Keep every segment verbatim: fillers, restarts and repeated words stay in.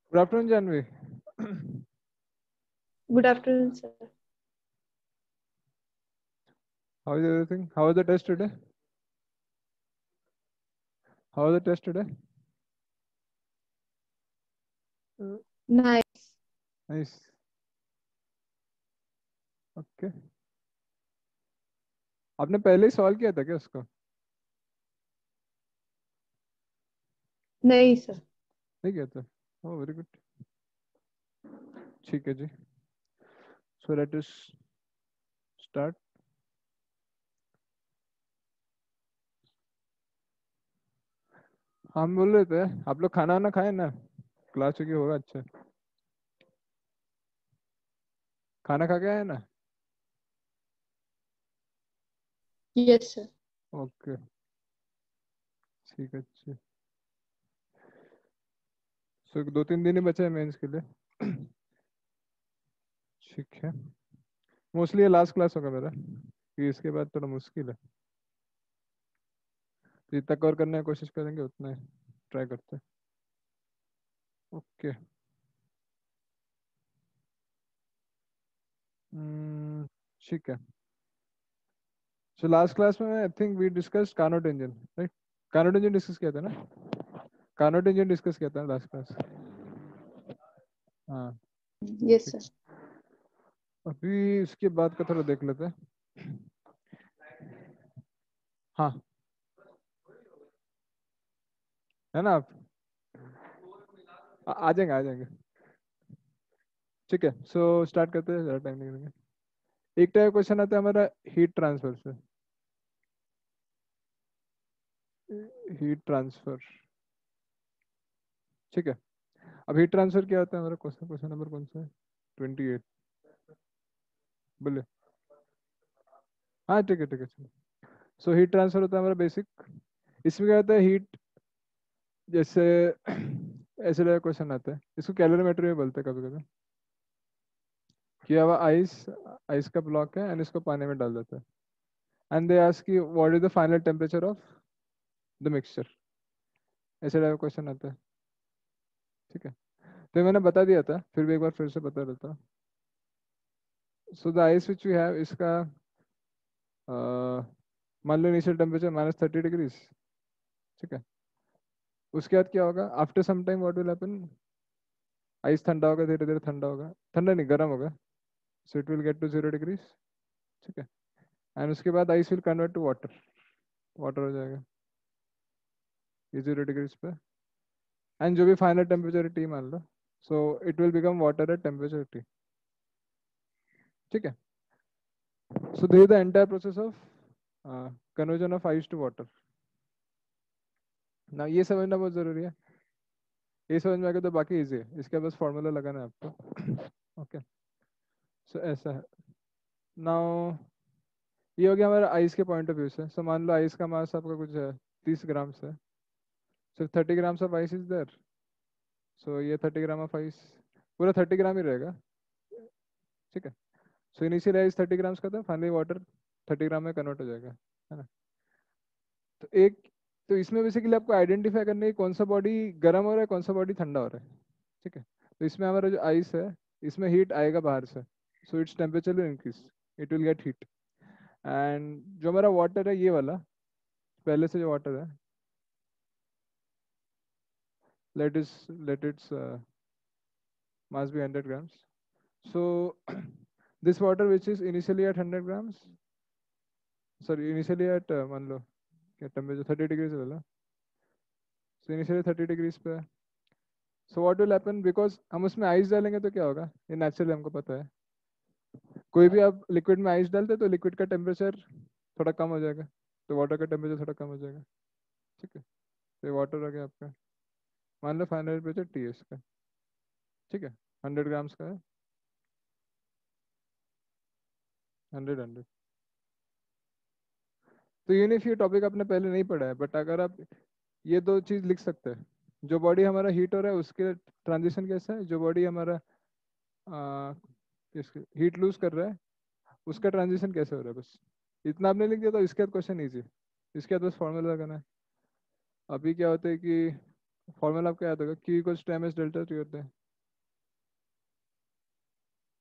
Good afternoon, Janvi. Good afternoon, sir. How is everything? How was the test today? How was the test today? Uh, Nice. Nice. Okay. आपने पहले ही solve किया था क्या उसको? नहीं sir. नहीं किया था? Oh, very good. ठीक है जी. So let us start. हम बोल रहे थे आप लोग खाना वाना खाए ना? क्लास चुकी होगा अच्छा. खाना खा के आए ना? Yes, sir. ओके. ठीक है अच्छी. सो दो तीन दिन ही बचे हैं मेंस के लिए. ठीक है. मोस्टली ये लास्ट क्लास होगा मेरा, कि इसके बाद थोड़ा मुश्किल है. जितना कवर करने की कोशिश करेंगे उतना ट्राई करते हैं. ओके. हम्म, ठीक है. सो लास्ट क्लास में I think we discuss Carnot engine, right? Carnot engine discuss किया था ना? कार्नोट इंजन डिस्कस किया था लास्ट क्लास. हाँ. Yes, ठीक. sir. अभी इसके बाद का थोड़ा देख लेते हैं. हाँ. है ना आप? आ, आ जाएंगे आ जाएंगे. ठीक है. सो स्टार्ट करते हैं, ज़्यादा टाइम नहीं करेंगे. एक टाइप क्वेश्चन आता है हमारा हीट ट्रांसफर से. Heat transfer. ठीक है. अब हीट ट्रांसफर क्या होता है हमारा? क्वेश्चन क्वेश्चन नंबर कौन सा है? Twenty eight. बोले. हाँ ठीक है ठीक है चलो. सो हीट ट्रांसफर होता है हमारा बेसिक. इसमें क्या होता है? हीट जैसे ऐसे टाइप क्वेश्चन आता है, इसको कैलोरीमेट्री में बोलते हैं कभी कभी. किया हुआ आइस, आइस का ब्लॉक है एंड इसको पानी में डाल देते हैं. एंड दे आस्क कि what is the final temperature of the mixture. ऐसे टाइप क्वेश्चन आता है. ठीक है. तो ये मैंने बता दिया था, फिर भी एक बार फिर से बता देता हूँ. So the ice which we have, इसका अ, मान लो initial temperature minus thirty degrees. ठीक है. उसके बाद क्या होगा? After some time what will happen? Ice ठंडा होगा, धीरे धीरे ठंडा होगा. ठंडा नहीं, गर्म होगा. So it will get to zero degrees. ठीक है. एंड उसके बाद ice will convert to water. Water हो जाएगा ये जीरो डिग्रीज पे. एंड जो भी फाइनल टेम्परेचर टी मान लो, so it will become water at temperature T. ठीक है. So this is the entire process of conversion of ice to water. ना ये समझना बहुत जरूरी है. ये समझ में आ गया तो बाकी इजी है. इसके बस फॉर्मूला लगाना है आपको. ओके. सो ऐसा है. नाउ ये हो गया हमारा आइस के पॉइंट ऑफ व्यू से. सो मान लो आइस का मास आपका कुछ है तीस ग्राम से. सिर्फ thirty grams of ice is there. So ये थर्टी ग्राम ऑफ आइस पूरा थर्टी ग्राम ही रहेगा. ठीक है. So initial ice thirty grams का था, फाइनली वाटर थर्टी ग्राम में कन्वर्ट हो जाएगा, है ना? तो एक, तो इसमें बेसिकली आपको आइडेंटिफाई करना है कौन सा बॉडी गर्म हो रहा है, कौन सा बॉडी ठंडा हो रहा है. ठीक है. तो इसमें हमारा जो आइस है, इसमें हीट आएगा बाहर से. So it's temperature will increase, it will get heat. And जो हमारा वाटर है ये वाला, पहले से जो वाटर है, let is let its uh, mass be one hundred grams. So this water which is initially at one hundred grams, sorry initially at uh, मान लो क्या टेम्परेचर थर्टी डिग्रीज वाला. सो इनिशियली थर्टी डिग्रीज पे. So what will happen, because हम उसमें ice डालेंगे तो क्या होगा, ये नेचुरली हमको पता है. कोई भी आप लिक्विड में आइस डालते तो लिक्विड का टेम्परेचर थोड़ा कम हो जाएगा, तो वाटर का टेम्परेचर थोड़ा कम हो जाएगा. ठीक है. तो ये वाटर हो गया आपका. मान लो फाइनल टेम्परेचर टी है इसका. ठीक है. हंड्रेड ग्राम्स का है. Hundred hundred. तो यून इफ ये टॉपिक आपने पहले नहीं पढ़ा है, बट अगर आप ये दो चीज लिख सकते हैं, जो बॉडी हमारा हीट हो रहा है उसके ट्रांजिशन कैसा है, जो बॉडी हमारा हीट लूज कर रहा है उसका ट्रांजिशन कैसे हो रहा है, बस इतना आपने लिख दिया तो इसके बाद क्वेश्चन ईजी. इसके बाद बस फॉर्मूला लगाना है. अभी क्या होता है कि फॉर्मूला आपको याद होगा, Q equals to M S delta T होता है.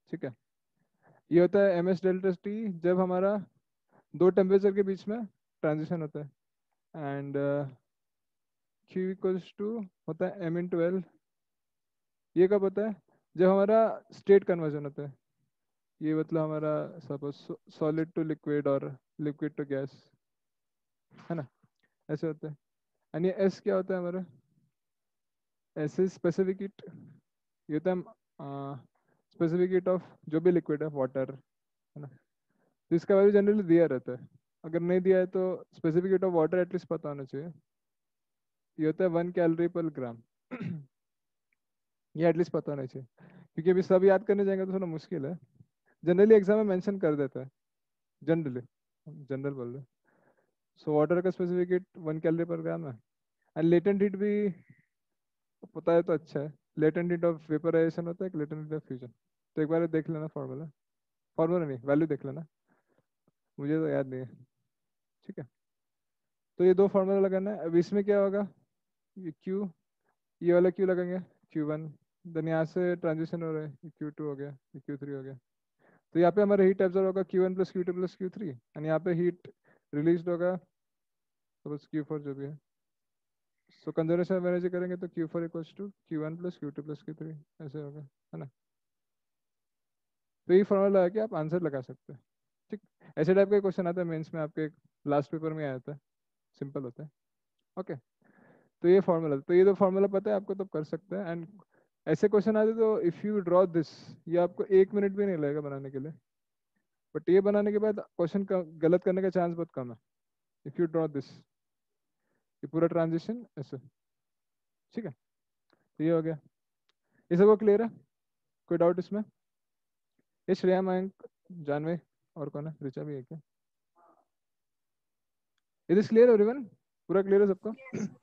ठीक है। ये होता है एम एस डेल्टा टी जब हमारा दो टेम्परेचर के बीच में ट्रांजिशन होता है। एंड क्यू इक्वल्स टू होता है एम इन ट्वेल्व। ये कब होता है? जब हमारा स्टेट कन्वर्जन होता है। ये मतलब हमारा सपोज सॉलिड टू लिक्विड और लिक्विड टू गैस, है ना, ऐसे होता है। एंड ये एस क्या होता है हमारा? S is specific heat. ये होता है स्पेसिफिक हीट ऑफ जो भी लिक्विड है, वाटर, है ना। तो इसका वैल्यू जनरली दिया रहता है। अगर नहीं दिया है तो specific heat of water at least पता होना चाहिए। ये होता है वन कैलोरी पर ग्राम। ये एटलीस्ट पता होना चाहिए, क्योंकि अभी सब याद करने जाएंगे तो थोड़ा मुश्किल है। जनरली एग्जाम में मेंशन कर देता है, जनरली, जनरल बोल रहे। सो वाटर का specific heat one calorie per gram है। एंड लेटेंट हीट भी पता है तो अच्छा है। लेटेंट हीट ऑफ वेपराइजेशन होता है, लेटेंट हीट ऑफ फ्यूजन। तो एक बार ये देख लेना फॉर्मूला, फॉर्मूला नहीं वैल्यू देख लेना, मुझे तो याद नहीं है। ठीक है, तो ये दो फार्मूला लगाना है। अब इसमें क्या होगा, ये क्यू, ये वाला क्यू लगेंगे, क्यू वन। देन यहाँ से ट्रांजिशन हो रहा है, ये क्यू टू हो गया, ये क्यू थ्री हो गया। तो यहाँ पे हमारा हीट एब्जॉर्ब होगा Q one plus Q two plus Q three. And यहाँ पे हीट रिलीज होगा सपोज क्यू फोर जो भी है। सो कंजर्वेशन ऑफ एनर्जी करेंगे तो Q four equals to Q one plus Q two plus Q three, ऐसे होगा, है ना। तो ये फॉर्मूला लगा के आप आंसर लगा सकते हैं। ठीक, ऐसे टाइप का क्वेश्चन आता है मेंस में, आपके लास्ट पेपर में आया था, सिंपल होता है। ओके, तो ये फॉर्मूला, तो ये दो फॉर्मूला पता है आपको तो कर सकते हैं। एंड ऐसे क्वेश्चन आते तो इफ़ यू ड्रॉ दिस, ये आपको एक मिनट भी नहीं लगेगा बनाने के लिए। बट ये बनाने के बाद क्वेश्चन का गलत करने का चांस बहुत कम है इफ़ यू ड्रॉ दिस, ये पूरा ट्रांजिशन ऐसे। ठीक है, तो ये हो गया। ये सबको क्लियर है? कोई डाउट इसमें? ये श्रेया, मयंक, जानवे, और कौन है, ऋचा भी है क्या? It is clear everyone? पूरा क्लियर है सबको?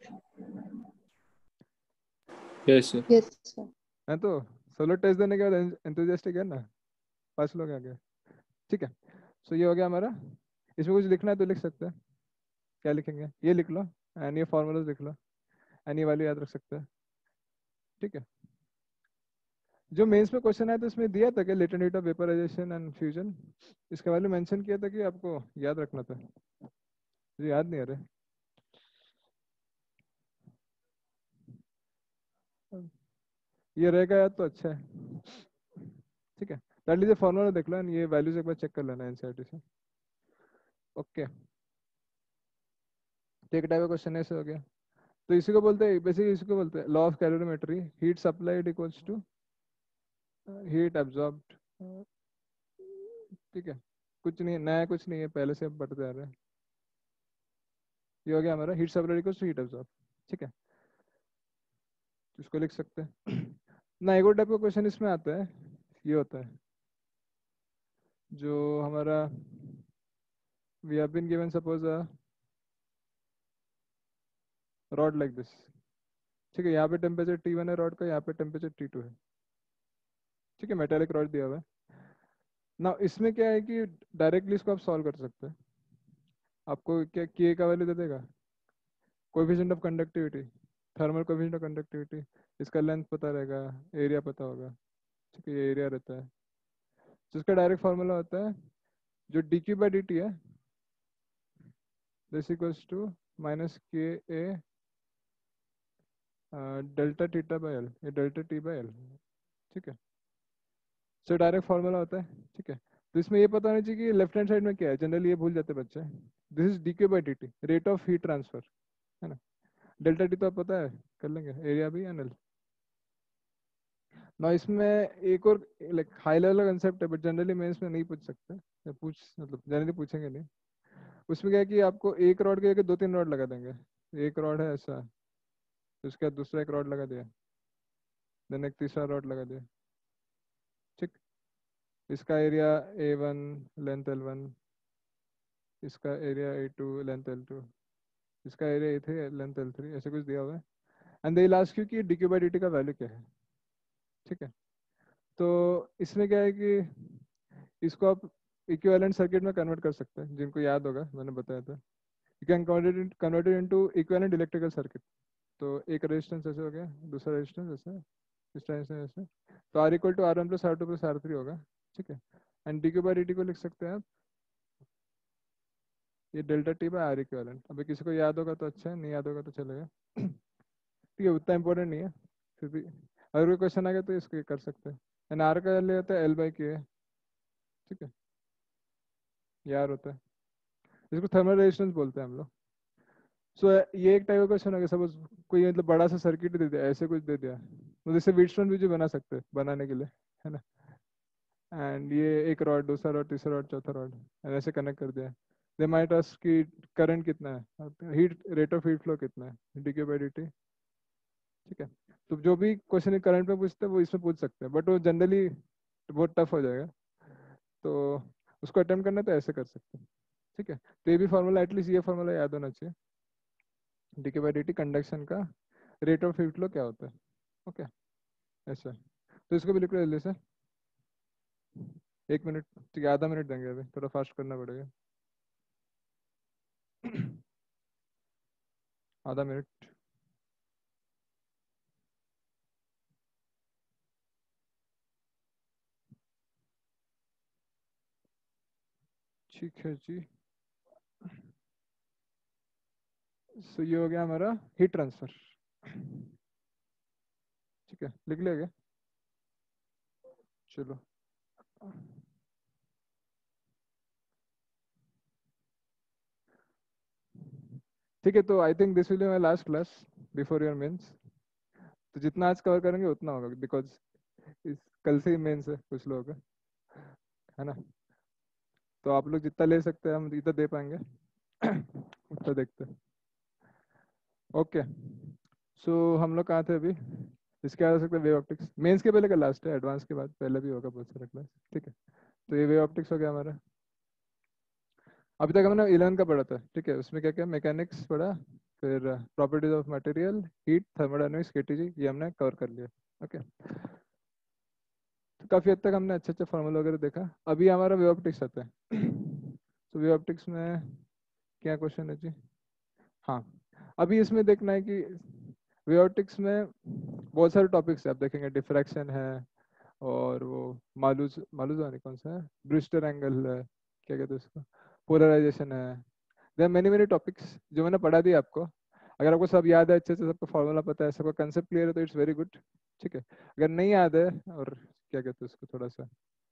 Yes sir. Yes, sir. है तो सोलो टेस्ट देने के बाद एंथुसियास्टिक है ना, पाँच लोग आ गए। ठीक है, सो ये हो गया हमारा। इसमें कुछ लिखना है तो लिख सकते हैं। क्या लिखेंगे, ये लिख लो, एंड ये फॉर्मूलाज लिख लो, एंड ये वाली याद रख सकते हैं। ठीक है, जो मेंस में क्वेश्चन आया था इसमें दिया था कि latent heat of vaporization and fusion, इसका वैल्यू मेंशन किया था कि आपको याद रखना था, मुझे याद नहीं आ रहा। ये रहेगा याद तो अच्छा है। ठीक है, कर लीजिए, फॉर्मूला देख लो, ये वैल्यूज एक बार चेक कर लेना एनसीईआरटी से। ओके, टेक टाइप का क्वेश्चन ऐसे हो गया। तो इसी को बोलते हैं, बेसिकली इसी को बोलते हैं law of calorimetry, heat supplied equals to heat absorbed. ठीक है, कुछ नहीं है नया, कुछ नहीं है, पहले से बढ़ते आ रहा है। ये हो गया हमारा heat supplied equals to heat absorb. ठीक है, तो इसको लिख सकते हैं। ना एक और टाइप का क्वेश्चन इसमें आता है, ये होता है जो हमारा we have been given suppose a rod like this. ठीक है, यहाँ पे टेम्परेचर टी वन है रॉड का, यहाँ पे टेम्परेचर टी टू है। ठीक है, मेटालिक रॉड दिया हुआ है ना। इसमें क्या है कि डायरेक्टली इसको आप सॉल्व कर सकते हैं। आपको क्या के का वैल्यू दे देगा, coefficient of conductivity, thermal coefficient of conductivity, इसका लेंथ पता रहेगा, एरिया पता होगा। ठीक है, ये एरिया रहता है। तो इसका डायरेक्ट फार्मूला होता है जो D Q by D T है, this equals to minus K A delta theta by L, ये डेल्टा टी बाई एल। ठीक है, सो डायरेक्ट फार्मूला होता है। ठीक है, तो इसमें ये पता होना चाहिए कि लेफ्ट हैंड साइड में क्या है, जनरली ये भूल जाते बच्चे। This is D Q by D T, rate of heat transfer, है ना। डेल्टा टी तो आप पता है, कर लेंगे, एरिया भी एन एल ना। इसमें एक और लाइक हाई लेवल का कंसेप्ट है, बट जनरली मैं इसमें नहीं पूछ सकते, या पूछ मतलब जनरली पूछेंगे नहीं। उसमें क्या है कि आपको एक रॉड के जगह दो तीन रॉड लगा देंगे। एक रॉड है ऐसा, तो उसके बाद दूसरा एक रॉड लगा दिया, देन एक तीसरा रॉड लगा दिया। ठीक, इसका area A one, length L one, इसका area A two, length L two, इसका area A three, length L three, ऐसे कुछ दिया हुआ है। एंड दे लास्ट क्यू कि D Q by D T का वैल्यू क्या है। ठीक है, तो इसमें क्या है कि इसको आप इक्विवेलेंट सर्किट में कन्वर्ट कर सकते हैं, जिनको याद होगा मैंने बताया था। You can convert convert it into equivalent electrical circuit. तो एक रेजिस्टेंस ऐसे हो गया, दूसरा रेजिस्टेंस ऐसे, इस टाइम से ऐसे, तो R equal to R one plus R two plus R three होगा। ठीक है। And D Q by D T को लिख सकते हैं आप, ये delta T by R equivalent. अभी किसी को याद होगा तो अच्छा है, नहीं याद होगा तो चलेगा। ठीक है, उतना इंपॉर्टेंट नहीं है, फिर भी अगर कोई क्वेश्चन आ गया तो इसको ये कर सकते हैं। एंड आर का ले होता है एल बाई के, ठीक है, ये आर होता है, इसको थर्मल रेजिस्टेंस बोलते हैं हम लोग। सो so, ये एक टाइप का क्वेश्चन है, सपोज कोई मतलब बड़ा सा सर्किट दे दिया, ऐसे कुछ दे दिया, तो जैसे व्हीटस्टोन भी जो बना सकते हैं बनाने के लिए, है ना। एंड ये एक रॉड, दूसरा रॉड, तीसरा रॉड, चौथा रॉड, ऐसे कनेक्ट कर दिया। दे माइट आस्क कि करंट कितना है, heat rate of heat flow कितना है, d Q by D T, ठीक है। तो जो भी क्वेश्चन करंट में पूछते हैं वो इसमें पूछ सकते हैं, बट वो जनरली बहुत टफ हो जाएगा, तो उसको अटेम्प्ट करना तो ऐसे कर सकते हैं, ठीक है। तो ये भी फॉर्मूला, एटलीस्ट ये फॉर्मूला याद होना चाहिए, d Q by D T conduction का रेट ऑफ हीट फ्लो क्या होता है, ओके, ऐसा। तो इसको भी लिख लो जल्दी से, एक मिनट, ठीक है, आधा मिनट देंगे, अभी थोड़ा फास्ट करना पड़ेगा। आधा मिनट। ठीक है जी। सो ये हो गया हमारा हीट ट्रांसफर, ठीक है, लिख लिया क्या? चलो, ठीक है, तो I think this will be my last class before your mains. तो जितना आज कवर करेंगे उतना होगा, बिकॉज इस कल से ही मेंस है कुछ लोगों का, है ना। तो आप लोग जितना ले सकते हैं हम इतना दे पाएंगे। उतना देखते हैं, ओके। सो हम लोग कहाँ थे अभी? इसके आ सकते हैं वेव ऑप्टिक्स, मेंस के पहले का लास्ट है, एडवांस के बाद पहले भी होगा बहुत सारा क्लास, ठीक है। तो ये वेव ऑप्टिक्स हो गया हमारा। अभी तक हमने इलेवन का पढ़ा था, ठीक है, उसमें क्या क्या मैकेनिक्स पढ़ा, फिर properties of material, heat, thermodynamics, KTG, ये हमने कवर कर लिया, ओके। तो काफ़ी हद तक हमने अच्छे अच्छे फॉर्मूला वगैरह देखा। अभी हमारा वेव ऑप्टिक्स आता है। तो वेव ऑप्टिक्स में क्या क्वेश्चन है जी? हाँ, अभी इसमें देखना है कि वेव ऑप्टिक्स में बहुत सारे टॉपिक्स है, आप देखेंगे डिफ्रैक्शन है, और वो मालूज मालूज वाली कौन सा है, ब्रूस्टर एंगल है, क्या कहते हैं उसको, पोलराइजेशन है। देयर मेनी मेनी टॉपिक्स जो मैंने पढ़ा दिया आपको। अगर आपको सब याद है अच्छे से, सबको फॉर्मूला पता है, सबका कंसेप्ट क्लियर है, तो इट्स वेरी गुड, ठीक है। अगर नहीं याद है और क्या कहते हैं उसको थोड़ा सा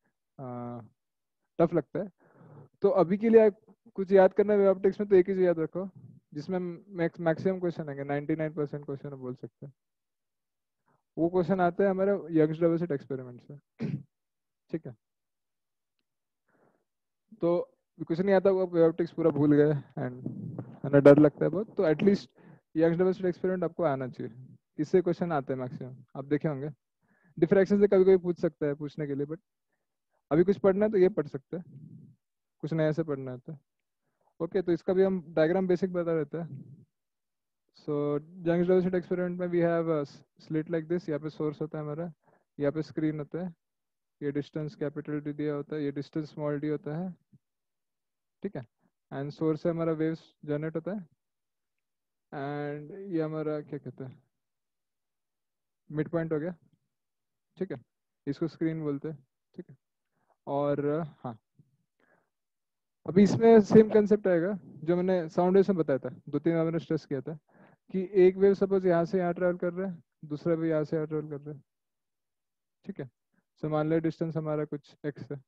टफ लगता है, तो अभी के लिए आप कुछ याद करना है ऑप्टिक्स में, तो एक ही चीज याद रखो, जिसमें मैक्सिमम क्वेश्चन आएंगे, नाइन्टी नाइन परसेंट क्वेश्चन बोल सकते हैं, वो क्वेश्चन आते हैं हमारे यंग्स डबल स्लिट एक्सपेरिमेंट से। ठीक है, तो कुछ नहीं आता, वो ऑप्टिक्स पूरा भूल गए एंड हमें डर लगता है बहुत, तो at least Young's double slit experiment आपको आना चाहिए, इससे क्वेश्चन आते हैं मैक्सिमम, आप देखे होंगे। डिफ्रैक्शन से कभी कभी पूछ सकता है पूछने के लिए, बट अभी कुछ पढ़ना है तो ये पढ़ सकते हैं, कुछ नया से पढ़ना है तो ओके। तो इसका भी हम डायग्राम बेसिक बता देते हैं। So Young's double slit experiment में we have slit like this, यहाँ पे सोर्स होता है हमारा, यहाँ पे स्क्रीन होता है, ये डिस्टेंस कैपिटल डी दिया होता है, ये डिस्टेंस स्मॉल डी होता है, ठीक है। एंड सोर्स से हमारा वेव्स जनरेट होता है, एंड ये हमारा क्या कहते हैं, मिड पॉइंट हो गया, ठीक है, इसको स्क्रीन बोलते हैं, ठीक है। और हाँ, अभी इसमें सेम कंसेप्ट आएगा जो मैंने साउंड वेव में बताया था, दो तीन बार मैंने स्ट्रेस किया था, कि एक वेव सपोज यहाँ से यहाँ ट्रेवल कर रहा है, दूसरा वेव यहाँ से यहाँ ट्रेवल कर रहा है, ठीक है। सो मान लो डिस्टेंस हमारा कुछ x है।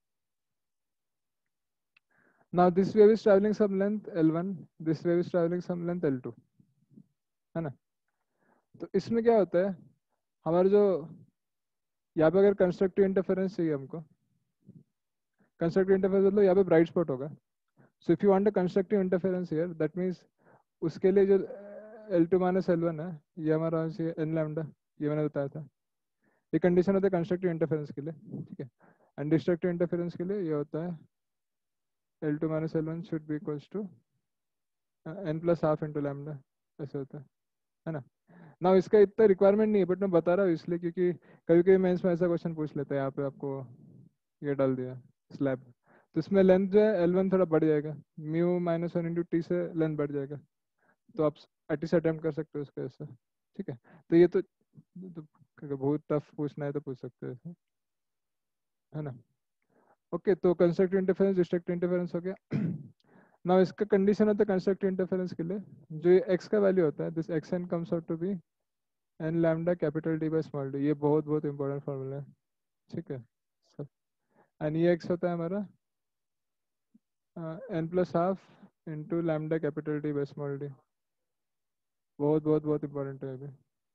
Now this wave is travelling some length L one, this wave is travelling some length L two, है ना। तो इसमें क्या होता है, हमारा जो यहाँ पे अगर कंस्ट्रक्टिव इंटरफेरेंस चाहिए हमको, कंस्ट्रक्टिव इंटरफेरेंस मतलब यहाँ पे ब्राइट स्पॉट होगा। So if you want a constructive interference here, that means उसके लिए जो L two minus L one है, ये हमारा एन लैम्डा, ये मैंने बताया था, ये कंडीशन होता है कंस्ट्रक्टिव इंटरफेरेंस के लिए, ठीक है। एंड डिस्ट्रक्टिव इंटरफेरेंस के लिए ये होता है L two minus L one should be equals to n plus half into lambda, ऐसे होता है है ना। ना इसका इतना रिक्वायरमेंट नहीं है, बट मैं बता रहा हूँ इसलिए क्योंकि कभी कभी मेंस में ऐसा क्वेश्चन पूछ लेते हैं, यहाँ पे आपको ये डाल दिया स्लैब, तो इसमें लेंथ जो है एल वन थोड़ा बढ़ जाएगा, mu minus one into t से लेंथ बढ़ जाएगा, तो आप एटी अटेम्प्ट कर सकते हो उसका ऐसे, ठीक है। तो ये तो, तो बहुत टफ पूछना है तो पूछ सकते हो ऐसे, है ना। ओके, तो कंस्ट्रक्टिव इंटरफेरेंस डिस्ट्रक्टिव इंटरफेरेंस हो गया। ना इसका कंडीशन होता है कंस्ट्रक्टिव इंटरफेरेंस के लिए, जो ये एक्स का वैल्यू होता है, this x n comes out to be n lambda capital D by small d. ये बहुत बहुत इंपॉर्टेंट फॉर्मूला है, ठीक है। एन ई एक्स होता है हमारा n plus half into lambda capital D by small d. बहुत बहुत बहुत इंपॉर्टेंट है अभी,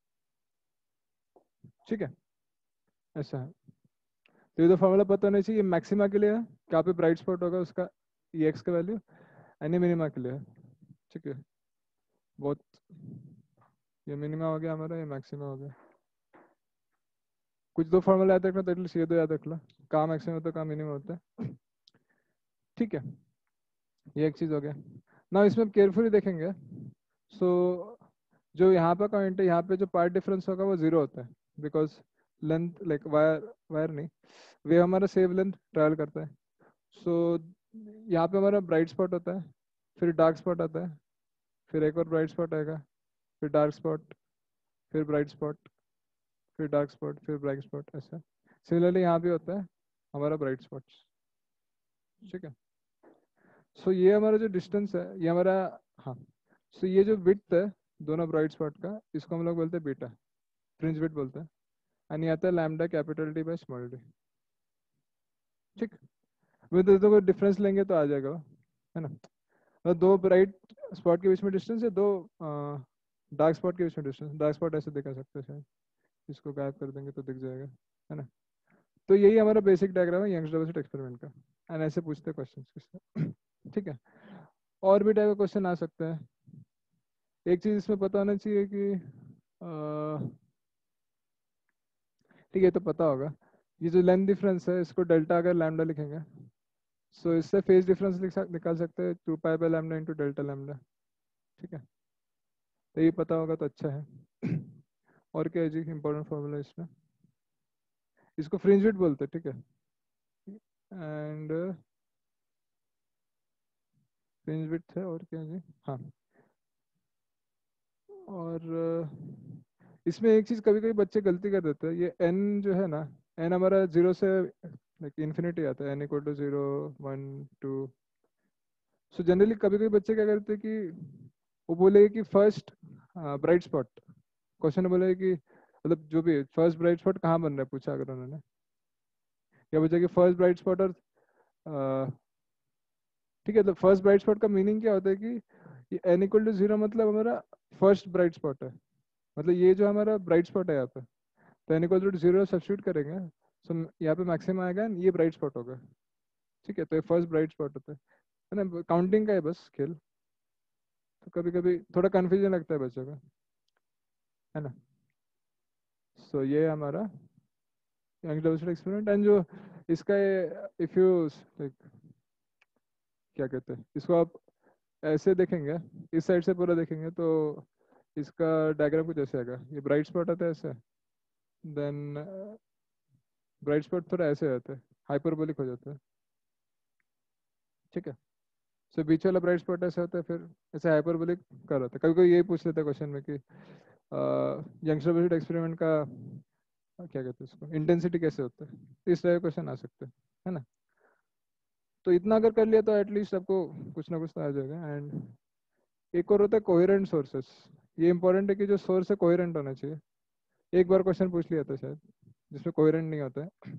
ठीक है। ऐसा है, तो ये तो फॉर्मूला पता होना चाहिए। मैक्सिमा के लिए है, क्या पे ब्राइट स्पॉट होगा उसका ई एक्स का वैल्यू, एन ए मिनिमा के लिए है, ठीक है। बहुत, ये मिनिमा हो गया हमारा, ये मैक्सिमा हो गया। कुछ दो फॉर्मूला याद रखना, तो एटलीस्ट ये दो याद रख लो, कहाँ मैक्सिमम होता है कहाँ मिनिमम होता है, ठीक है। ये एक चीज़ हो गया ना, इसमें केयरफुली देखेंगे। सो so, जो यहाँ पे पॉइंट है, यहाँ पे जो पार्ट डिफरेंस होगा वो जीरो होता है, because length like wire wire नहीं, वे हमारा सेम लेंथ ट्रैवल करता है। सो so, यहाँ पे हमारा ब्राइट स्पॉट होता है, फिर डार्क स्पॉट आता है, फिर एक और ब्राइट स्पॉट आएगा, फिर डार्क स्पॉट, फिर ब्राइट स्पॉट, फिर डार्क स्पॉट, फिर ब्राइट स्पॉट, ऐसा। सिमिलरली यहाँ भी होता है हमारा ब्राइट स्पॉट्स, ठीक है। सो ये हमारा जो डिस्टेंस है ये हमारा, हाँ, सो ये जो विड्थ है दोनों ब्राइट स्पॉट का, इसको हम लोग बोलते हैं बीटा, फ्रिंज विड्थ बोलते हैं। एंड ये आता है lambda capital D by small d, ठीक। वे दोनों को डिफरेंस लेंगे तो आ जाएगा वो, है ना। और दो ब्राइट स्पॉट के बीच में डिस्टेंस है, दो डार्क स्पॉट के बीच में डिस्टेंस। डार्क स्पॉट ऐसे दिखा सकते हैं शायद, इसको गायब कर देंगे तो दिख जाएगा, है ना। तो यही हमारा बेसिक डायग्राम है यंग्स डबल स्लिट एक्सपेरिमेंट का, एंड ऐसे पूछते हैं क्वेश्चन किससे, ठीक है। और भी टाइप का क्वेश्चन आ सकता है। एक चीज इसमें पता होना चाहिए कि अ, ठीक है, तो पता होगा ये जो लेंथ डिफरेंस है इसको डेल्टा अगर लैम्डा लिखेंगे, सो इससे फेज डिफरेंस लिख सक, निकाल सकते हैं two pi by lambda into delta lambda, ठीक है। तो ये पता होगा तो अच्छा है। और क्या है जी इंपॉर्टेंट फॉर्मूला इसमें, इसको फ्रिंज विड्थ बोलते हैं, ठीक है। एंड फ्रिंज विड्थ है, और क्या है जी, हाँ। और अ, इसमें एक चीज़ कभी कभी बच्चे गलती कर देते हैं, ये एन जो है ना, एन हमारा जीरो से लाइक इन्फिनिटी आता है, N equal to zero one two. So generally कभी कभी बच्चे क्या करते हैं कि वो बोले कि फर्स्ट ब्राइट स्पॉट, क्वेश्चन बोले कि मतलब जो भी फर्स्ट ब्राइट स्पॉट कहाँ बन रहा है पूछा अगर उन्होंने, या पूछा कि फर्स्ट ब्राइट स्पॉट और अ, ठीक है, तो फर्स्ट ब्राइट स्पॉट का मीनिंग क्या होता है कि ये एन इक्वल टू जीरो मतलब हमारा फर्स्ट ब्राइट स्पॉट है, मतलब ये जो हमारा ब्राइट स्पॉट है यहाँ पे, तो n equal to zero substitute करेंगे, सो यहाँ पे मैक्सिमम आएगा and ये ब्राइट स्पॉट होगा, ठीक है। तो ये फर्स्ट ब्राइट स्पॉट होता है है ना, काउंटिंग का है बस खेल, तो कभी कभी थोड़ा कन्फ्यूजन लगता है बच्चों का, है ना। सो ये हमारा Young double slit experiment, and जो इसका इफ यू लाइक क्या कहते हैं इसको, आप ऐसे देखेंगे, इस साइड से पूरा देखेंगे तो इसका डायग्राम कुछ ऐसे आएगा, ये ब्राइट स्पॉट आता है ऐसे, देन ब्राइट स्पॉट थोड़ा ऐसे रहता है, हाइपरबोलिक हो जाता है, ठीक है। सो बीच वाला ब्राइट स्पॉट ऐसे होता है, फिर ऐसे हाइपरबोलिक कर होता है। कभी कोई यही पूछ लेता है क्वेश्चन में कि यंगस्टर बेस्ड एक्सपेरिमेंट का अ, क्या कहते हैं उसको, इंटेंसिटी कैसे होता है, तो इस तरह क्वेश्चन आ सकते हैं, है ना। तो इतना अगर कर लिया तो एटलीस्ट आपको कुछ ना कुछ तो आ जाएगा। एंड एक और होता है कोहेरेंट सोर्सेस, ये इंपॉर्टेंट है कि जो सोर्स है कोहेरेंट होना चाहिए। एक बार क्वेश्चन पूछ लिया था शायद जिसमें कोहेरेंट नहीं होता है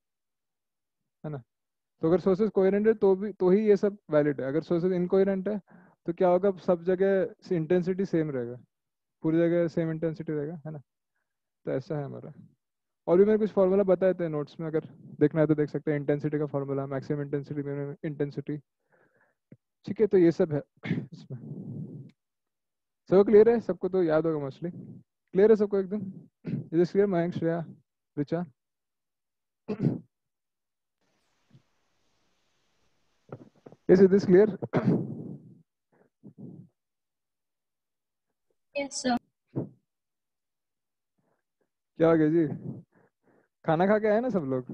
है ना। तो अगर सोर्सेज कोहेरेंट है तो भी तो ही ये सब वैलिड है, अगर सोर्सेज इनकोहेरेंट है तो क्या होगा, सब जगह इंटेंसिटी सेम रहेगा, पूरी जगह सेम इंटेंसिटी रहेगा, है ना। तो ऐसा है हमारा। और भी मैंने कुछ फार्मूला बताए थे नोट्स में, अगर देखना है तो देख सकते हैं। इंटेंसिटी का formula, maximum intensity, minimum intensity, ठीक है। तो ये सब है इसमें। सब क्लियर है, सबको तो याद होगा मोस्टली, क्लियर है सबको एकदम। Is clear Mayank, Shreya, Richa? Yes, is this clear? Yes, sir. क्या हो गया जी, खाना खा के आए ना सब लोग?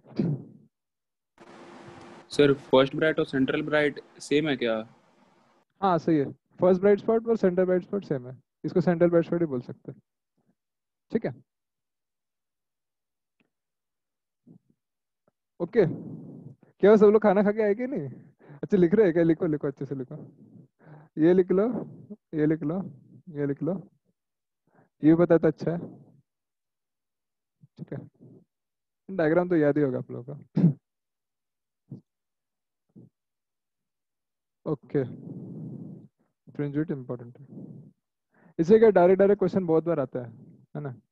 सर फर्स्ट ब्राइट और सेंट्रल ब्राइट सेम है क्या? हाँ सही है, फर्स्ट ब्राइट स्पॉट और सेंटर ब्राइट स्पॉट सेम है, इसको सेंट्रल ब्राइट स्पॉट ही बोल सकते हैं, ठीक है। ओके, क्या सब लोग खाना खा के आए कि नहीं? अच्छा लिख रहे हैं क्या? लिखो लिखो अच्छे से लिखो। ये लिख लो, ये लिख लो, ये लिख लो, ये बता तो अच्छा है। ठीक है, डायग्राम तो याद ही होगा आप लोगों को। ओके, फ्रिंजिट इंपॉर्टेंट है। इसे क्या डायरेक्ट डायरेक्ट क्वेश्चन बहुत बार आता है है ना?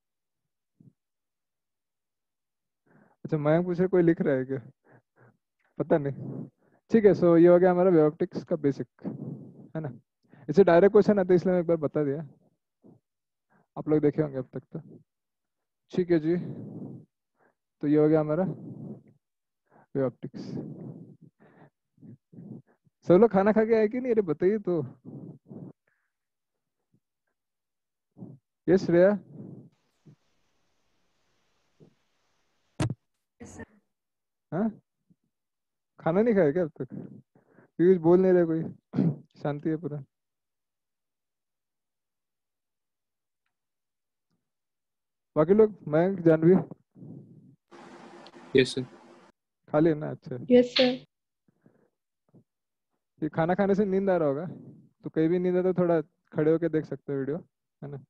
अच्छा मैं पूछ रहा, कोई लिख रहा है क्या? पता नहीं। ठीक है, सो ये हो गया हमारा वेव ऑप्टिक्स का बेसिक, है ना? इसे डायरेक्ट क्वेश्चन आते हैं इसलिए मैं एक बार बता दिया, आप लोग देखे होंगे अब तक तो। ठीक है जी, तो ये हो गया हमारा वेव ऑप्टिक्स। सब लोग खाना खा के आए कि नहीं? अरे बताइए तो। ये श्रेया, हाँ खाना नहीं खाया क्या अब तक? क्योंकि कुछ बोल नहीं रहे कोई। शांति है पूरा। बाकी लोग, मैं जानवी यस सर। खा लिया ना? अच्छा, Yes, sir. ये खाना खाने से नींद आ रहा होगा, तो कहीं भी नींद आता तो थोड़ा खड़े होके देख सकते हो वीडियो, है ना?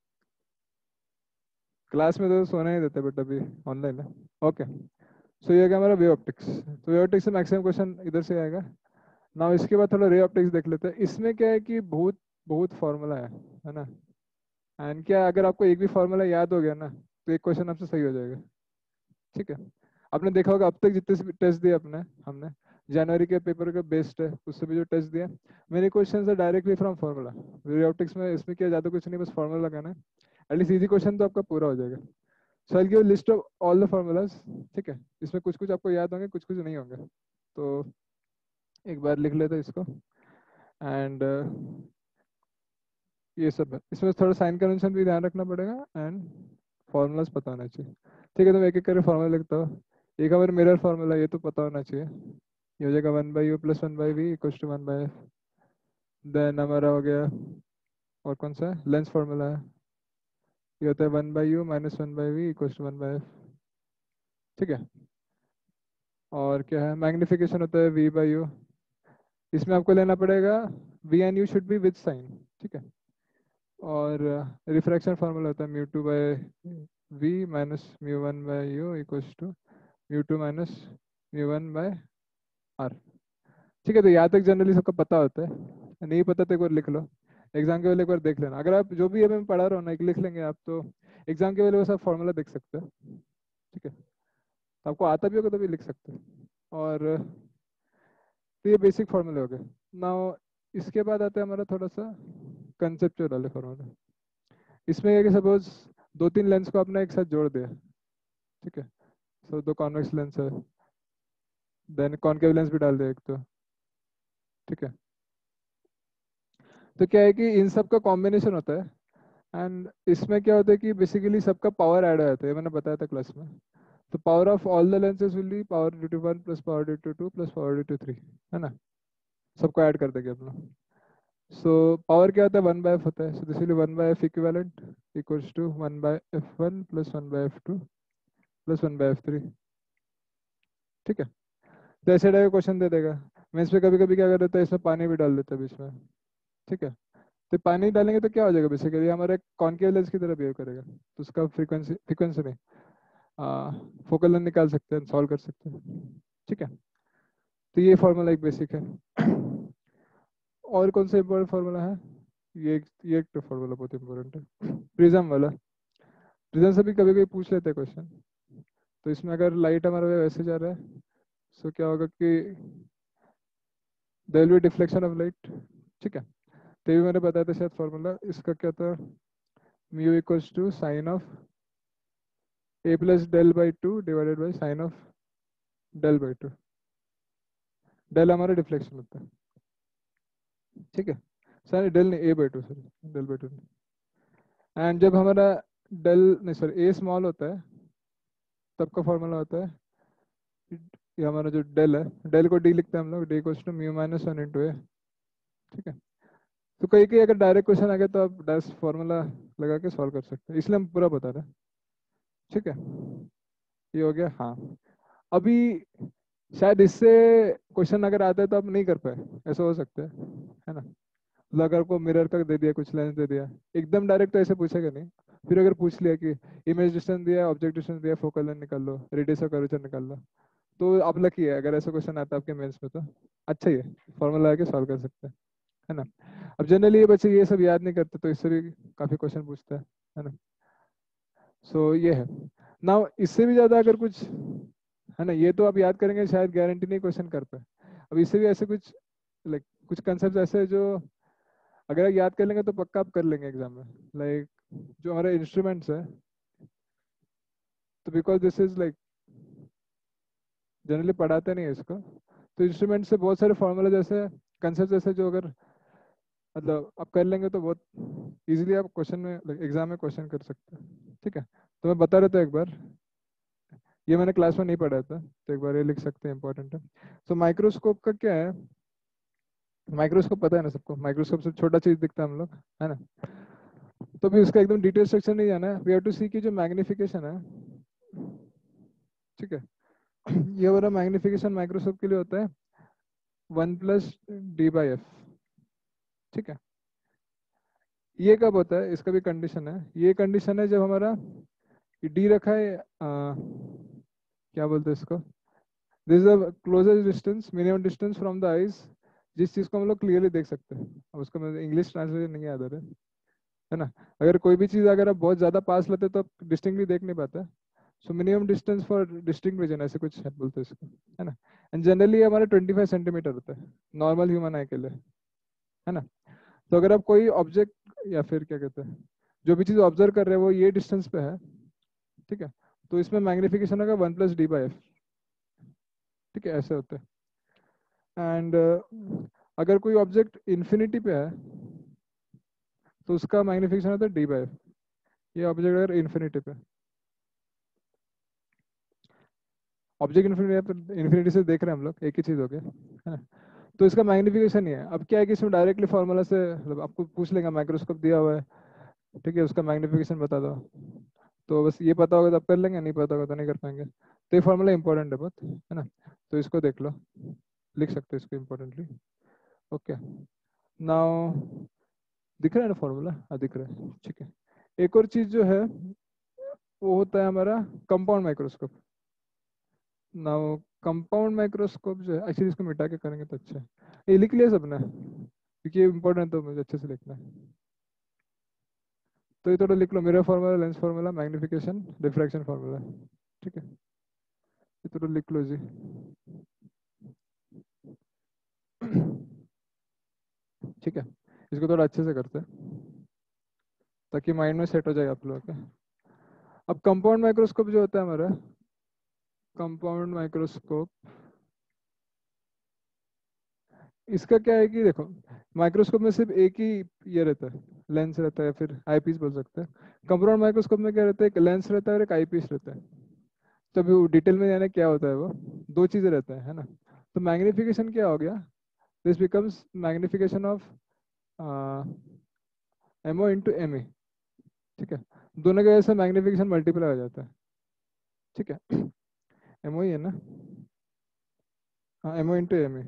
क्लास में तो सोना ही देते बट अभी ऑनलाइन है। ओके, सो ये क्या हमारा वे ऑप्टिक्स। तो वे ऑप्टिक्स से मैक्सिमम क्वेश्चन इधर से आएगा ना। इसके बाद थोड़ा रे ऑप्टिक्स देख लेते हैं। इसमें क्या है कि बहुत बहुत फार्मूला है है ना? एंड क्या अगर आपको एक भी फार्मूला याद हो गया ना, तो एक क्वेश्चन आपसे सही हो जाएगा। ठीक है, आपने देखा होगा अब तक जितने भी टेस्ट दिए अपने हमने, जनवरी के पेपर का बेस्ड है, उससे भी जो टेस्ट दिया, मेरे क्वेश्चन है directly from formula. Ray optics में इसमें क्या ज़्यादा कुछ नहीं, बस फार्मूला लगाना है। एटलीस्ट इजी क्वेश्चन तो आपका पूरा हो जाएगा। So I give list of all the formulas. ठीक है, इसमें कुछ कुछ आपको याद होंगे, कुछ कुछ नहीं होंगे, तो एक बार लिख लेते हैं इसको। एंड ये सब है, इसमें थोड़ा साइन कन्वेंशन भी ध्यान रखना पड़ेगा एंड फॉर्मूलाज पता होना चाहिए। ठीक है, तो मैं एक एक करके फॉर्मूला लिखता हूँ। एक हमारे मिरर फार्मूला, ये तो पता होना चाहिए। ये हो जाएगा one by u plus one by v equals to one by f. Then हमारा हो गया, और कौन सा है, लेंस फार्मूला है। ये होता है one by u minus one by v equals to one by f. ठीक है, और क्या है, मैग्निफिकेशन होता है वी बाई यू। इसमें आपको लेना पड़ेगा v and u should be with sign. ठीक है, और रिफ्रैक्शन फार्मूला होता है mu two by v minus mu one by u equals to mu two minus mu one by R. ठीक है, तो यहाँ तक जनरली सबका पता होता है, नहीं पता तो एक बार लिख लो। एग्जाम के वेले एक बार देख लेना, अगर आप जो भी अभी मैं पढ़ा रहा हूँ ना एक लिख लेंगे आप, तो एग्जाम के वेले वो सब फॉर्मूला देख सकते हो। ठीक है, तो आपको आता भी होगा तो भी लिख सकते हो। और तो ये बेसिक फॉर्मूले हो गए। नाउ इसके बाद आता है हमारा थोड़ा सा कंसेप्चुअल वाले फॉर्मूला। इसमें है कि सपोज दो तीन लेंस को आपने एक साथ जोड़ दिया। ठीक है, सो दो कॉन्वेक्स लेंस है, देन कॉनकेव लेंस भी डाल दिया एक तो। ठीक है, तो क्या है कि इन सब का कॉम्बिनेशन होता है। एंड इसमें क्या होता है कि बेसिकली सबका पावर ऐड हो जाता है, ये मैंने बताया था क्लास में। तो power of all the lenses will be power due to one plus power due to two plus power due to three, है ना? सबको ऐड कर देंगे अपना। सो पावर क्या होता है, वन बाय एफ होता है। So this will one by f equivalent equals to one by f one plus one by f two plus one by f three. ठीक है, तो ऐसे टाइप क्वेश्चन दे देगा। मैं इसमें कभी कभी क्या कर देता है, इसमें पानी भी डाल देता है बीच में। ठीक है, तो पानी डालेंगे तो क्या हो जाएगा, बेसिकली हमारे कॉनकेव लेंस की तरह बिहेव करेगा, तो उसका फ्रीक्वेंसी फ्रीक्वेंसी नहीं, फोकल लेंथ निकाल सकते हैं, सॉल्व कर सकते हैं। ठीक है, तो ये फॉर्मूला एक बेसिक है। और कौन सा इम्पोर्टेंट फार्मूला है, ये एक ये एक तो फार्मूला बहुत इंपॉर्टेंट है, प्रिज्म वाला। प्रिज्म से भी कभी कभी पूछ लेते हैं क्वेश्चन। तो इसमें अगर लाइट हमारा वैसे जा रहा है, सो क्या होगा कि there will be deflection of light. ठीक है, तो ये भी मैंने बताया था शायद फार्मूला, इसका क्या था, mu equals to sine of A plus del by two divided by sine of del by two. Del हमारा डिफ्लेक्शन होता है। ठीक है, सर डेल नहीं, A by two, sorry del by two. And जब हमारा डेल नहीं सॉरी ए small होता है, तब का फॉर्मूला होता है, ये हमारा जो डेल है, डेल को डी लिखते हैं हम लोग, D equals to mu minus one into A. ठीक है, तो कहीं कहीं अगर डायरेक्ट क्वेश्चन आ गया तो आप डायरेक्ट फॉर्मूला लगा के सॉल्व कर सकते हैं, इसलिए हम पूरा बता रहे हैं। ठीक है, ये हो गया। हाँ, अभी शायद इससे क्वेश्चन अगर आता है तो आप नहीं कर पाए, ऐसा हो सकता है है ना। मतलब अगर को मिरर का दे दिया, कुछ लेंस दे दिया, एकदम डायरेक्ट तो ऐसे पूछेगा नहीं। फिर अगर पूछ लिया कि इमेज डिस्टेंस दिया, ऑब्जेक्ट डिस्टेंस दिया, फोकल लेंथ निकाल लो, रेडियस और कर्वेचर निकाल लो, तो आप लकी है अगर ऐसा क्वेश्चन आता है आपके मेंस में तो अच्छा ही है, फॉर्मूला आके सॉल्व कर सकते हैं, है ना। अब जनरली ये बच्चे ये सब याद नहीं करते तो इससे भी काफी क्वेश्चन पूछता है है ना। सो ये है ना। इससे भी ज्यादा अगर कुछ है ना, ये तो आप याद करेंगे शायद गारंटी नहीं क्वेश्चन कर पाए। अब इससे भी ऐसे कुछ लाइक कुछ कंसेप्ट ऐसे हैं जो अगर आप याद कर लेंगे तो पक्का आप कर लेंगे एग्जाम में। लाइक जो हमारे इंस्ट्रूमेंट्स है, तो because this is like generally पढ़ाते नहीं है इसको, तो इंस्ट्रूमेंट से बहुत सारे फॉर्मूला जैसे कंसेप्ट जैसे जो अगर मतलब आप कर लेंगे तो बहुत इजीली आप क्वेश्चन में एग्जाम में क्वेश्चन कर सकते हैं। ठीक है, तो मैं बता रहा था एक बार, ये मैंने क्लास में नहीं पढ़ा था तो एक बार ये लिख सकते हैं, इंपॉर्टेंट है। तो माइक्रोस्कोप का क्या है, माइक्रोस्कोप पता है ना सबको, माइक्रोस्कोप से छोटा चीज दिखता है हम लोग, है ना। तो भी उसका एकदम डिटेल स्ट्रक्चर नहीं जाना है, वी हैव टू सी की जो मैग्निफिकेशन है, ठीक है। ये वाला मैग्निफिकेशन माइक्रोस्कोप के लिए होता है one plus D by f, ठीक है। ये कब होता है, इसका भी कंडीशन है, ये कंडीशन है जब हमारा डी रखा है आ, क्या बोलते हैं इसको, this is the closest distance, minimum distance from the eyes, जिस चीज को हम लोग क्लियरली देख सकते हैं। अब उसका मुझे इंग्लिश ट्रांसलेशन नहीं याद आ रहा है है ना। अगर कोई भी चीज अगर आप बहुत ज्यादा पास लेते तो आप डिस्टिंक्टली देख नहीं पाते। So minimum distance for distinct vision ऐसे कुछ है बोलते हैं इसको, है ना। एंड जनरली हमारा ट्वेंटी फाइव सेंटीमीटर होता है नॉर्मल ह्यूमन आई के लिए, है ना। तो अगर आप कोई ऑब्जेक्ट या फिर क्या कहते हैं जो भी चीज ऑब्जर्व कर रहे हैं वो ये डिस्टेंस पे है, ठीक है, तो इसमें मैग्निफिकेशन होगा one plus D by f, ठीक है, ऐसे होते हैं। एंड अगर कोई ऑब्जेक्ट इन्फिनिटी पे है तो उसका मैग्निफिकेशन होता है डी बाई एफ। ये ऑब्जेक्ट अगर इन्फिनिटी पे, ऑब्जेक्ट इन्फिनिटी इन्फिनिटी से देख रहे हैं हम लोग, एक ही चीज हो गया, है ना। तो इसका मैग्निफिकेशन ही है। अब क्या है कि इसमें डायरेक्टली फार्मूला से मतलब आपको पूछ लेगा, माइक्रोस्कोप दिया हुआ है, ठीक है, उसका मैग्निफिकेशन बता दो, तो बस ये पता होगा तो आप कर लेंगे, नहीं पता होगा तो नहीं कर पाएंगे। तो ये फार्मूला इंपॉर्टेंट है बहुत, है ना। तो इसको देख लो, लिख सकते हो इसको इम्पोर्टेंटली। ओके, नाउ दिख रहा है ना फार्मूला, हाँ दिख रहा है, ठीक है। एक और चीज जो है वो होता है हमारा compound microscope. Now compound microscope जो है, एक्चुअली इसको मिटा के करेंगे तो अच्छा है। ये लिख लिया सबने, क्योंकि ये इंपॉर्टेंट तो मुझे अच्छे से लिखना है। तो ये थोड़ा लिख लो, mirror formula, lens formula, magnification, diffraction formula, ठीक है, ये थोड़ा लिख लो जी। ठीक है, इसको थोड़ा अच्छे से करते हैं ताकि माइंड में सेट हो जाए आप लोगों के। अब कंपाउंड माइक्रोस्कोप जो होता है हमारा, कंपाउंड माइक्रोस्कोप, इसका क्या है कि देखो, माइक्रोस्कोप में सिर्फ एक ही ये रहता है, लेंस रहता है, फिर आई पीस बोल सकते हैं। कंपाउंड माइक्रोस्कोप में क्या रहता है, एक लेंस रहता है और एक आई पीस रहता है। तो अभी डिटेल में जाने क्या होता है, वो दो चीजें रहता है है ना। तो मैग्निफिकेशन क्या हो गया, this becomes magnification of MO into M A, ठीक है। दोनों की वजह से मैग्निफिकेशन मल्टीप्लाई हो जाता है, ठीक है। एमओ ही है ना, हाँ, एमओ इंटू एम ए।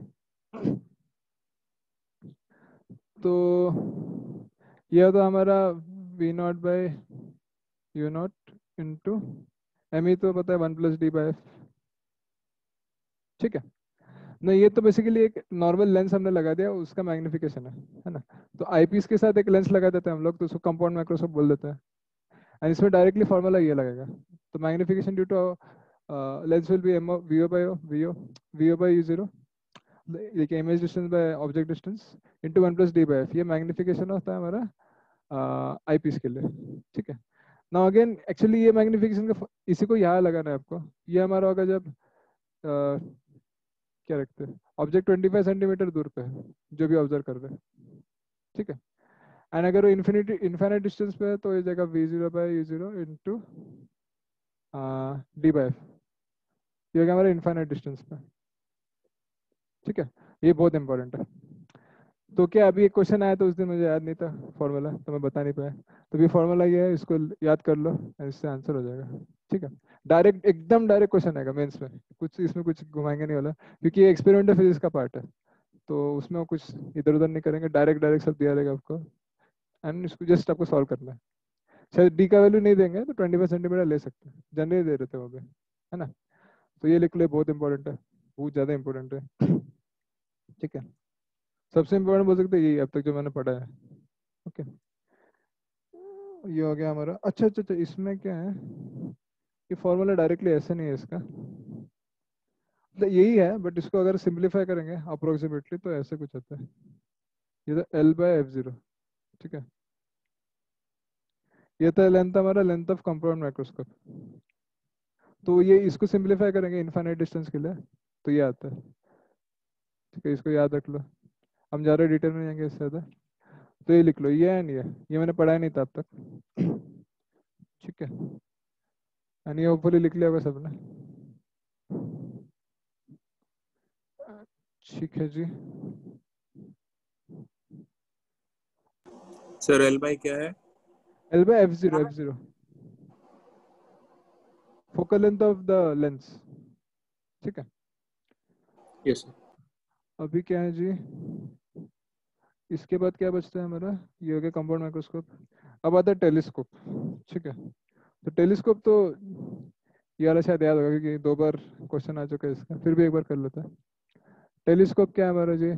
तो यह तो हमारा v naught by u naught into M E, तो पता है one plus D by f, ठीक है। नहीं, ये तो बेसिकली एक नॉर्मल लेंस हमने लगा दिया, उसका मैग्निफिकेशन है है ना। तो आईपीस के साथ एक लेंस लगा देते हैं हम लोग, तो उसको कंपाउंड माइक्रोस्कोप बोल देते हैं। एंड इसमें डायरेक्टली फॉर्मूला ये लगेगा, तो magnification due to lens will be M v o by v o v o by u zero, देखिए image distance by object distance into one plus D by f, ये magnification होता है हमारा eyepiece के लिए, ठीक है। Now again actually ये मैग्निफिकेशन का इसी को यहाँ लगाना है आपको। ये हमारा होगा जब uh, क्या रखते हैं, ऑब्जेक्ट ट्वेंटी फाइव सेंटीमीटर दूर पे है जो भी ऑब्जर्व कर रहे हैं, ठीक है। एंड अगर वो इन्फिनिटी इन्फाइनाइट डिस्टेंस पे है तो ये जाएगा v zero by u zero into D by f, ये होगा हमारा इन्फाइनाइट डिस्टेंस पे, ठीक है। ये बहुत इंपॉर्टेंट है। तो क्या अभी एक क्वेश्चन आया तो उस दिन मुझे याद नहीं था फॉर्मूला, तो मैं बता नहीं पाया। तो भी फॉर्मूला ये है, इसको याद कर लो, इससे आंसर हो जाएगा। ठीक है, डायरेक्ट एकदम डायरेक्ट क्वेश्चन आएगा मेंस में, कुछ इसमें कुछ घुमाएंगे नहीं वाला, क्योंकि ये एक्सपेरिमेंटल फिजिक्स का पार्ट है, तो उसमें वो कुछ इधर उधर नहीं करेंगे, डायरेक्ट डायरेक्ट सब दिया रहेगा आपको, एंड इसको जस्ट आपको सॉल्व करना है। शायद डी का वैल्यू नहीं देंगे तो ट्वेंटी फाइव सेंटीमीटर ले सकते हैं, जनरली दे रहे थे वो भी, है ना। तो ये लिख लो, बहुत इंपॉर्टेंट है, बहुत ज़्यादा इंपॉर्टेंट है। ठीक है, सबसे इंपॉर्टेंट बोल सकते हैं यही अब तक जो मैंने पढ़ा है। ओके, ये हो गया हमारा। अच्छा अच्छा अच्छा, इसमें क्या है, ये फॉर्मूला डायरेक्टली ऐसे नहीं है इसका, मतलब यही है, बट इसको अगर सिंप्लीफाई करेंगे अप्रोक्सीमेटली तो ऐसे कुछ होता है, ये तो एल बाय एफ जीरो। ठीक है, ये था लेंथ, हमारा लेंथ ऑफ कंपाउंड माइक्रोस्कोप। तो ये इसको सिंप्लीफाई करेंगे इनफाइनाइट डिस्टेंस के लिए, तो ये आता है। ठीक है, इसको याद रख लो, हम ज़्यादा डिटेल में नहीं जाएंगे इससे ज़्यादा। तो ये लिख लो, ये है नहीं है, ये मैंने पढ़ा ही नहीं था अब तक। ठीक है, यानी होपफुली लिख लिया होगा सबने। ठीक है जी, सर एल बाई क्या है? L by f zero, f zero focal length of the lens. ठीक है, यस सर। अभी क्या है जी, इसके बाद क्या बचता है हमारा, ये हो गया कंपाउंड माइक्रोस्कोप। अब आता है टेलीस्कोप। ठीक है, तो टेलीस्कोप तो ये वाला शायद याद होगा, क्योंकि दो बार क्वेश्चन आ चुका है इसका, फिर भी एक बार कर लेते हैं। टेलीस्कोप क्या है हमारा जी,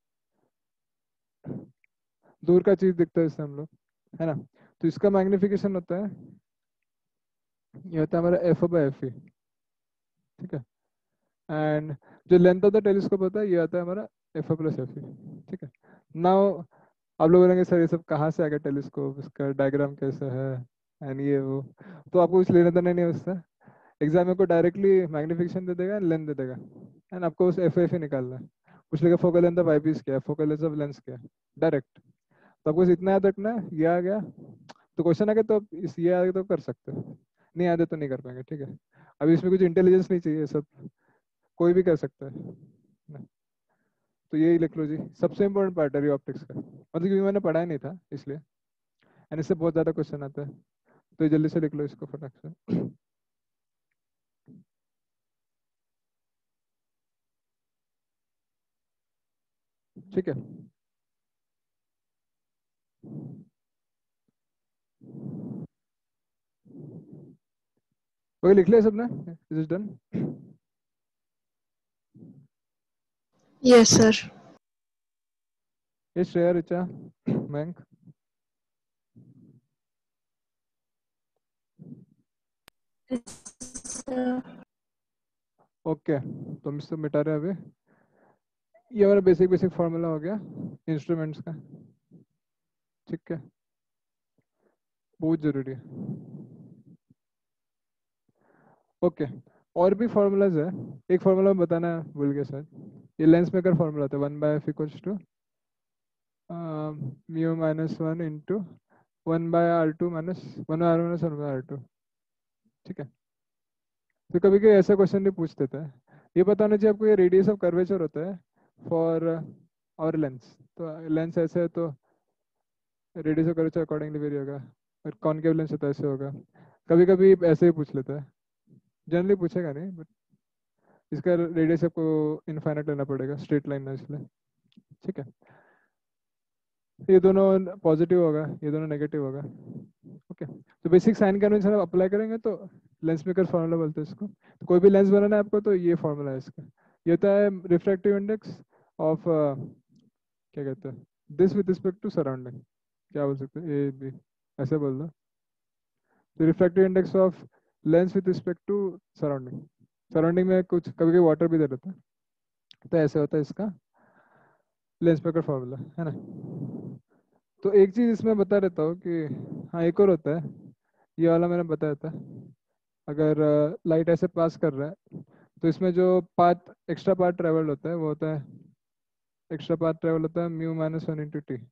दूर का चीज दिखता है इससे हम लोग, है ना। तो इसका मैग्निफिकेशन होता है, ये होता है हमारा एफ बाय एफ ई। ठीक है, एंड जो लेंथ ऑफ द टेलीस्कोप होता है ये आता है हमारा एफ प्लस एफ ई। ठीक है, नाउ आप लोग बोलेंगे सर ये सब कहाँ से आ गया टेलीस्कोप, इसका डायग्राम कैसा है, एंड ये वो, तो आपको कुछ लेना देना नहीं है उससे। एग्जाम में को डायरेक्टली मैग्निफिकेशन दे देगा, लेंथ दे देगा, एंड आपको उस एफ एफ ही निकालना है। पूछ लेगा फोकल लेंथ ऑफ आईपीस क्या है, फोकल लेंथ ऑफ लेंस क्या है, डायरेक्ट। तो आपको इतना याद रखना है, ये आ गया तो क्वेश्चन आ गया, तो आप इस ये आ गया तो कर सकते हो, नहीं आते तो नहीं कर पाएंगे। ठीक है, अभी इसमें कुछ इंटेलिजेंस नहीं चाहिए, सब कोई भी कर सकता है ना। तो यही लिख लो जी, सबसे इंपॉर्टेंट पार्ट है रे ऑप्टिक्स का, मतलब क्योंकि मैंने पढ़ा ही नहीं था इसलिए, एंड इससे बहुत ज़्यादा क्वेश्चन आता है, तो ये जल्दी से लिख लो इसको फटाक से। ठीक है, ओके, लिख लिया सबने, is it done? Yes, sir. ये श्रेया, ऋचा, मयंक, Sir. ओके, तो हम इसको मिटा रहे हैं अभी। ये हमारा बेसिक बेसिक फार्मूला हो गया इंस्ट्रूमेंट्स का। ठीक है, बहुत जरूरी है। ओके, और भी फार्मूलाज है, एक फार्मूला बताना है भूल गया सर, ये लेंस मेकर फार्मूला था, one by f equals to mu minus one into one by R two minus one by R minus one by R two. ठीक है, तो कभी कभी ऐसा क्वेश्चन भी पूछ देता है, ये बताना चाहिए आपको, ये रेडियस ऑफ कर्वेचर होता है फॉर और लेंस, तो लेंस ऐसे है तो radius of curvature accordingly vary होगा, और कॉनकेव लेंस है तो ऐसे होगा। कभी कभी ऐसे ही पूछ लेता है, जनरली पूछेगा नहीं, बट इसका रेडियस आपको इनफाइनाइट लेना पड़ेगा, स्ट्रेट लाइन है इसलिए। ठीक है, ये दोनों पॉजिटिव होगा, ये दोनों नेगेटिव होगा। ओके, तो बेसिक साइन कन्वेंशन आप अप्लाई करेंगे तो लेंस मेकर फार्मूला बोलते हैं इसको। तो कोई भी लेंस बनाना है आपको तो ये फार्मूला है इसका, ये होता है रिफ्रैक्टिव इंडेक्स ऑफ क्या कहते हैं, this with respect to surrounding, क्या बोल सकते हैं, ए बी ऐसे बोल दो। तो refractive index of lens with respect to surrounding, surrounding में कुछ कभी कभी वाटर भी दे देता है, तो ऐसे होता है इसका लेंस मेकर फार्मूला, है ना। तो एक चीज इसमें बता देता हूँ कि हाँ एक और होता है, ये वाला मैंने बताया था, अगर लाइट ऐसे पास कर रहा है तो इसमें जो पाथ एक्स्ट्रा पाथ ट्रेवल होता है वो होता है, एक्स्ट्रा पाथ ट्रेवल होता है mu minus one into t.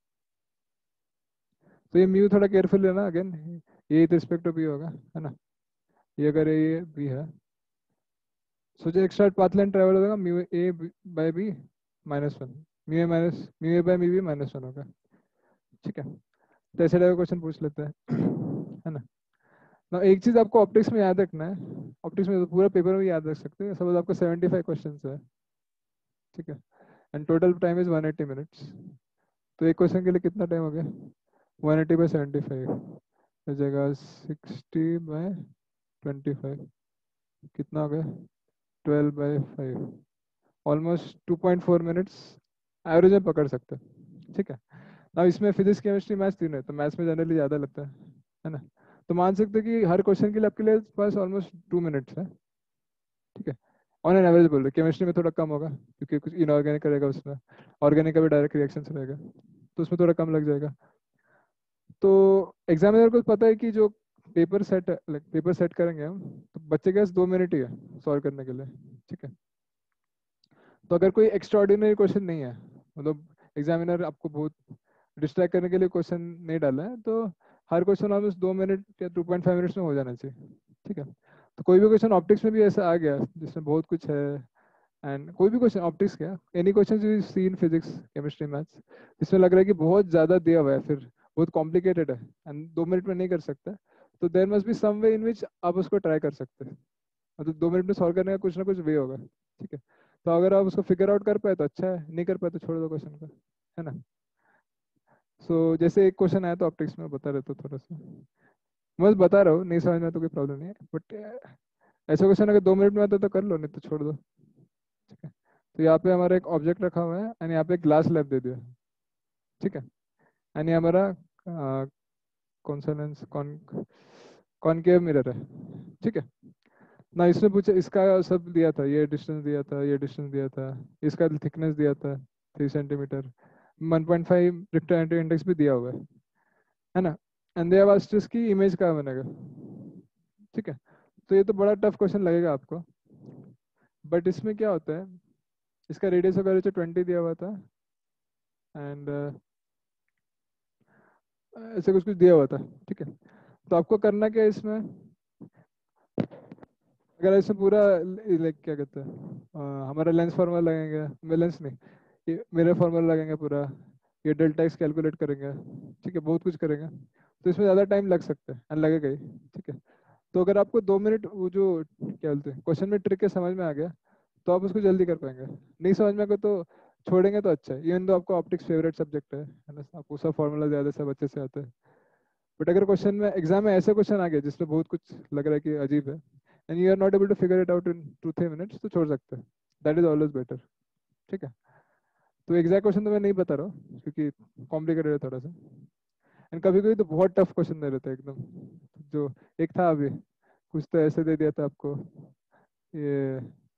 तो ये म्यू थोड़ा केयरफुल लेना, अगेन ये रिस्पेक्ट टू बी होगा, है ना, ये अगर ये बी है, सो जो एक्स्ट्रा पाथ लाइन ट्रेवल होगा mu A by B minus one, mu A minus mu A by me B minus one होगा। ठीक है, तो ऐसे टाइप का क्वेश्चन पूछ लेते हैं, है ना। ना एक चीज आपको ऑप्टिक्स में याद रखना है, ऑप्टिक्स में तो पूरा पेपर में याद रख सकते हैं, सपोज आपको सेवेंटी फाइव क्वेश्चन है, ठीक है, and total time is one eighty minutes, तो एक क्वेश्चन के लिए कितना टाइम हो गया, one eighty by seventy five हो जाएगा सिक्सटी बाई ट्वेंटी फाइव, कितना हो गया twelve by five, almost two point four minutes average में पकड़ सकते हैं, ठीक है। अब इसमें फिजिक्स केमिस्ट्री मैथ्स तीनों है, तो मैथ्स में जनरली ज़्यादा लगता है है ना, तो मान सकते हैं कि हर क्वेश्चन के लिए आपके लिए पास ऑलमोस्ट टू मिनट्स है, ठीक है, ऑन एन एवरेज बोल रहे, केमिस्ट्री में थोड़ा कम होगा क्योंकि कुछ इनऑर्गेनिक रहेगा उसमें, ऑर्गेनिक का भी डायरेक्ट रिएक्शन रहेगा, तो उसमें थोड़ा कम लग जाएगा। तो एग्जामिनर को पता है कि जो paper set like paper set करेंगे हम, तो बच्चे के पास दो मिनट ही है सॉल्व करने के लिए, ठीक है। तो अगर कोई एक्स्ट्राऑर्डिनरी क्वेश्चन नहीं है, मतलब एग्जामिनर आपको बहुत डिस्ट्रैक्ट करने के लिए क्वेश्चन नहीं डाला है, तो हर क्वेश्चन ऑलमोस्ट दो मिनट या टू पॉइंट फाइव मिनट्स में हो जाना चाहिए, ठीक है। तो कोई भी क्वेश्चन ऑप्टिक्स में भी ऐसा आ गया जिसमें बहुत कुछ है, एंड कोई भी क्वेश्चन ऑप्टिक्स क्या any question you see in physics chemistry maths जिसमें लग रहा है कि बहुत ज़्यादा दिया हुआ है, फिर बहुत कॉम्प्लिकेटेड है एंड दो मिनट में नहीं कर सकता, तो there must be some way in which आप उसको ट्राई कर सकते हैं, मतलब दो मिनट में सॉल्व करने का कुछ ना कुछ वे होगा, ठीक है। तो अगर आप उसको फिगर आउट कर पाए तो अच्छा है, नहीं कर पाए तो छोड़ दो क्वेश्चन का, है ना। सो so, जैसे एक क्वेश्चन आया तो ऑप्टिक्स में बता रहे तो थोड़ा सा बस बता रहा हूँ, नहीं समझ में तो कोई प्रॉब्लम नहीं है, बट ऐसा क्वेश्चन अगर दो मिनट में आता है तो कर लो, नहीं तो छोड़ दो, ठीक है। तो यहाँ पे हमारा एक ऑब्जेक्ट रखा हुआ है एंड यहाँ पे ग्लास लैब दे दिया, ठीक है, एंड ये हमारा आ, कौन सा लेंस कॉन कॉनकेव मिरर है, ठीक है ना। इसमें पूछे इसका सब दिया था, ये डिस्टेंस दिया था, ये डिस्टेंस दिया था, इसका थिकनेस दिया था three centimetre, one point five refractive index भी दिया हुआ है है ना, एंड दे हैव आस्क्ड इसकी इमेज कहाँ बनेगा, ठीक है। तो ये तो बड़ा टफ क्वेश्चन लगेगा आपको, बट इसमें क्या होता है, इसका रेडियस वगैरह जो ट्वेंटी दिया हुआ था एंड ऐसे कुछ कुछ दिया हुआ था, ठीक है। तो आपको करना क्या है इसमें, अगर ऐसे पूरा लाइक क्या कहते हैं अ, हमारा लेंस फार्मूला लगेंगे, लेंस नहीं ये मेरा फार्मूला लगेंगे पूरा, ये डेल्टा एक्स कैलकुलेट करेंगे, ठीक है, बहुत कुछ करेंगे, तो इसमें ज़्यादा टाइम लग सकता है एंड लगेगा ही, ठीक है। तो अगर आपको दो मिनट वो जो क्या बोलते हैं क्वेश्चन में ट्रिक के समझ में आ गया तो आप उसको जल्दी कर पाएंगे, नहीं समझ में आएगा तो छोड़ेंगे तो अच्छा है, इवन तो आपको ऑप्टिक्स फेवरेट सब्जेक्ट है है ना, आपको सब फार्मूला ज़्यादा सब अच्छे से आता है, बट अगर क्वेश्चन में एग्जाम में ऐसे क्वेश्चन आ गए जिसमें बहुत कुछ लग रहा है कि अजीब है and you are not able to figure it out in two three minutes, तो छोड़ सकते हैं, दैट इज ऑलवेज बेटर, ठीक है। तो एग्जैक्ट क्वेश्चन तो मैं नहीं बता रहा हूँ क्योंकि कॉम्प्लिकेटेड है थोड़ा सा, एंड कभी कभी तो बहुत टफ क्वेश्चन दे देते हैं एकदम, जो एक था अभी कुछ तो ऐसे दे दिया था आपको, ये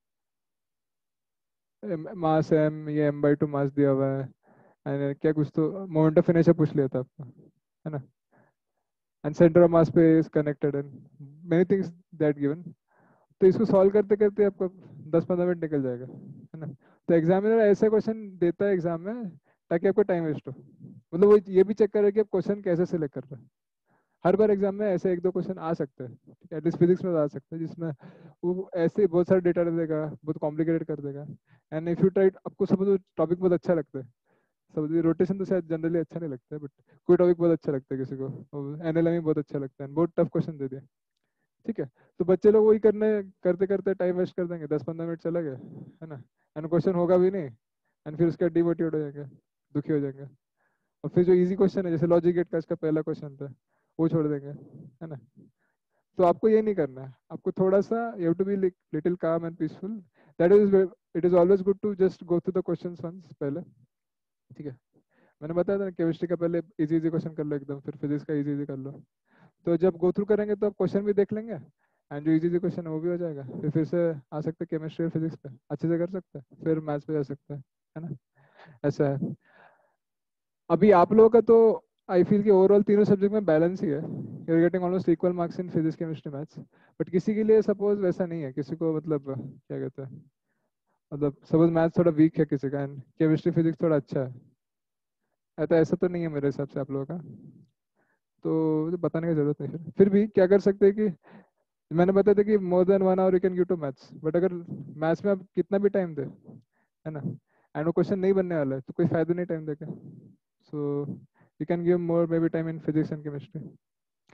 मास एम, ये एम बाई टू मास दिया हुआ है एंड क्या कुछ तो मोमेंट ऑफ इनर्शिया पूछ लिया था आपको, है ना, एंड सेंटर ऑफ मास पे is connected and many things that given, तो इसको सॉल्व करते करते आपको दस पंद्रह मिनट निकल जाएगा, है ना। तो एग्जामिनर ऐसे क्वेश्चन देता है एग्जाम में ताकि आपको टाइम वेस्ट हो, मतलब वो ये भी चेक करे कि आप क्वेश्चन कैसे सिलेक्ट कर रहे हैं, हर बार एग्जाम में ऐसे एक दो क्वेश्चन आ सकते हैं, एटलीस्ट फिजिक्स में तो आ सकते हैं जिसमें वो ऐसे बहुत सारे डेटा दे देगा, बहुत कॉम्प्लिकेटेड कर देगा, एंड इफ यू ट्राई, आपको समझो टॉपिक बहुत अच्छा लगता है, समझिए रोटेशन तो शायद जनरली अच्छा नहीं लगता है, बट कोई टॉपिक बहुत अच्छा लगता है किसी को, एनएलएम बहुत अच्छा लगता है, बहुत टफ क्वेश्चन दे दिया, ठीक है। तो बच्चे लोग वही करने करते करते टाइम वेस्ट कर देंगे, दस पंद्रह मिनट चला गया, है ना, एंड क्वेश्चन होगा भी नहीं, एंड फिर उसका डिमोटिवेट हो जाएंगे, दुखी हो जाएंगे, और फिर जो इजी क्वेश्चन है जैसे लॉजिक गेट का इसका पहला क्वेश्चन था वो छोड़ देंगे, है ना। तो आपको ये नहीं करना है, आपको थोड़ा सा you have to be little calm and peaceful, that is it is always good to just go through the questions once पहले, ठीक है। मैंने बताया था ना केमिस्ट्री का पहले इजी इजी क्वेश्चन कर लो एकदम, फिर फिजिक्स का इजी इजी कर लो, तो जब गो थ्रू करेंगे तो आप क्वेश्चन भी देख लेंगे एंड जो इजी इजी क्वेश्चन है वो भी हो जाएगा, फिर फिर से आ सकते हैं केमिस्ट्री और फिजिक्स पे अच्छे से कर सकते हैं, फिर मैथ्स पे जा सकते हैं, है ना, ऐसा है। अभी आप लोगों का तो आई फील कि ओवरऑल तीनों सब्जेक्ट में बैलेंस ही है, you are getting almost equal marks in physics chemistry maths, but किसी के लिए सपोज वैसा नहीं है, किसी को मतलब क्या कहते हैं, मतलब सपोज मैथ्स थोड़ा वीक है किसी का एंड केमिस्ट्री फिजिक्स थोड़ा अच्छा है, ऐसा ऐसा तो नहीं है मेरे हिसाब से आप लोगों का, तो मुझे बताने की जरूरत नहीं, फिर फिर भी क्या कर सकते हैं कि मैंने बताया था कि more than one hour you can give to maths, but अगर मैथ्स में आप कितना भी टाइम दे, है ना, एंड वो क्वेश्चन नहीं बनने वाला है तो कोई फायदा नहीं टाइम देके, so you can give more maybe time in physics and chemistry,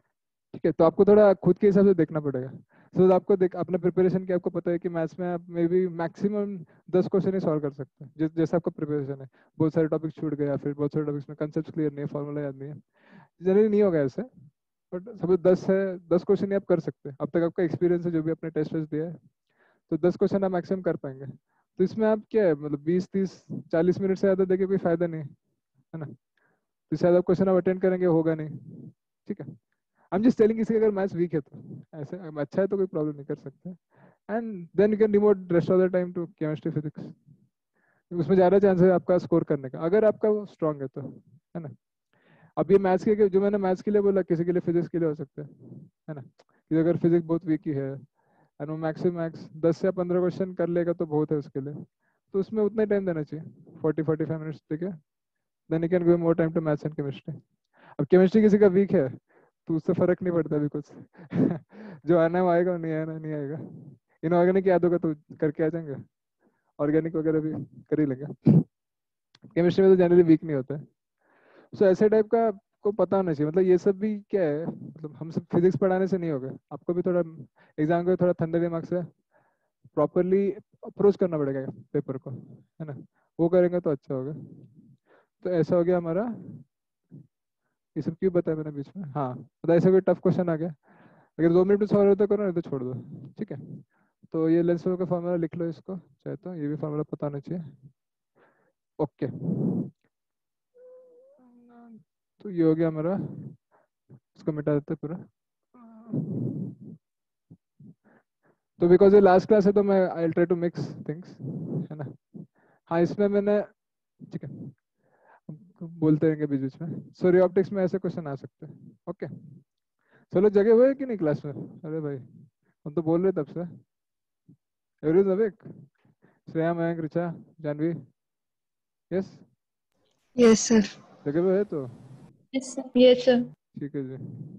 ठीक है, तो आपको थोड़ा खुद के हिसाब से देखना पड़ेगा। सो so, आपको देख अपने प्रिपरेशन की आपको पता है कि मैथ्स में आप मे बी मैक्सिमम दस क्वेश्चन ही सॉल्व कर सकते हैं, जिस जैसा आपका प्रिपरेशन है। बहुत सारे टॉपिक छूट गए या फिर बहुत सारे टॉपिक्स में कंसेप्ट क्लियर नहीं है, फॉर्मूला याद नहीं है, जनरली नहीं होगा ऐसे। बट सब दस है, दस क्वेश्चन ही आप कर सकते हैं। अब तक आपका एक्सपीरियंस है, जो भी अपने टेस्ट वेस्ट दिया है, तो दस क्वेश्चन आप मैक्सिमम कर पाएंगे। तो इसमें आप क्या है, मतलब बीस तीस चालीस मिनट से ज़्यादा देके कोई फायदा नहीं है ना। तो इससे ज़्यादा क्वेश्चन आप अटेंड करेंगे होगा नहीं। ठीक है, आई एम जस्ट टेलिंग, किसी का अगर मैथ्स वीक है तो ऐसे, अच्छा है तो कोई प्रॉब्लम नहीं, कर सकते। And then you can devote rest of the time to chemistry physics. उसमें ज़्यादा चांस है आपका स्कोर करने का, अगर आपका वो स्ट्रांग है तो, है ना। अब ये मैथ्स के, जो मैंने मैथ्स के लिए बोला, किसी के लिए फिजिक्स के लिए हो सकता है है ना। कि अगर फिजिक्स बहुत वीक ही है एंड वो मैक्स मैक्स दस या पंद्रह क्वेश्चन कर लेगा तो बहुत है उसके लिए, तो उसमें उतना ही टाइम देना चाहिए, फोर्टी फोर्टी फाइव मिनट्स, ठीक है। Then you can give more time to maths and chemistry. अब केमिस्ट्री किसी का वीक है तो उससे फर्क नहीं पड़ता अभी कुछ जो आना है वो आएगा, नहीं आना नहीं आएगा। इनऑर्गेनिक याद होगा तो करके आ जाएंगे, ऑर्गेनिक वगैरह भी कर ही लेंगे। केमिस्ट्री में तो जनरली वीक नहीं होता है। सो ऐसे टाइप का को पता होना चाहिए। मतलब ये सब भी क्या है, मतलब हम सब फिजिक्स पढ़ाने से नहीं होगा, आपको भी थोड़ा एग्जाम को थोड़ा ठंडे दिमाग से प्रॉपरली अप्रोच करना पड़ेगा पेपर को, है ना। वो करेंगे तो अच्छा होगा। तो ऐसा हो गया हमारा। ये सब क्यों बताया मैंने बीच में, हाँ मतलब ऐसा कोई टफ क्वेश्चन आ गया, अगर दो मिनट में सॉल्व होता करो, नहीं तो छोड़ दो, ठीक है। तो ये लेंस का फार्मूला लिख लो इसको, चाहे तो ये भी फार्मूला पता होना चाहिए। ओके, तो ये हो गया हमारा, इसको मिटा देते हैं पूरा। तो बिकॉज ये लास्ट क्लास है तो मैं I try to mix things, है ना। हाँ इसमें मैंने, ठीक है, बोलते रहेंगे बीच बीच में। सो रे ऑप्टिक्स में ऐसे क्वेश्चन आ सकते हैं। ओके, चलो जगह हुए कि नहीं क्लास में? अरे भाई हम तो बोल रहे तब से। Everyone awake? Shreya, Mayank, Richa, Janvi, yes? Yes, sir. जगह हुए है तो Yes, sir. Yes, sir. ठीक है जी।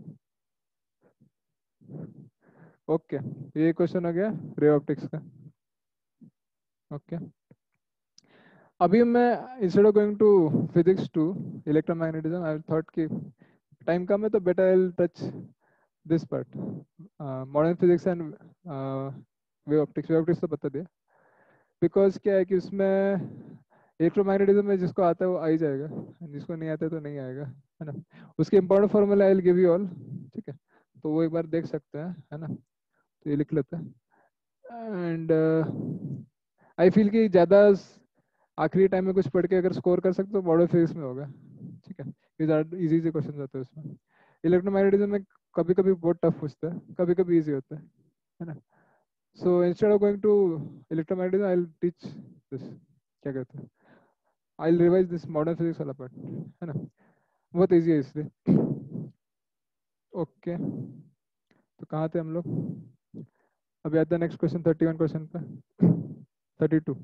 ओके, ये क्वेश्चन हो गया रे ऑप्टिक्स का। ओके, अभी मैं instead of going to physics to electromagnetism, I thought कि टाइम कम है तो better I will touch this part, modern physics and wave optics. Wave optics तो बता दिया, बिकॉज क्या है कि उसमें इलेक्ट्रोमैग्नेटिज्म में जिसको आता है वो आ ही जाएगा, जिसको नहीं आता है तो नहीं आएगा, है ना। उसके important formula I will give you all, ठीक है। तो वो एक बार देख सकते हैं, है ना। तो ये लिख लेते हैं। एंड आई फील कि ज़्यादा आखिरी टाइम में कुछ पढ़ के अगर स्कोर कर सकते तो मॉडर्न फिजिक्स में होगा, ठीक है। इजी इजी क्वेश्चन होते हैं उसमें। इलेक्ट्रोमैग्नेटिज्म में कभी कभी बहुत टफ पूछता है, कभी कभी इजी होता है, है ना। So instead of going to electromagnetism I will teach this, क्या कहते हैं, I will revise this modern physics वाला पार्ट, है ना। बहुत इजी है इसलिए। ओके, तो कहाँ थे हम लोग? अभी आता है next question, thirty one question पे, थर्टी टू।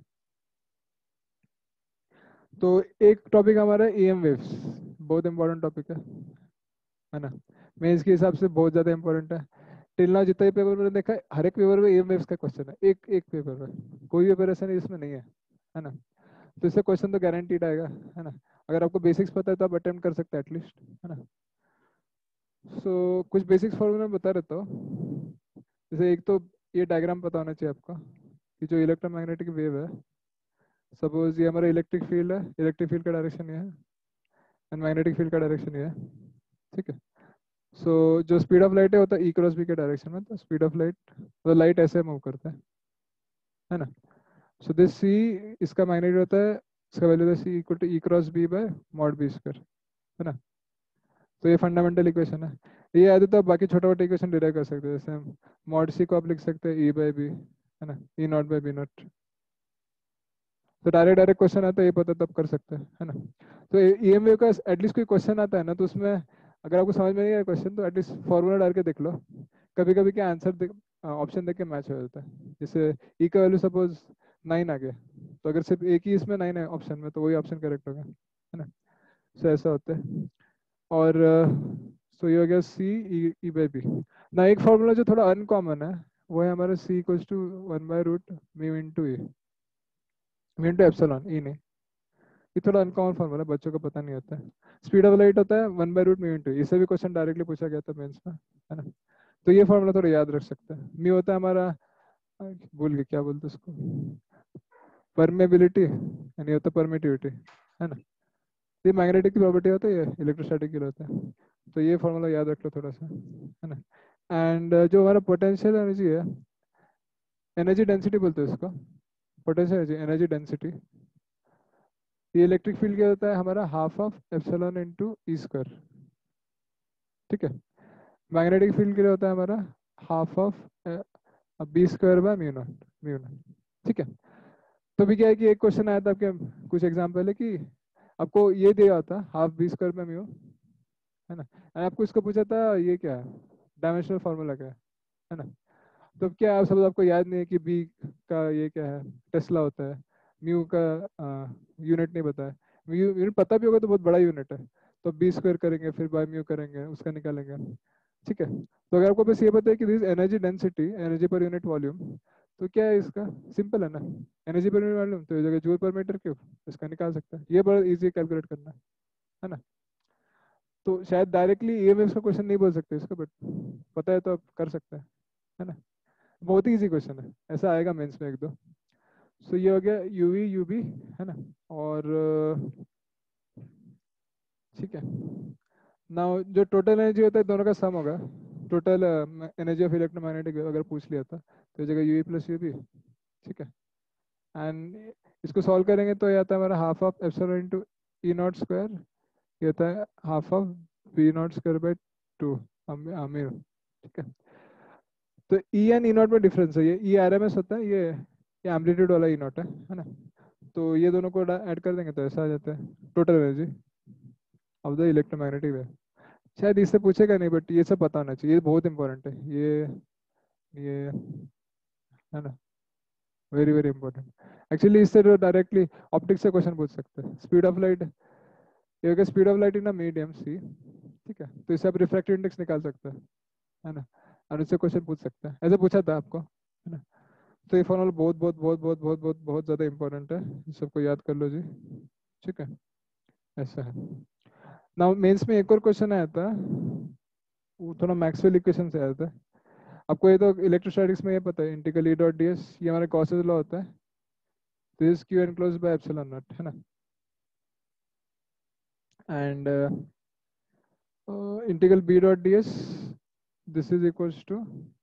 तो एक टॉपिक हमारा ई एम वेव्स, बहुत इंपॉर्टेंट टॉपिक है है ना। मैं इसके हिसाब से बहुत ज़्यादा इंपॉर्टेंट है। टिल नाउ जितना भी पेपर मैंने देखा है, हर एक पेपर में ई एम वेव्स का क्वेश्चन है, एक एक पेपर में, कोई भी पेपर ऐसा नहीं इसमें नहीं है, है ना। तो इससे क्वेश्चन तो गारंटीड आएगा, है ना। अगर आपको बेसिक्स पता है तो आप अटेम्प्ट कर सकते हैं एटलीस्ट, है ना। सो so, कुछ बेसिक्स फॉर्मूला मैं बता रहता हूँ। जैसे एक तो ये डायग्राम पता होना चाहिए आपका, कि जो इलेक्ट्रोमैग्नेटिक वेव है, सपोज ये हमारा इलेक्ट्रिक फील्ड है, इलेक्ट्रिक फील्ड का डायरेक्शन ये है एंड मैग्नेटिक फील्ड का डायरेक्शन ये है, ठीक है। सो so, जो स्पीड ऑफ लाइट है होता है ई क्रॉस बी के डायरेक्शन में, तो स्पीड ऑफ लाइट, तो लाइट ऐसे मूव करता है है ना। सो दिस सी, इसका मैग्नेट्यूड होता है, इसका value C equal to E cross B by mod B square, है ना। तो ये फंडामेंटल इक्वेशन है। ये आदि तो बाकी छोटा मोटा इक्वेशन डिराइव कर सकते हैं, जैसे हम मॉड सी को आप लिख सकते हैं ई बाय बी, है ना, E naught by B naught. तो डायरेक्ट डायरेक्ट क्वेश्चन आता है, ये पता तब कर सकते हैं, है ना। तो ई एम वेव का एटलीस्ट कोई क्वेश्चन आता है ना, तो उसमें अगर आपको समझ में नहीं आया क्वेश्चन तो एटलीस्ट फॉर्मूला डाल के देख लो। कभी कभी क्या आंसर ऑप्शन देख के मैच हो जाता है। जैसे ई का वैल्यू सपोज नाइन आ गया, तो अगर सिर्फ एक ही इसमें नाइन है ऑप्शन में, तो वही ऑप्शन करेक्ट होगा, है ना। सो ऐसा होता है। और सो ये हो गया सी ई बाई बी ना। एक फॉर्मूला जो थोड़ा अनकॉमन है वो है हमारा C equals to one by root mu into A, mu into epsilon, E नहीं। ये थोड़ा अनकॉमन फॉर्मूला है, बच्चों को पता नहीं होता है। स्पीड ऑफ लाइट होता है one by root mu into, इससे भी क्वेश्चन डायरेक्टली पूछा गया था मेंस में, है ना। तो ये फॉर्मूला थोड़ा याद रख सकते हैं। म्यू होता है हमारा, भूल गए क्या बोलते हैं उसको, परमेबिलिटी, यानी होता है परमिटिविटी, है ना। ये मैग्नेटिक की प्रॉपर्टी होता है, ये इलेक्ट्रोस्टैटिक की होता है। तो ये फॉर्मूला याद रख लो थोड़ा सा, है ना। एंड जो हमारा पोटेंशियल एनर्जी है, एनर्जी डेंसिटी बोलते हैं उसको, पोटेंशियल एनर्जी, एनर्जी डेंसिटी। ये इलेक्ट्रिक फील्ड क्या होता है हमारा, half of epsilon into E square, ठीक है। मैग्नेटिक फील्ड के लिए होता है हमारा half of B square by mu naught, mu naught, ठीक है। तो भी क्या है कि एक क्वेश्चन आया था आपके कुछ एग्जाम पहले कि आपको ये दिया होता half B square by mu, है ना। और आपको इसको पूछा था ये क्या है, डायमेंशनल फार्मूला क्या है है ना। तो क्या आप सब आपको याद नहीं है कि बी का ये क्या है, टेस्ला होता है, म्यू का यूनिट नहीं पता है, म्यू यूनिट पता भी होगा तो बहुत बड़ा यूनिट है, तो बी स्क्वायर करेंगे फिर बाय म्यू करेंगे उसका निकालेंगे, ठीक है। तो अगर आपको बस ये पता है कि this energy density, energy per unit volume, तो क्या है इसका, सिंपल है ना, एनर्जी पर यूनिट वॉल्यूम तो ये जगह जूल पर मीटर क्यूब, इसका निकाल सकते हैं, ये बड़ा इजी कैलकुलेट करना है है ना। तो शायद डायरेक्टली ईएमएफ का क्वेश्चन नहीं बोल सकते इसको, बट पता है तो आप कर सकते हैं, है ना। बहुत ही इजी क्वेश्चन है, ऐसा आएगा मेंस में एक दो। सो ये हो गया यूवी यूबी, है ना। और अ, ठीक है ना, जो टोटल एनर्जी होता है दोनों का सम होगा, टोटल एनर्जी ऑफ इलेक्ट्रोमैग्नेटिक अगर पूछ लिया था तो ये जगह यूवी प्लस यूबी, ठीक है। एंड इसको सॉल्व करेंगे तो ये आता है हमारा half of epsilon into E naught square, ये होता है half of V naught square by two आमिर, ठीक है। तो ई एंड ई नॉट में डिफरेंस है, ये ई आर एम एस होता है, ये ये एम्पलीट्यूड वाला ई नॉट है है ना। तो ये दोनों को ऐड कर देंगे तो ऐसा आ जाता है total energy of the electromagnetic wave. शायद इससे पूछेगा नहीं बट ये सब पता होना चाहिए, ये बहुत इंपॉर्टेंट है, ये ये है ना, वेरी वेरी इंपॉर्टेंट। एक्चुअली इससे जो डायरेक्टली ऑप्टिक्स से क्वेश्चन पूछ सकते हैं, स्पीड ऑफ लाइट, ये होगा speed of light in a medium C, ठीक है। तो इससे आप रिफ्रैक्टिव इंडेक्स निकाल सकते हैं, है ना, और इससे क्वेश्चन पूछ सकते हैं, ऐसे पूछा था आपको, है ना। तो ये फॉर्मूला बहुत बहुत बहुत बहुत बहुत बहुत बहुत ज़्यादा इंपॉर्टेंट है, इस सबको याद कर लो जी, ठीक है। ऐसा है ना, मेंस में एक और क्वेश्चन आया था, वो थोड़ा मैक्सवेल इक्वेशन से आया था। आपको ये तो इलेक्ट्रोस्टैटिक्स में ये पता है, integral E dot D S, ये हमारे गॉसेस लॉ होता है, this Q enclose by epsilon naught, है ना। And integral B dot D S, this is equals to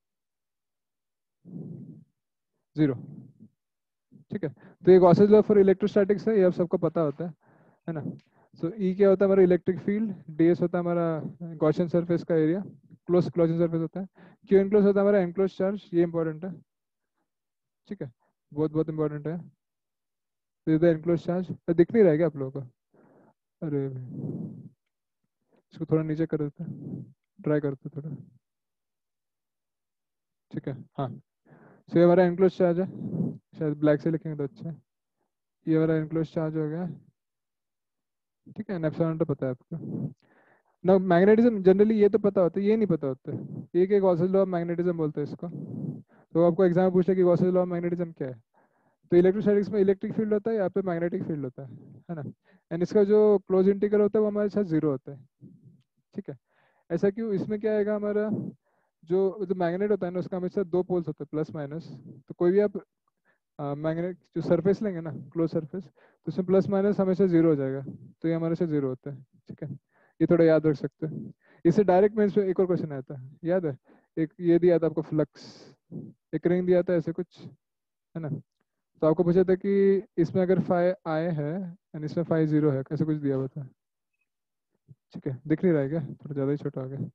zero, ठीक है। तो ये गॉसेस लॉ फॉर इलेक्ट्रोस्टैटिक्स है, ये आप सबको पता होता है है ना। सो ई क्या होता है हमारा इलेक्ट्रिक फील्ड, डी एस होता है हमारा गॉसियन सरफेस का एरिया, क्लोज क्लोजन सरफेस होता है, क्यू एनक्लोज होता है हमारा एनक्लोज चार्ज, ये इंपॉर्टेंट है, ठीक है, बहुत बहुत इंपॉर्टेंट है। तो एनक्लोज चार्ज दिख नहीं रहा है क्या आप लोगों को, अरे इसको थोड़ा नीचे कर देते हैं, ट्राई करते हैं थोड़ा, ठीक है। हाँ, सो ये हमारा एनक्लोज चार्ज है, शायद ब्लैक से लिखेंगे तो अच्छा है, ये हमारा एनक्लोज चार्ज हो गया, ठीक है। एप्सिलॉन तो पता है आपको ना। मैग्नेटिज्म जनरली ये तो पता होता है, ये नहीं पता होता है, एक एक गॉसेस लॉ ऑफ मैग्नेटिज्म बोलते हैं इसको। तो आपको एग्जाम में पूछे कि गॉसेस लॉ ऑफ मैग्नेटिज्म क्या है, तो इलेक्ट्रोस्टैटिक्स में इलेक्ट्रिक फील्ड होता है, यहाँ पे मैग्नेटिक फील्ड होता है है ना। एंड इसका जो क्लोज इंटीग्रल होता है वो हमारे साथ जीरो होता है, ठीक है। ऐसा क्यों, इसमें क्या आएगा हमारा, जो जो मैग्नेट होता है ना उसका हमेशा दो पोल्स होते हैं प्लस माइनस, तो कोई भी आप मैग्नेट जो सरफेस लेंगे ना क्लोज सरफेस, तो उसमें प्लस माइनस हमेशा जीरो हो जाएगा, तो ये हमारे से जीरो होता है, ठीक है। ये थोड़ा याद रख सकते हैं। इससे डायरेक्ट में एक और क्वेश्चन आया था, याद है, एक ये दिया था आपको फ्लक्स, एक रिंग दिया था ऐसे कुछ, है ना। तो आपको पूछा था कि इसमें अगर फाइव आए है एंड इसमें फाइव जीरो है, कैसे कुछ दिया हुआ था, ठीक है। दिख नहीं रहा है क्या, थोड़ा ज़्यादा ही छोटा हो गया,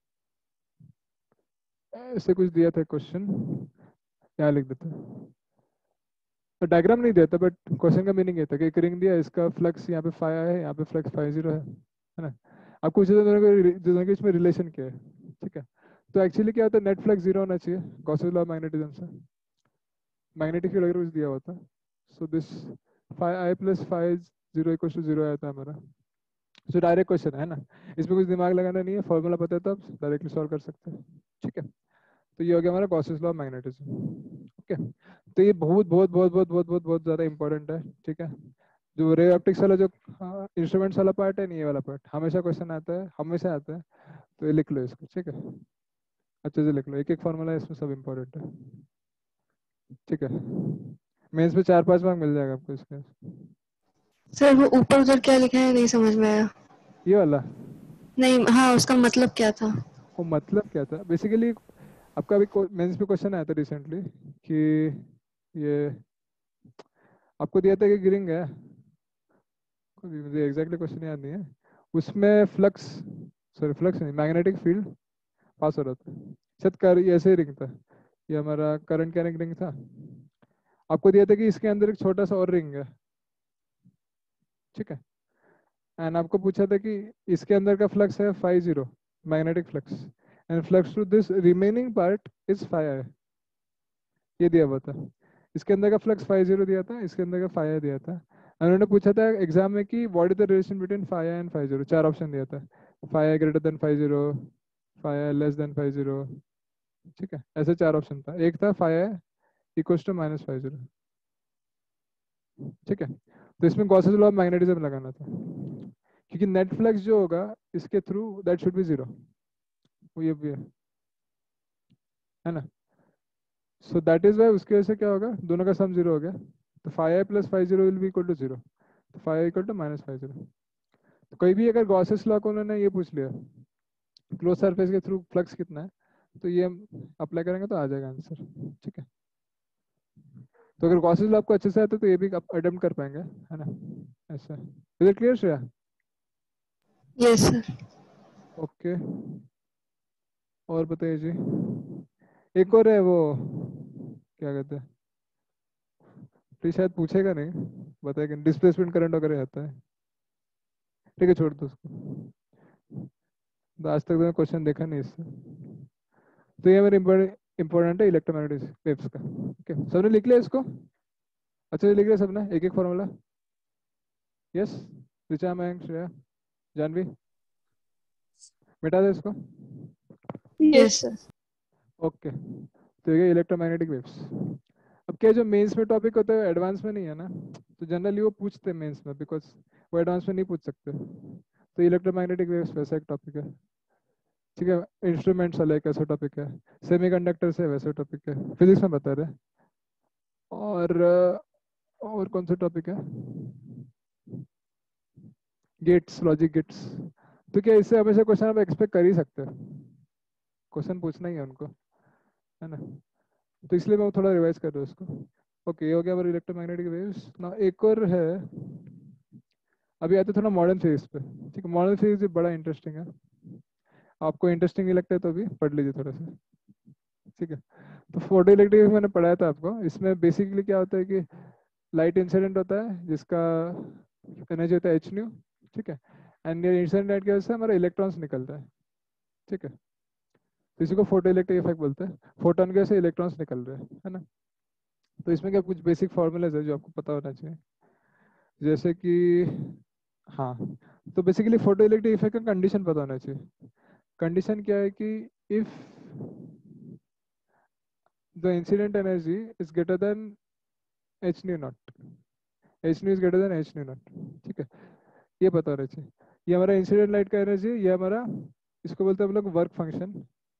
ऐसे कुछ दिया था क्वेश्चन, यहाँ लिख देते हैं। तो डायग्राम नहीं दिया था बट क्वेश्चन का मीनिंग ये था कि एक रिंग दिया, इसका फ्लक्स यहाँ पे फाइव है, यहाँ पे फ्लक्स फाइव जीरो है है ना। आपको पूछा था दोनों को, दोनों के इसमें रिलेशन क्या है, ठीक है। तो एक्चुअली क्या होता है, नेट फ्लक्स जीरो होना चाहिए गॉसेस लॉ ऑफ मैग्नेटिज्म से, मैग्नेटिक फील्ड अगर कुछ दिया होता, so this five I plus five zero equal to zero आया था हमारा। सो डायरेक्ट क्वेश्चन है ना, इसमें कुछ दिमाग लगाना नहीं है, फॉर्मूला पता है तो आप डायरेक्टली सॉल्व कर सकते हैं, ठीक है। तो ये हो गया हमारा Gauss's law of magnetism, okay. तो ये बहुत बहुत बहुत बहुत बहुत बहुत बहुत ज़्यादा इंपॉर्टेंट है, ठीक है। जो रे ऑप्टिक्स वाला जो इंस्ट्रूमेंट्स वाला पार्ट है नहीं, ये वाला पार्ट हमेशा क्वेश्चन आता है, हमेशा आता है। तो ये लिख लो इसको, ठीक है, अच्छे से लिख लो, एक एक फॉर्मूला इसमें सब इम्पोर्टेंट है, ठीक है। मेंस में चार पांच मार्क मिल जाएगा आपको इसका। सर वो ऊपर उधर क्या लिखा है नहीं समझ में आया। ये वाला, नहीं, हाँ उसका मतलब क्या था? वो मतलब क्या था बेसिकली, आपका अभी मेंस पे क्वेश्चन आया था रिसेंटली कि ये आपको दिया था कि गिरिंग है, अभी मुझे एग्जैक्टली क्वेश्चन याद नहीं है, उसमें फ्लक्स, सॉरी फ्लक्स नहीं, मैग्नेटिक फील्ड पास हो रहा था, शायद कर ये ऐसे ही रिंग था, ये हमारा करंट कैरिंग रिंग था। आपको दिया था कि इसके अंदर एक छोटा सा और रिंग है, ठीक है, एंड आपको पूछा था कि इसके अंदर का फ्लक्स है five zero, magnetic flux, and flux to this remaining part is five, ये दिया हुआ था। इसके अंदर का फ्लक्स फाइव जीरो दिया था, इसके अंदर का फाइव दिया था। उन्होंने पूछा था एग्जाम में कि what is the relation between five and five zero, चार ऑप्शन दिया था, five greater than five zero, five less than five zero, ठीक है, ऐसे चार ऑप्शन था, एक था five equals to minus five zero, ठीक है। तो इसमें गॉसेस लॉ ऑफ मैग्नेटिज्म लगाना था, क्योंकि नेट फ्लक्स जो होगा इसके through that should be zero, वो ये भी है है ना। सो दैट इज वाई उसकी वजह से क्या होगा, दोनों का सम जीरो हो गया, तो five I plus five zero will be equal to zero, तो five equal to minus five zero. तो कोई भी अगर गॉसेस लॉ को उन्होंने ये पूछ लिया क्लोज सरफेस के थ्रू फ्लक्स कितना है, तो ये हम अप्लाई करेंगे तो आ जाएगा आंसर, ठीक है। तो अगर गॉसेस लॉ आपको अच्छे से आता है तो ये भी आप अटेम्प्ट कर पाएंगे, है ना, ऐसा। Is it clear Shreya? Yes sir. Okay, और बताइए जी। एक और है वो, क्या कहते हैं, तो शायद पूछेगा नहीं, बताएगा डिस्प्लेसमेंट करंट वगैरह आता है, ठीक है छोड़ दो उसको, तो आज तक तो मैं क्वेश्चन देखा नहीं इससे। तो ये मेरे इंपॉर्टेंट है इलेक्ट्रोमैग्नेटिक वेव्स का, ओके सबने लिख लिया इसको, अच्छे से लिख लिया सबने एक एक फॉर्मूला? यस, ऋचा, मयंक, श्रेया, जानवी, मिटा दे इसको, यस सर। ओके। तो ये इलेक्ट्रोमैग्नेटिक वेव्स। अब क्या जो मेंस में टॉपिक होता है एडवांस में नहीं है ना, तो जनरली वो पूछते हैं मेंस में, बिकॉज वो एडवांस में नहीं पूछ सकते। तो इलेक्ट्रोमैग्नेटिक वेव्स वैसा एक टॉपिक है, ठीक है, इंस्ट्रूमेंट्स वाला एक ऐसा टॉपिक है, सेमीकंडक्टर से वैसे टॉपिक है, फिजिक्स में बता रहे हैं। और अ, और कौन सा टॉपिक है, गेट्स, लॉजिक गेट्स। तो क्या इससे हमेशा क्वेश्चन आप एक्सपेक्ट कर ही सकते हैं, क्वेश्चन पूछना ही है उनको, है ना। तो इसलिए मैं थोड़ा रिवाइज कर रहा हूँ उसको। ओके, ये हो गया हमारे इलेक्ट्रोमैग्नेटिक वेव्स ना। एक और है, अभी आते थोड़ा मॉडर्न फिजिक्स पे, ठीक है, मॉडर्न फिजिक्स भी बड़ा इंटरेस्टिंग है, आपको इंटरेस्टिंग नहीं लगता है तो भी पढ़ लीजिए थोड़ा सा, ठीक है। तो फोटो इलेक्ट्रिक मैंने पढ़ाया था आपको, इसमें बेसिकली क्या होता है कि लाइट इंसिडेंट होता है जिसका एनर्जी होता है एच न्यू, ठीक है, एंड ये इंसिडेंट लाइट की वजह से हमारा इलेक्ट्रॉन्स निकलता है, ठीक है, तो इसी को फोटो इलेक्ट्रिक इफेक्ट बोलते हैं, फोटोन के वजह से इलेक्ट्रॉन्स निकल रहे हैं, है ना। तो इसमें क्या कुछ बेसिक फॉर्मूलाज है जो आपको पता होना चाहिए, जैसे कि, हाँ, तो बेसिकली फोटो इलेक्ट्रिक इफेक्ट का कंडीशन पता होना चाहिए। कंडीशन क्या है कि if the incident energy is greater than H nu naught, H nu is greater than H nu naught, ठीक है, ये पता होना चाहिए। ये हमारा इंसिडेंट लाइट का एनर्जी, ये हमारा, इसको बोलते हैं हम लोग वर्क फंक्शन,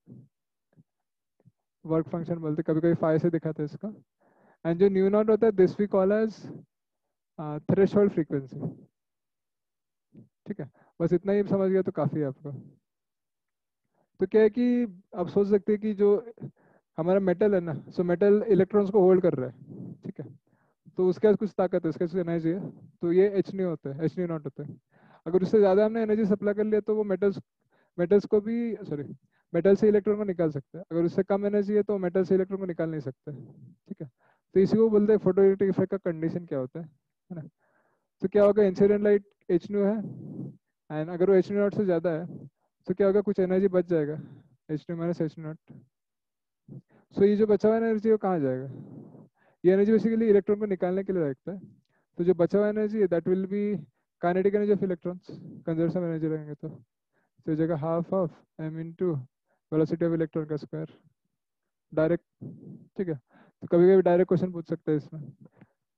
वर्क फंक्शन बोलते हैं, कभी कभी फाइव से दिखाते हैं इसको। एंड जो न्यू नॉट होता है this we call as threshold frequency, ठीक है, बस इतना ही समझ गया तो काफ़ी है आपको। तो क्या है कि आप सोच सकते हैं कि जो हमारा मेटल है ना, सो मेटल इलेक्ट्रॉन्स को होल्ड कर रहा है, ठीक है, तो उसके पास कुछ ताकत है, उसके पास एनर्जी है, तो ये एच न्यू होता है, एच न्यू नॉट होता है। अगर उससे ज़्यादा हमने एनर्जी सप्लाई कर लिया तो वो मेटल्स, मेटल्स को भी, सॉरी, मेटल से इलेक्ट्रॉन को निकाल सकता है, अगर उससे कम एनर्जी है तो मेटल से इलेक्ट्रॉन को निकाल नहीं सकता, ठीक है। तो इसी को बोलते हैं फोटो इलेक्ट्रिक इफेक्ट का कंडीशन क्या होता है है ना। तो क्या होगा, इंसिडेंट लाइट एच न्यू है, एंड अगर वो एच न्यू नॉट से ज़्यादा है तो क्या होगा, कुछ एनर्जी बच जाएगा, H nu minus H naught. So ये जो बचा हुआ एनर्जी है वो कहाँ जाएगा, ये एनर्जी बेसिकली इलेक्ट्रॉन को निकालने के लिए रखता है। तो जो बचा हुआ एनर्जी है that will be kinetic energy of electrons, conservation energy रहेंगे तो तो जगह half of M into velocity of electron का स्क्वायर, डायरेक्ट, ठीक है। तो कभी कभी डायरेक्ट क्वेश्चन पूछ सकते हैं इसमें,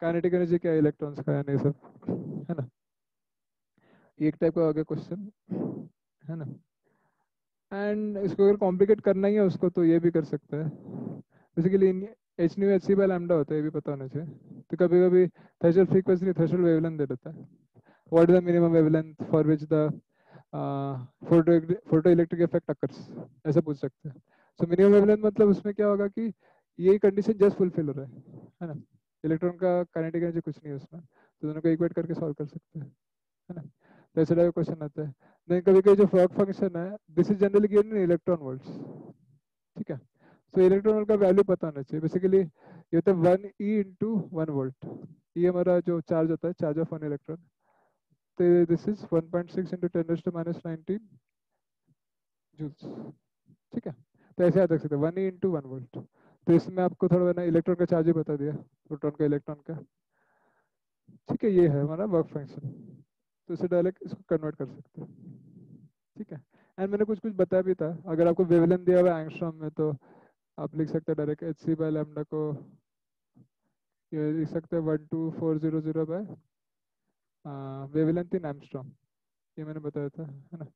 काइनेटिक एनर्जी क्या है इलेक्ट्रॉन्स का है, नहीं सब है ना। ये एक टाइप का हो गया क्वेश्चन, है ना। एंड इसको अगर कॉम्प्लिकेट करना ही है उसको तो ये भी कर सकते हैं। Basically H nu H C by lambda होता है, ये भी पता होना चाहिए। तो कभी कभी थ्रेशोल्ड फ्रीक्वेंसी थ्रेशोल्ड वेवलेंथ दे देता है, what is the minimum wavelength for which the photo photo electric effect occurs, ऐसा पूछ सकते हैं। सो मिनिमम वेवलेंथ मतलब उसमें क्या होगा कि ये कंडीशन जस्ट फुलफिल हो रहा है है ना। इलेक्ट्रॉन का काइनेटिक एनर्जी कुछ नहीं है उसमें, तो दोनों को इक्वेट करके सॉल्व कर सकते हैं, है ना। तो ऐसे टाइप का क्वेश्चन आता है। नहीं कभी कभी जो फ्रॉग फंक्शन है this is generally given in electron volts, ठीक है। तो इलेक्ट्रॉन वोल्ट का वैल्यू पता होना चाहिए। बेसिकली ये होता है one E into one volt, ये हमारा जो चार्ज होता है, चार्ज ऑफ वन इलेक्ट्रॉन। तो this is one point six into ten to minus nineteen joules, ठीक है। तो ऐसे याद रख सकते हैं one E into one volt. तो इसमें आपको थोड़ा ना इलेक्ट्रॉन का चार्ज ही बता दिया, प्रोटॉन का इलेक्ट्रॉन का, ठीक है। ये है हमारा वर्क फंक्शन, तो इसे डायरेक्ट इसको कन्वर्ट कर सकते हैं, ठीक है। एंड मैंने कुछ कुछ बताया भी था, अगर आपको वेवलेंथ दिया हुआ है एंगस्ट्रॉम में तो आप लिख सकते हैं direct H C by lambda को, ये लिख सकते हैं one two four zero zero by wavelength in angstrom, ये मैंने बताया था, है ना।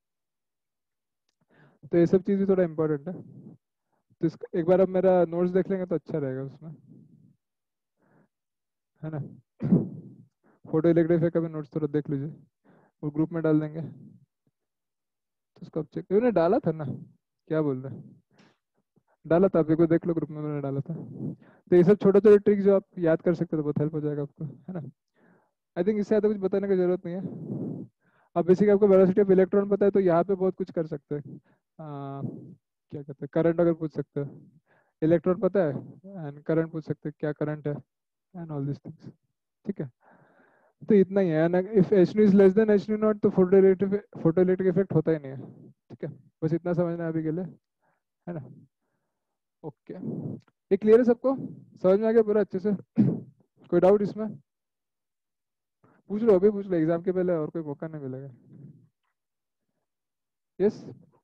तो ये सब चीज़ भी थोड़ा इम्पोर्टेंट है। तो इसका एक बार अब मेरा नोट्स देख लेंगे तो अच्छा रहेगा उसमें, है ना। फोटो इलेक्ट्रिक इफेक्ट का भी नोट्स थोड़ा देख लीजिए, वो ग्रुप में डाल देंगे। तो उसको अब चेक उन्होंने डाला था ना, क्या बोल रहे हैं, डाला था, आप एक बार देख लो, ग्रुप में मैंने डाला था। तो ये सब छोटे छोटे ट्रिक जो आप याद कर सकते हो तो बहुत हेल्प हो जाएगा आपको, है ना। आई थिंक इससे ज़्यादा कुछ बताने की जरूरत नहीं है। अब बेसिकली आपको वेलोसिटी ऑफ इलेक्ट्रॉन पता है तो यहाँ पे बहुत कुछ कर सकते हैं। आ, क्या कहते हैं, करंट अगर पूछ सकते हैं, इलेक्ट्रॉन पता है एंड करंट पूछ सकते हैं, क्या करंट है एंड ऑल दिस थिंग्स, ठीक है। तो इतना ही है। And if H nu is less than H nu not तो photo electric photo electric effect होता ही नहीं है, ठीक है। बस इतना समझना है अभी के लिए, है ना। ओके, ये क्लियर है सबको, समझ में आ गया पूरा अच्छे से? कोई डाउट इसमें? पूछ लो, अभी पूछ लो, एग्जाम के पहले और कोई मौका नहीं मिलेगा। यस,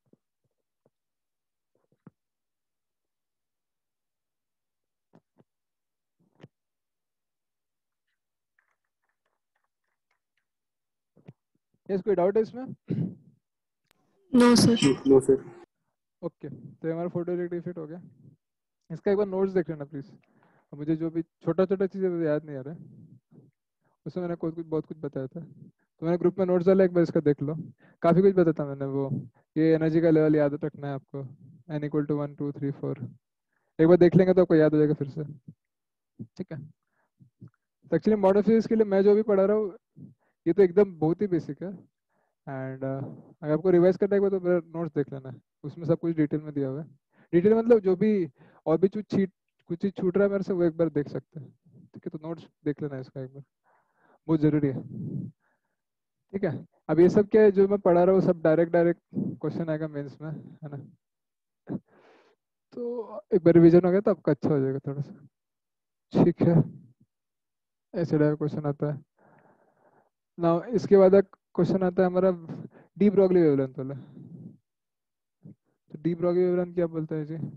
यस, कोई डाउट है इसमें? No sir. No sir. Okay, तो ये हमारा फोटो इलेक्ट्रिक इफेक्ट हो गया। इसका एक बार नोट्स देख लेना प्लीज। मुझे जो भी छोटा छोटा चीज़ें मुझे याद नहीं आ रहा है, उसमें मैंने कुछ कुछ बहुत कुछ बताया था, तो मैंने ग्रुप में नोट्स डाला, एक बार इसका देख लो। काफ़ी कुछ बताया था मैंने, वो ये एनर्जी का लेवल याद रखना है आपको, N equal to one two three four, एक बार देख लेंगे तो आपको याद हो जाएगा फिर से, ठीक है। एक्चुअली मॉडर्न फिजिक्स के लिए मैं जो भी पढ़ा रहा हूँ ये तो एकदम बहुत ही बेसिक है। एंड अगर आपको रिवाइज करना है तो मेरा नोट्स देख लेना है, उसमें सब कुछ डिटेल में दिया हुआ है। डिटेल मतलब जो भी और भी कुछ छीट कुछ चीज छूट रहा है मेरे से वो एक बार देख सकते हैं, ठीक है। तो नोट्स देख लेना है इसका एक बार, बहुत जरूरी है, ठीक है। अब ये सब क्या है जो मैं पढ़ा रहा हूँ सब डायरेक्ट डायरेक्ट क्वेश्चन आएगा मेंस में, है ना। तो एक बार रिविजन हो गया तो आपका अच्छा हो जाएगा थोड़ा सा, ठीक है। ऐसे टाइप क्वेश्चन आता है ना। इसके बाद क्वेश्चन आता है हमारा डी ब्रॉगली वेवलेंथ वाला। तो डी ब्रॉगली वेवलेंथ क्या बोलते हैं जी?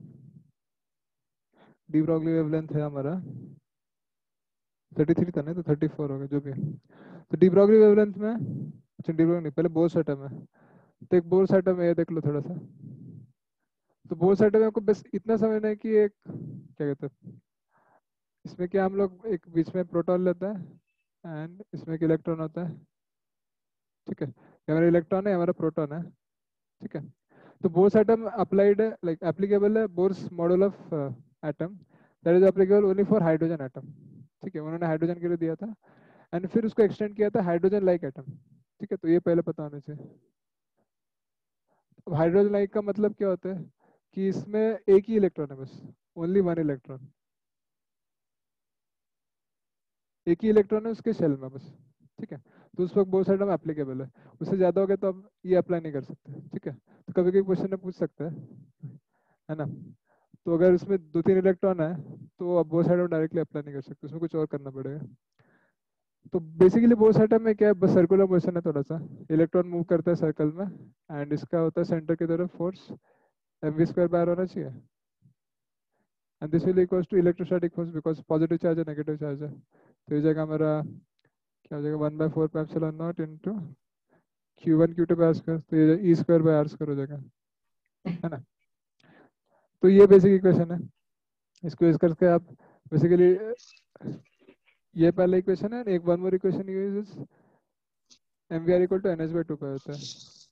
डी ब्रॉगली वेवलेंथ है हमारा थर्टी थ्री था, नहीं तो थर्टी फोर होगा जो भी है। तो डी ब्रॉगली वेवलेंथ में, अच्छा डी ब्रॉगली नहीं, पहले बोर्स एटम है। तो एक बोर्स एटम है, ये देख लो थोड़ा सा। तो बोर्स एटम में आपको बस इतना समझना है कि एक क्या कहते हैं, इसमें क्या हम लोग एक बीच में प्रोटॉन लेता है एंड इसमें एक इलेक्ट्रॉन होता है, ठीक है। ये हमारा इलेक्ट्रॉन है, हमारा प्रोटॉन है, ठीक है। तो बोर्स एटम अप्लाइड है, लाइक एप्लीकेबल है Bohr's model of atom, that is applicable only for hydrogen atom, ठीक है। उन्होंने हाइड्रोजन के लिए दिया था एंड फिर उसको एक्सटेंड किया था हाइड्रोजन लाइक एटम, ठीक है। तो ये पहले पता होना चाहिए। अब हाइड्रोजन लाइक का मतलब क्या होता है कि इसमें एक ही इलेक्ट्रॉन है, बस ओनली वन इलेक्ट्रॉन, एक ही इलेक्ट्रॉन है उसके शेल में बस, ठीक है। तो उस वक्त बोथ एटम एप्लीकेबल है, उससे ज़्यादा हो गया तो अब ये अप्लाई नहीं कर सकते, ठीक है। तो कभी कभी क्वेश्चन में पूछ सकता है है ना। तो अगर इसमें दो तीन इलेक्ट्रॉन है तो अब बोथ एटम डायरेक्टली अप्लाई नहीं कर सकते, उसमें कुछ और करना पड़ेगा। तो बेसिकली बोथ एटम में क्या है, बस सर्कुलर मोशन है थोड़ा सा, इलेक्ट्रॉन मूव करता है सर्कल में एंड इसका होता है सेंटर की तरफ फोर्स एम वी स्क्वायर बार होना चाहिए, and this will equals to electrostatic force because positive charge है नेगेटिव चार्ज है। तो ये जगह हमारा क्या हो जाएगा, one by four pi epsilon not into Q one Q two by R square, तो ये E square by R square हो जाएगा, है ना। तो ये बेसिक इक्वेशन है, इसको यूज करके आप बेसिकली ये पहला इक्वेशन है। एक one more equation use M V R equal to N H by two pi होता है।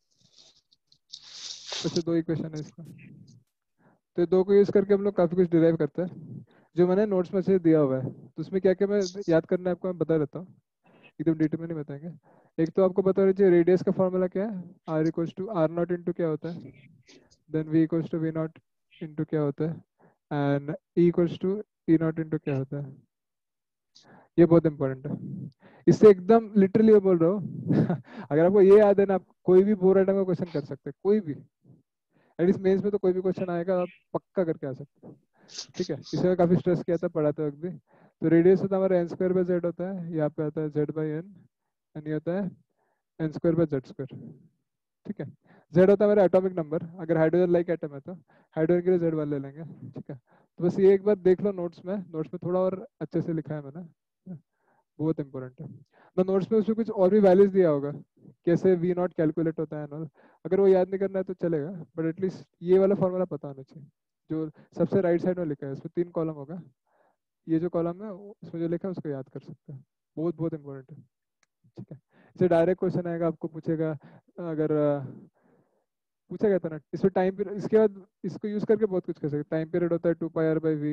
वैसे दो इक्वेशन है इसका, तो दो को यूज करके हम लोग काफी कुछ डिराइव करते हैं जो मैंने नोट्स में से दिया हुआ है। तो उसमें क्या क्या मैं याद करना है आपको, मैं बता देता हूँ, एकदम डिटेल में नहीं बताएंगे। एक तो आपको पता होना चाहिए रेडियस का फॉर्मूला क्या है, R equals to R not into क्या होता है, then V equals to V not into क्या होता है, and E equals to E not into क्या होता है। ये बहुत इंपॉर्टेंट है, इससे एकदम लिटरली बोल रहा हूँ अगर आपको ये याद है ना, आप कोई भी बोर आइटम का क्वेश्चन कर सकते हैं, कोई भी, एटलीस्ट मेंस में तो कोई भी क्वेश्चन आएगा आप पक्का करके आ सकते हैं। ठीक है, इसमें काफी स्ट्रेस किया था पढ़ाते वक्त भी। तो रेडियस होता है हमारा एन स्क्वायर बाय जेड होता है, यहाँ पे आता है जेड बाई एन, एंड ये होता है N square by Z square. ठीक है, जेड होता है हमारा एटॉमिक नंबर, अगर हाइड्रोजन लाइक एटम है तो हाइड्रोजन के लिए जेड वन ले लेंगे। ठीक है, तो बस ये एक बार देख लो नोट्स में, नोट्स में थोड़ा और अच्छे से लिखा है मैंने, बहुत इंपॉर्टेंट है। मैं नोट्स में उसमें कुछ और भी वैल्यूज दिया होगा, कैसे वी नॉट कैलकुलेट होता है ना, अगर वो याद नहीं करना है तो चलेगा, बट एटलीस्ट ये वाला फॉर्मूला पता होना चाहिए। जो सबसे राइट साइड में लिखा है, उसमें तीन कॉलम होगा, ये जो कॉलम है उसमें जो लिखा है उसको याद कर सकते हैं, बहुत बहुत इंपॉर्टेंट है। ठीक है, इसे डायरेक्ट क्वेश्चन आएगा, आपको पूछेगा, अगर अ, पूछा गया था ना इसमें टाइम पीरियड, इसके बाद इसको यूज करके बहुत कुछ कर सकते। टाइम पीरियड होता है two pi R by V,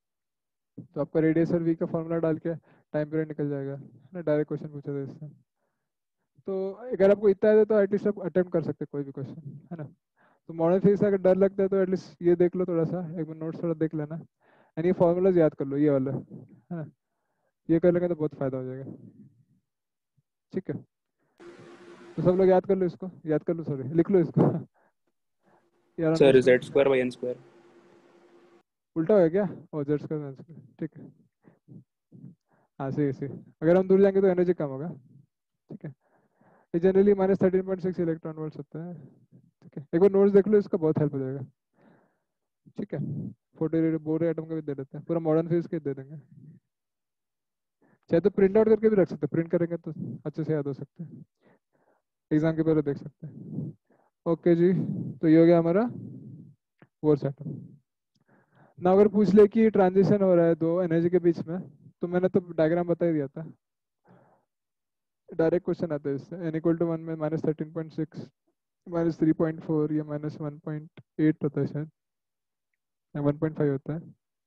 तो आपका रेडियस और वी का फॉर्मूला डाल के टाइम पीरियड निकल जाएगा, है ना। डायरेक्ट क्वेश्चन पूछा था इससे, तो अगर आपको इतना है तो एटलीस्ट आप अटेम्प्ट कर सकते हैं कोई भी क्वेश्चन, है ना। तो मॉडर्न फिजिक्स अगर डर लगता है तो एटलीस्ट ये देख लो थोड़ा सा, एक बार नोट्स थोड़ा देख लेना, एंड ये फॉर्मूलाज याद कर लो, ये वाला, है ना। ये कर लेंगे तो बहुत फायदा हो जाएगा। ठीक है, तो सब लोग याद कर लो इसको, याद कर लो, सॉरी लिख लो इसको यार सर नोट्स में। Z square by N square. उल्टा हो गया क्या, ओ जेड स्क्वायर एन स्क्वायर, ठीक है। हाँ सही सही, अगर हम दूर जाएंगे तो एनर्जी कम होगा। ठीक है, ये generally minus thirteen point six electron volt होता है। ठीक है, एक बार नोट्स देख लो इसका, बहुत हेल्प हो जाएगा। ठीक है, फोटो बोरे एटम का भी दे देते हैं, पूरा मॉडर्न फिजिक्स के दे देंगे, चाहे तो प्रिंट आउट करके भी रख सकते हैं, प्रिंट करेंगे तो अच्छे से याद हो सकते हैं, एग्जाम के पहले देख सकते हैं। ओके जी, तो ये हो गया हमारा फोर्स एटम। ना अगर पूछ ले कि ट्रांजिशन हो रहा है दो एनर्जी के बीच में, तो मैंने तो डायग्राम बता ही दिया था, डायरेक्ट क्वेश्चन आता है इससे। एन इक्वल टू वन में minus thirteen point six minus three point four या माइनस वन पॉइंट एट होता है शायद, या वन पॉइंट फाइव होता है।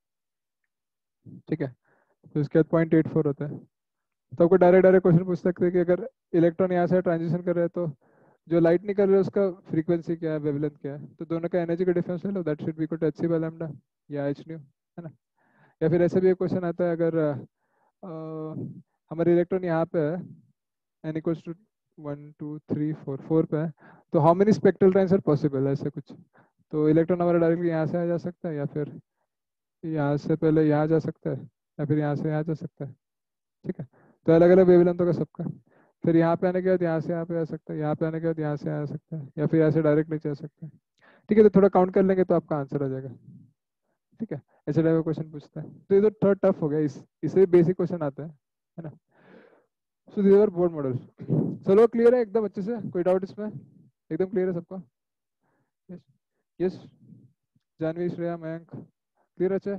ठीक है, तो इसके बाद पॉइंट एट फोर होता है। तो आपको डायरेक्ट डायरेक्ट क्वेश्चन पूछ सकते हैं कि अगर इलेक्ट्रॉन यहाँ से ट्रांजिशन कर रहे हैं तो जो लाइट निकल रहा है उसका फ्रीक्वेंसी क्या है, वेवलेंथ क्या है, तो दोनों का एनर्जी का डिफरेंस ले लो, that should be equal to H C by lambda या एच न्यू, है ना। या फिर ऐसे भी एक क्वेश्चन आता है, अगर अ, हमारे इलेक्ट्रॉन यहाँ पे है, N equals to one two three four four पे है, तो how many spectral times are possible, ऐसे कुछ। तो इलेक्ट्रॉन हमारा डायरेक्टली यहाँ से आ जा सकता है, या फिर यहाँ से पहले यहाँ जा सकता है, या फिर यहाँ से यहाँ जा सकता है। ठीक है, तो अलग अलग वेवलेंथ होगा सबका। फिर यहाँ पे आने के बाद यहाँ से यहाँ पे आ सकता है, यहाँ पे आने के बाद यहाँ से आ सकता है, या फिर यहाँ से डायरेक्ट नीचे आ सकता है। ठीक है, तो थोड़ा काउंट कर लेंगे तो आपका आंसर आ जाएगा। ठीक है, ऐसे टाइप का क्वेश्चन पूछता है, तो ये तो थोड़ा टफ हो गया, इस इससे बेसिक क्वेश्चन आता है है ना। So this are Bohr model. चलो क्लियर है एकदम अच्छे से, कोई डाउट इसमें, एकदम क्लियर है सबका। Yes yes, Janvi Shreya Mayank clear अच्छा है।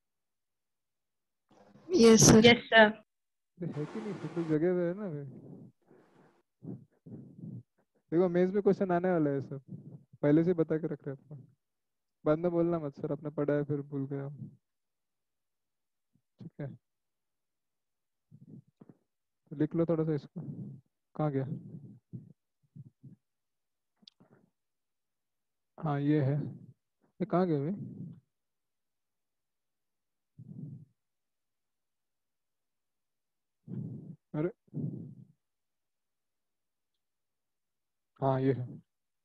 Yes sir. Yes sir. अरे है कि नहीं, सब लोग जगह हुए है ना अभी। देखो मेंस में क्वेश्चन आने वाला है सब, पहले से बता के रख रहे हैं आपको, बाद में बोलना मत सर आपने पढ़ा है फिर भूल गए हम। ठीक है, तो लिख लो थोड़ा सा इसको, कहाँ गया, हाँ ये है, ये कहाँ गया भाई, अरे हाँ ये है।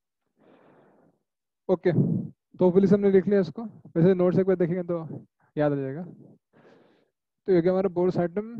ओके, तो पुलिस हमने लिख लिया इसको, वैसे नोट्स एक बार देखेंगे तो याद आ जाएगा। तो ये क्या हमारा बोर्ड आइटम।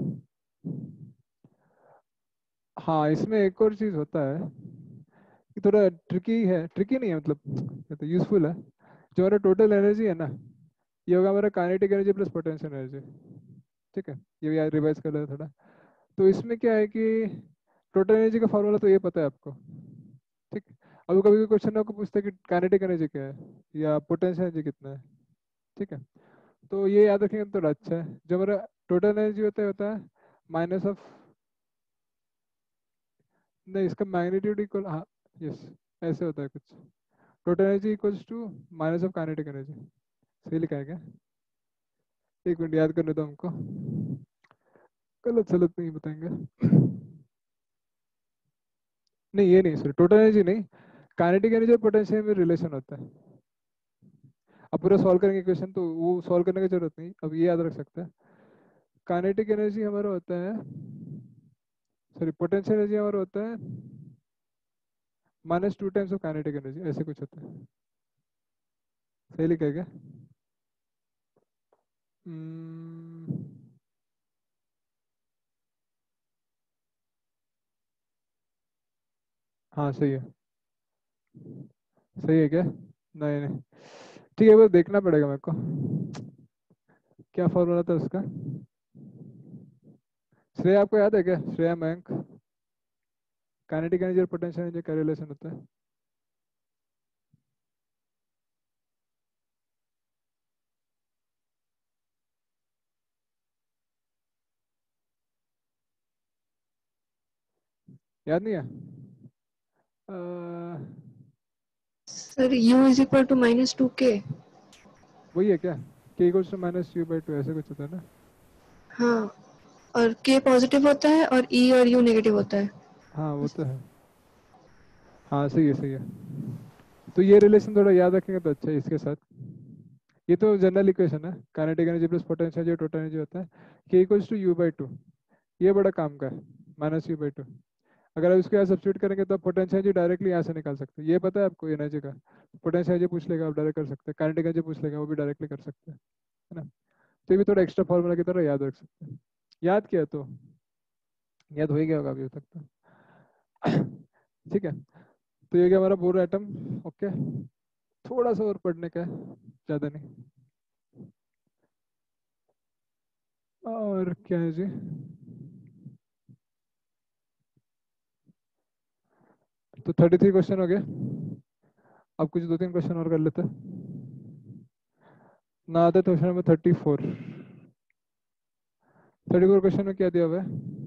हाँ इसमें एक और चीज़ होता है कि थोड़ा ट्रिकी है, ट्रिकी नहीं है मतलब, यूजफुल है। जो हमारा टोटल एनर्जी है ना, ये होगा हमारा kinetic energy plus potential energy. ठीक है, ये भी याद रिवाइज कर लेते थोड़ा। तो इसमें क्या है कि टोटल एनर्जी का फॉर्मूला तो ये पता है आपको। ठीक, अब कभी कभी क्वेश्चन आपको पूछता है कि काइनेटिक एनर्जी क्या है या पोटेंशियल एनर्जी कितना है। ठीक है, तो ये याद रखेंगे तो अच्छा है। जो हमारा टोटल एनर्जी होता है होता है माइनस ऑफ, नहीं इसका मैग्नीट्यूड इक्वल, हाँ यस, ऐसे होता है कुछ। Total energy equals to minus of kinetic energy. सही लिखा है क्या? एक मिनट याद करने दो हमको, गलत सलत नहीं बताएंगे। नहीं ये नहीं, सॉरी, टोटल एनर्जी नहीं, काइनेटिक एनर्जी और पोटेंशियल में रिलेशन होता है। अब पूरा सॉल्व करेंगे क्वेश्चन तो वो सॉल्व करने की जरूरत नहीं, अब ये याद रख सकते हैं। काइनेटिक एनर्जी हमारा होता है, सॉरी पोटेंशियल एनर्जी हमारा होता है minus two times of kinetic energy, ऐसे कुछ होता है। सही लिखा है क्या? हम्म, हाँ सही है। सही है क्या? नहीं नहीं, ठीक है, वो देखना पड़ेगा मेरे को, क्या फॉर्मूला था उसका। श्रेया आपको याद है क्या? श्रेया मयंक, काइनेटिक एनर्जी और पोटेंशियल एनर्जी का रिलेशन होता है। याद नहीं है? Uh, sir U is equal to minus two K. वही है क्या? K equals to minus U by two, ऐसे कुछ होता है ना? हाँ, और के पॉजिटिव होता है और E और U नेगेटिव होता है। हाँ वो तो है, हाँ सही है सही है। तो ये रिलेशन थोड़ा याद रखेंगे तो अच्छा है इसके साथ। ये तो जनरल इक्वेशन है, काइनेटिक एनर्जी प्लस पोटेंशियल जो टोटल एनर्जी होता है, K equals to U by two. ये बड़ा काम का है, माइनस यू बाई टू। अगर आप इसको यहाँ सब्स्टिट्यूट करेंगे तो पोटेंशियल एनर्जी डायरेक्टली यहाँ से निकाल सकते हैं। ये पता है आपको एनर्जी का, पोटेंशियल एनर्जी पूछ लेगा आप डायरेक्ट कर सकते हैं, काइनेटिक एनर्जी पूछ लेगा वो भी डायरेक्टली कर सकते हैं, है ना? तो ये भी थोड़ा एक्स्ट्रा फॉर्मूला की तरह याद रख सकते हैं। याद किया तो याद हो ही गया होगा अभी तक तो। ठीक है, तो ये क्या हमारा बोर एटम। ओके, थोड़ा सा और पढ़ने का है, ज़्यादा नहीं। और क्या है जी? तो थर्टी थ्री क्वेश्चन हो गया। अब कुछ दो तीन क्वेश्चन और कर लेते हैं ना, आते question number thirty four. Thirty four question में क्या दिया हुआ है?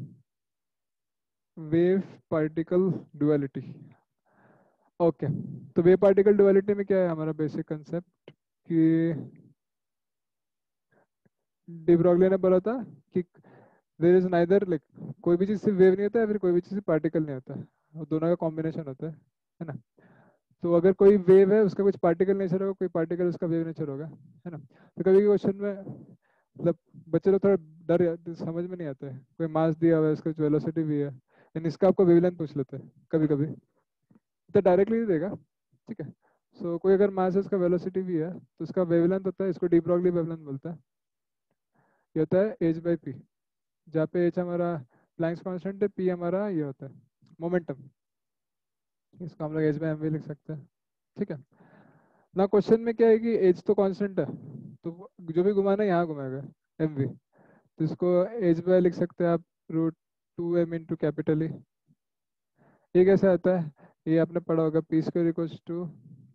Wave particle duality. ओके, तो वेव पार्टिकल डुअलिटी में क्या है हमारा बेसिक कंसेप्ट कि डी ब्रॉगली ने बोला था कि देयर इज नाइदर, लाइक कोई भी चीज़ सिर्फ वेव नहीं होता है, फिर कोई भी चीज़ सिर्फ पार्टिकल नहीं होता है, और दोनों का कॉम्बिनेशन होता है है ना? तो अगर कोई वेव है उसका कुछ पार्टिकल नेचर होगा, कोई पार्टिकल उसका वेव नेचर होगा, है ना? तो कभी कभी क्वेश्चन में मतलब बच्चे लोग थोड़ा डर जाते, समझ में नहीं आता है, कोई मास दिया हुआ है उसका वेलोसिटी भी है, लेकिन इसका आपको वेवलेंथ पूछ लेते हैं कभी कभी, तो डायरेक्टली नहीं देगा। ठीक है, सो कोई अगर मास है उसका वेलोसिटी भी है तो उसका वेवलेंथ होता है, इसको डी ब्रॉगली वेवलेंथ बोलता है। ये होता है एच बाई पी, जहाँ पे एच हमारा प्लैंक्स कांस्टेंट है, पी हमारा ये होता है मोमेंटम, इसको हम लोग एच बाई एम भी लिख सकते हैं। ठीक है ना, क्वेश्चन में क्या है कि एच तो कांस्टेंट है, तो वो जो भी घुमाना है यहाँ घुमाएगा एम वी, तो इसको एच बाय लिख सकते हैं आप root two M into capital E. ये कैसे आता है? ये आपने पढ़ा होगा, P square equals to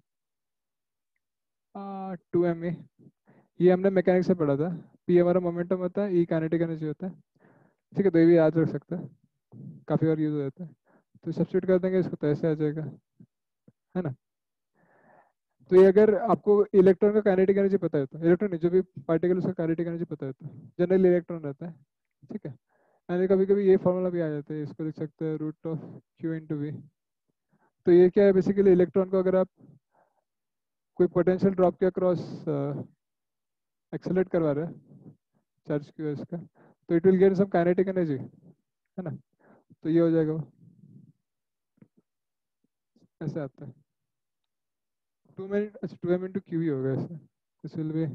two M E. ये हमने मैकेनिक्स से पढ़ा था, पी हमारा मोमेंटम होता है, ई काइनेटिक एनर्जी होता है। ठीक है, तो ये भी याद रख सकते हैं, काफ़ी बार यूज हो जाता है। तो सब्स्टिट्यूट कर देंगे इसको तो ऐसे आ जाएगा, है ना? तो ये अगर आपको इलेक्ट्रॉन का काइनेटिक एनर्जी पता है, तो इलेक्ट्रॉन जो भी पार्टिकल उसका काइनेटिक एनर्जी पता है, तो जनरली इलेक्ट्रॉन रहता है। ठीक है, यानी कभी कभी ये फॉर्मूला भी आ जाता है, इसको लिख सकते हैं root of Q into V. तो ये क्या है बेसिकली, इलेक्ट्रॉन को अगर आप कोई पोटेंशियल ड्रॉप के अक्रॉस एक्सेलरेट करवा रहे हैं चार्ज की वजह का, तो it will get some kinetic energy, है ना? तो ये हो जाएगा वो, ऐसे आता है टू एम, अच्छा टू एम इंटू क्यू ही होगा ऐसे, this will be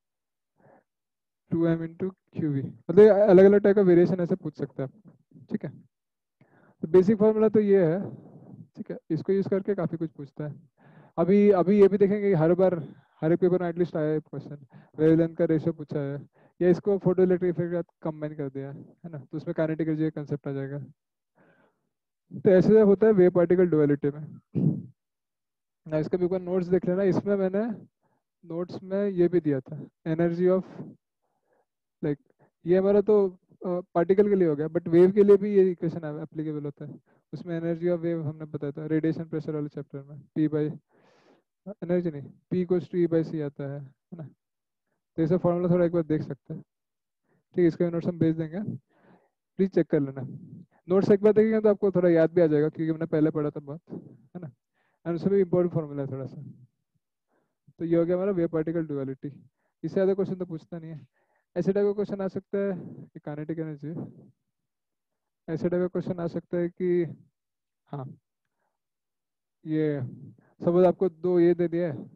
two M into Q V, मतलब अलग अलग टाइप का वेरिएशन ऐसे पूछ सकते हैं आप। ठीक है, तो बेसिक फार्मूला तो ये है। ठीक है, इसको यूज करके काफी कुछ पूछता है। अभी अभी ये भी देखेंगे कि हर बार हर एक पेपर में एटलीस्ट आया है क्वेश्चन, वेवलेंथ का रेशियो पूछा है, या इसको फोटो इलेक्ट्रिक इफेक्ट के साथ कंबाइन कर दिया है ना, तो उसमें काइनेटिक एनर्जी का कंसेप्ट आ जाएगा। तो ऐसे होता है वेव पार्टिकल डुअलिटी में ना। इसका भी ऊपर नोट्स देख लेना, इसमें मैंने नोट्स में ये भी दिया था, एनर्जी ऑफ लाइक, ये हमारा तो पार्टिकल के लिए हो गया, बट वेव के लिए भी ये इक्वेशन एप्लीकेबल होता है। उसमें एनर्जी ऑफ वेव हमने बताया था रेडिएशन प्रेशर वाले चैप्टर में, पी बाई एनर्जी नहीं, P equals to E by C आता है है ना। तो ये सब फॉर्मूला थोड़ा एक बार देख सकते हैं, ठीक है। इसका नोट्स हम भेज देंगे, प्लीज चेक कर लेना। नोट्स एक बार देखेंगे तो आपको थोड़ा याद भी आ जाएगा, क्योंकि मैंने पहले पढ़ा था बहुत, है ना। एंड उसमें भी इंपॉर्टेंट फॉर्मूला है थोड़ा सा। तो ये हो गया हमारा वेव पार्टिकल डुअलिटी। इससे ज़्यादा क्वेश्चन तो पूछता नहीं है। ऐसे टाइप का क्वेश्चन आ सकता है कि काइनेटिक एनर्जी, ऐसे टाइप का क्वेश्चन आ सकता है कि हाँ ये सपोज आपको दो ये दे दिया है,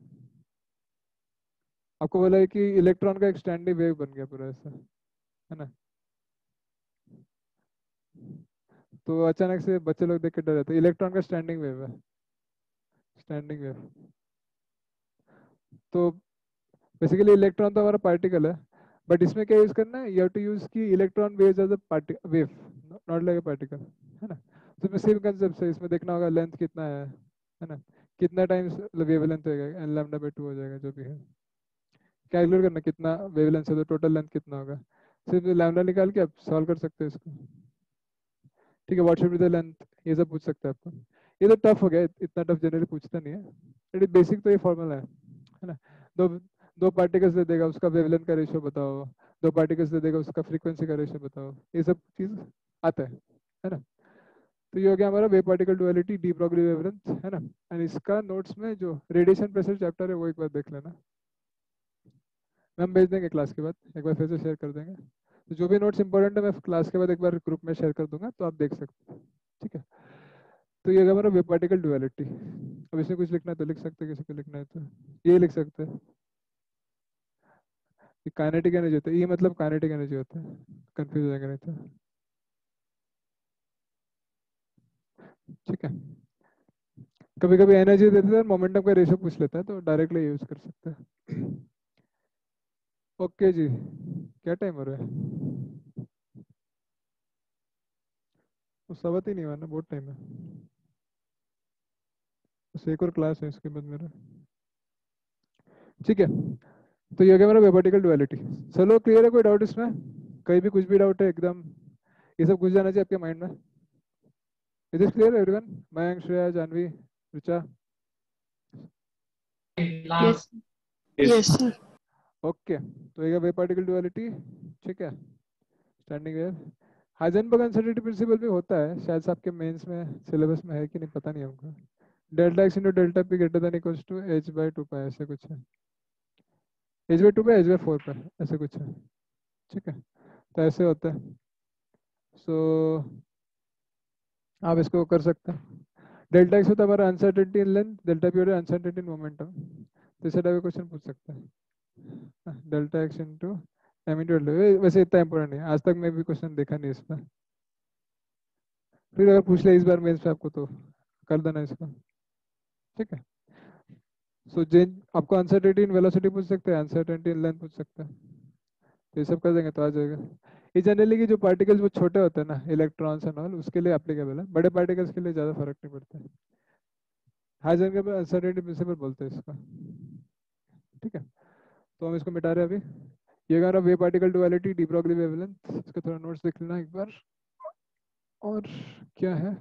आपको बोला है कि इलेक्ट्रॉन का एक स्टैंडिंग वेव बन गया पूरा ऐसा, है ना। तो अचानक से बच्चे लोग देख के डर जाते हैं, इलेक्ट्रॉन का स्टैंडिंग वेव है, स्टैंडिंग वेव। तो बेसिकली इलेक्ट्रॉन तो हमारा पार्टिकल है, बट इसमें क्या यूज करना है, यू हैव टू यूज की electron waves as a party wave, not like a particle, है ना। तो इसमें सेम कंसेप्ट है, इसमें देखना होगा लेंथ कितना है है ना, कितना टाइम्स वेवलेंथ होगा, एन लैम्डा बाई टू हो जाएगा जो भी है। कैलकुलेट करना कितना वेवलेंथ है तो टोटल लेंथ कितना होगा, सिर्फ लैम्डा निकाल के आप सॉल्व कर सकते हो इसको, ठीक है। What should be the length, ये सब पूछ सकते हैं आपको। ये तो टफ हो गया, इतना टफ जनरली पूछता नहीं है, बेसिक तो ये फॉर्मूला है है ना। दो दो पार्टिकल्स दे देगा, उसका वेवलेंथ का रेशियो बताओ, दो पार्टिकल्स दे देगा, उसका फ्रीक्वेंसी का रेशियो बताओ, ये सब चीज आता है है ना। तो ये हो गया हमारा wave particle duality, de Broglie wavelength, है ना। एंड इसका नोट्स में जो रेडिएशन प्रेशर चैप्टर है वो एक बार देख लेना, मैम भेज देंगे क्लास के बाद, एक बार फिर से शेयर कर देंगे। तो जो भी नोट्स इंपॉर्टेंट है मैं क्लास के बाद एक बार ग्रुप में शेयर कर दूंगा, तो आप देख सकते हैं, ठीक है। तो ये हमारा वेव पार्टिकल डुअलिटी। अब इसमें कुछ लिखना है तो लिख सकते हैं, किसी को लिखना है तो ये लिख सकते हैं। काइनेटिक एनर्जी होता है, ये मतलब काइनेटिक एनर्जी होता है, कंफ्यूज हो जाएगा नहीं तो, ठीक है। कभी कभी एनर्जी देते हैं, मोमेंटम का रेशियो पूछ लेता है, तो डायरेक्टली यूज कर सकते हैं। ओके जी, क्या टाइम हो रहा है, तो सबत ही नहीं हुआ ना, बहुत टाइम है, बस एक और क्लास है इसके बाद मेरा, ठीक है। तो ये हो गया मेरा वेव पार्टिकल डुअलिटी। चलो क्लियर है, कोई डाउट इसमें, कहीं भी कुछ भी डाउट है एकदम, ये सब घुस जाना चाहिए आपके माइंड में। Is it clear everyone, Mayank, Shreya, Janvi, Richa? Yes. Yes. Yes, sir. Okay, तो ये वेव पार्टिकल डुअलिटी, ठीक है। Standing wave, Heisenberg uncertainty principle भी होता है शायद से आपके मेंस में, सिलेबस में है कि नहीं पता नहीं हमको। Delta X into delta P greater than equals to H by two pi, ऐसे कुछ है, एच बाई टू पे एच बाई फोर पे, ऐसे कुछ है, ठीक है। तो ऐसे होता है, सो आप इसको कर सकते हैं। डेल्टा एक्स होता है हमारा uncertainty in length, delta P होता है अनसर्टेनिटी इन मोमेंटम। तो इसे टाइप क्वेश्चन पूछ सकते हैं, delta X into M into delta, वैसे इतना इंपॉर्टेंट नहीं है, आज तक मैं भी क्वेश्चन देखा नहीं इसमें, फिर अगर पूछ ले इस बार मेंस पे आपको तो कर देना इसको, ठीक है। सो जेन आपको अनसर्टेनिटी इन वेलोसिटी पूछ सकते हैं, अनसर्टेनिटी इन लेंथ पूछ सकते हैं, तो ये सब कर देंगे तो आ जाएगा। ये जनरली की जो पार्टिकल्स वो छोटे होते हैं ना, इलेक्ट्रॉन्स एंड ऑल, उसके लिए एप्लीकेबल है, बड़े पार्टिकल्स के लिए ज़्यादा फर्क नहीं पड़ता है। हाइजेनबर्ग अनसर्टेनिटी प्रिंसिपल बोलते हैं इसका, ठीक है। तो हम इसको मिटा रहे हैं अभी। ये हमारा wave particle duality, de Broglie wavelength, इसका थोड़ा नोट्स देख लेना एक बार। और क्या है,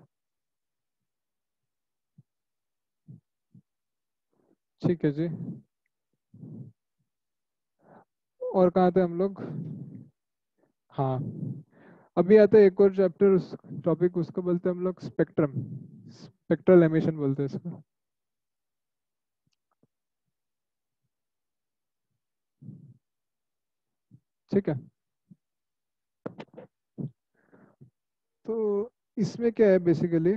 ठीक है जी। और कहाँ थे हम लोग, हाँ, अभी आता है एक और चैप्टर, उस टॉपिक उसको बोलते हैं हम लोग स्पेक्ट्रम, स्पेक्ट्रल एमिशन बोलते हैं इसको, ठीक है। तो इसमें क्या है बेसिकली,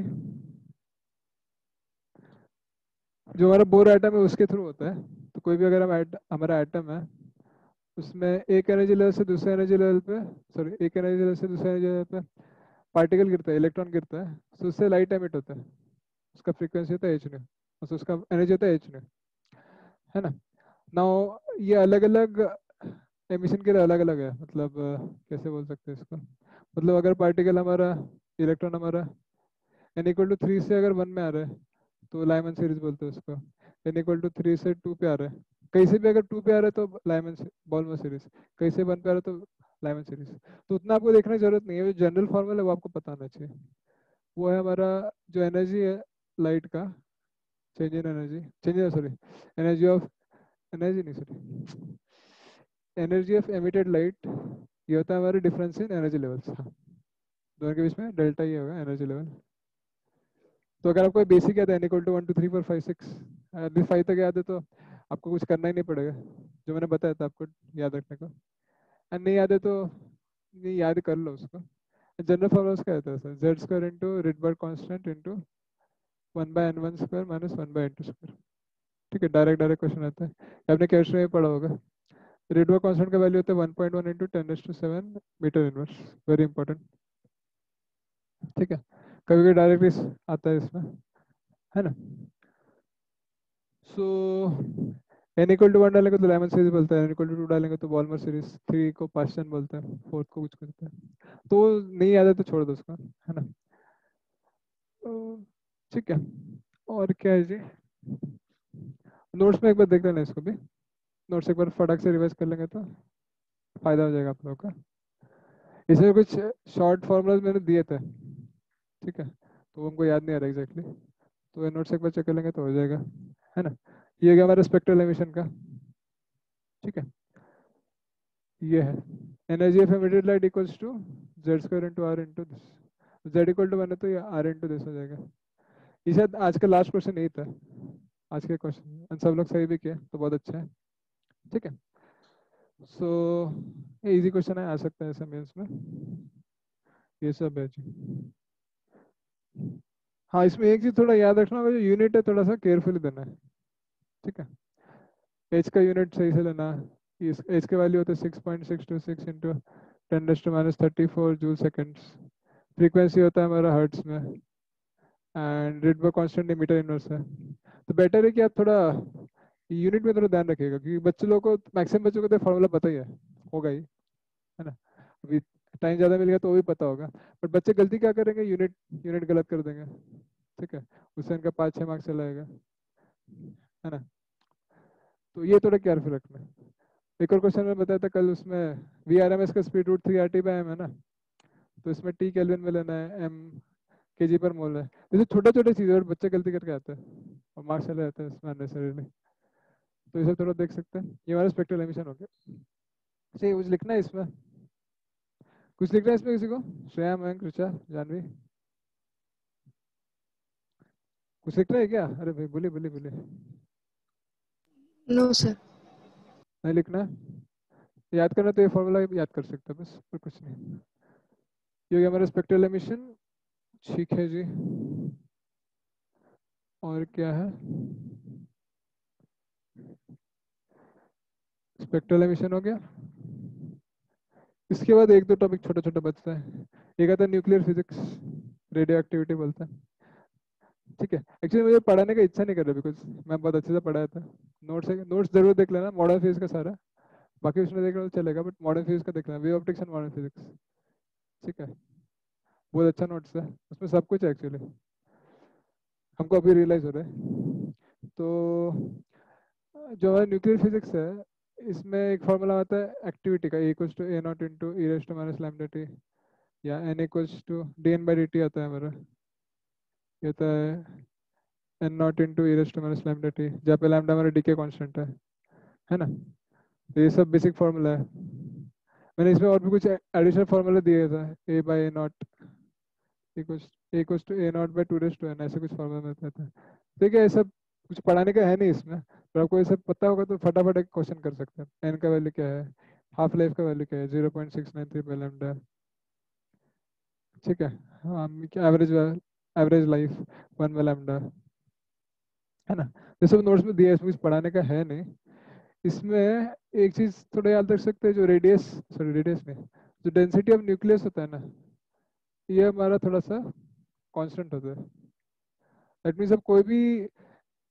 जो हमारा बोर एटम है उसके थ्रू होता है। तो कोई भी अगर हम एट, हमारा एटम है, उसमें एक एनर्जी लेवल से दूसरे एनर्जी लेवल पे, सॉरी एक एनर्जी लेवल से दूसरे एनर्जी लेवल पे पार्टिकल गिरता है, इलेक्ट्रॉन गिरता है, तो उससे लाइट एमिट होता है, उसका फ्रीक्वेंसी होता है एच न्यू, उसका एनर्जी होता है एच न्यू, है ना। नाउ ये अलग अलग एमिशन के लिए अलग अलग है, मतलब अ, कैसे बोल सकते हैं इसको, मतलब अगर पार्टिकल हमारा, इलेक्ट्रॉन हमारा एन इक्वल टू थ्री से अगर वन में आ रहा है तो लाइमन सीरीज बोलते हैं उसको। एन इक्वल टू थ्री से टू पे आ रहा है, कहीं से भी अगर टू पे आ रहा है तो लाइमन बॉल्मर सीरीज, कहीं से वन पे आ रहा है तो लाइमन सीरीज। तो उतना आपको देखने की जरूरत नहीं है, जो जनरल फॉर्मूला है वो आपको पता होना चाहिए। वो है हमारा जो एनर्जी है लाइट का, change in energy, change sorry energy of, energy नहीं sorry energy of emitted light, ये होता है हमारे डिफरेंस इन एनर्जी लेवल्स। हाँ, दोनों के बीच में डेल्टा ये होगा एनर्जी लेवल। तो अगर आपको बेसिक याद है, N equal to one two three four five six, अभी फाइव तक याद है तो आपको कुछ करना ही नहीं पड़ेगा, जो मैंने बताया था आपको याद रखने को। और नहीं याद है तो नहीं याद कर लो उसको। जनरल फॉर्मूला क्या होता है sir, Z square into Rydberg constant into one by N one square minus one by N two square. ठीक है, डायरेक्ट डायरेक्ट क्वेश्चन आता है, ये आपने केमिस्ट्री में पढ़ा होगा। रिडबर्ग कांस्टेंट का वैल्यू होता है one point one into ten to seven metre inverse, very important. ठीक है, कभी कभी डायरेक्ट आता है इसमें, है ना। So N equal to one डालेंगे तो लेमन सीरीज बोलते हैं, एन इक्वल टू टू डालेंगे तो बॉल्मर सीरीज, थ्री को पास्टन बोलते हैं, फोर्थ को कुछ करते हैं। तो नहीं याद है तो छोड़ दो उसका, है ना। तो ठीक है, और क्या है जी, नोट्स में एक बार देख लेना इसको भी, नोट्स एक बार फटाक से रिवाइज कर लेंगे तो फायदा हो जाएगा आप लोगों का। इसमें कुछ शॉर्ट फॉर्मूलाज मैंने दिए थे, ठीक है, तो हमको याद नहीं आ रहा एग्जैक्टली, तो ये नोट्स एक बार चेक कर लेंगे तो हो जाएगा, है ना। ये गया हमारा स्पेक्ट्रल एमिशन का, ठीक है। ये है energy of emitted light equals to Z square into R into this, Z equal to one है तो ये आर इंटू दिस हो जाएगा। ये शायद आज का लास्ट क्वेश्चन यही था, आज के क्वेश्चन सब लोग सही भी किए तो बहुत अच्छा है, ठीक है। सो ये इजी क्वेश्चन है, आ सकता है ऐसा मेंस में, ये सब है जी। हाँ, इसमें एक चीज थोड़ा याद रखना होगा, जो यूनिट है थोड़ा सा केयरफुली देना है, ठीक है। एच का यूनिट सही से लेना, इस एच के वैल्यू होते हैं six point six two six into ten to minus thirty four joule seconds. Frequency होता है हमारा हर्ट्स में, and Rydberg constant metre inverse है। तो बेटर है कि आप थोड़ा यूनिट में थोड़ा ध्यान रखिएगा, क्योंकि बच्चे लोगों को, मैक्सिमम बच्चों को तो फार्मूला पता ही है, होगा ही, है ना। अभी टाइम ज़्यादा मिल गया तो वो भी पता होगा, बट बच्चे गलती क्या करेंगे, यूनिट यूनिट गलत कर देंगे, ठीक है, उससे इनका पाँच छः मार्क्स चला जाएगा, है ना। तो ये थोड़ा केयरफुल रखना है। एक और क्वेश्चन में बताया था कल, उसमें वी आर एम एस का speed root three R T by M है ना, तो इसमें टी केल्विन में लेना है, एम के जी पर मोल है। जैसे छोटे छोटे चीज़ें और बच्चे गलती करके आते हैं और मार्क्स चले जाते हैं इसमें अननेसेसरीली, तो इसे थोड़ा देख सकते हैं। ये हमारा स्पेक्ट्रल एमिशन हो गया। अच्छा, ये कुछ लिखना है इसमें, कुछ लिखना है इसमें किसी को, श्रेया, मयंक, ऋचा, जानवी, कुछ लिखना है क्या? अरे भाई बोलिए बोलिए बोलिए। No sir. नहीं लिखना है, याद करना तो ये फॉर्मूला याद कर सकते हैं बस, और कुछ नहीं। ये हो गया हमारा स्पेक्ट्रल एमिशन, ठीक है जी। और क्या है, स्पेक्ट्रल एमिशन हो गया। इसके बाद एक दो टॉपिक छोटा छोटा बचता है, एक आता है न्यूक्लियर फिजिक्स, रेडियो एक्टिविटी बोलता है, ठीक है। एक्चुअली मुझे पढ़ाने का इच्छा नहीं कर रहा, बिकॉज मैं बहुत अच्छे से पढ़ाया था। नोट्स नोट्स जरूर देख लेना, मॉडर्न फिजिक्स का सारा, बाकी उसमें देख लो तो चलेगा, बट मॉडर्न फिजिक्स का देख लेना, wave optics and modern physics, ठीक है। बहुत अच्छा नोट्स है, उसमें सब कुछ है एक्चुअली, हमको अभी रियलाइज हो रहा है। तो जो हमारा न्यूक्लियर फिजिक्स है, इसमें एक फॉर्मूला आता है एक्टिविटी का, equals to A nought into E raise to minus lambda T, या N equals to D N by D T आता है हमारा, ये होता है N nought into E raise to minus lambda T, जहाँ पे लैम्डा हमारा डी के कॉन्स्टेंट है है ना। तो ये सब बेसिक फार्मूला है। मैंने इसमें और भी कुछ एडिशनल फार्मूला दिए था, A by A nought equals equals to A nought by two raise to N, ऐसे कुछ फार्मूला मिलता था। ठीक है, ये सब कुछ पढ़ाने का है नहीं इसमें, तो आपको ये सब पता होगा तो फटाफट एक क्वेश्चन कर सकते हैं। एन का वैल्यू क्या है, हाफ लाइफ का वैल्यू क्या है, zero point six nine three by lambda, ठीक है। हाँ, average average life one by lambda, है ना। ये सब नोट्स में दिया है, इसमें कुछ पढ़ाने का है नहीं। इसमें एक चीज थोड़ा याद रख सकते हैं, जो रेडियस, सॉरी रेडियस में जो डेंसिटी ऑफ न्यूक्लियस होता है ना, ये हमारा थोड़ा सा कांस्टेंट होता है। दैट मीन्स अब कोई भी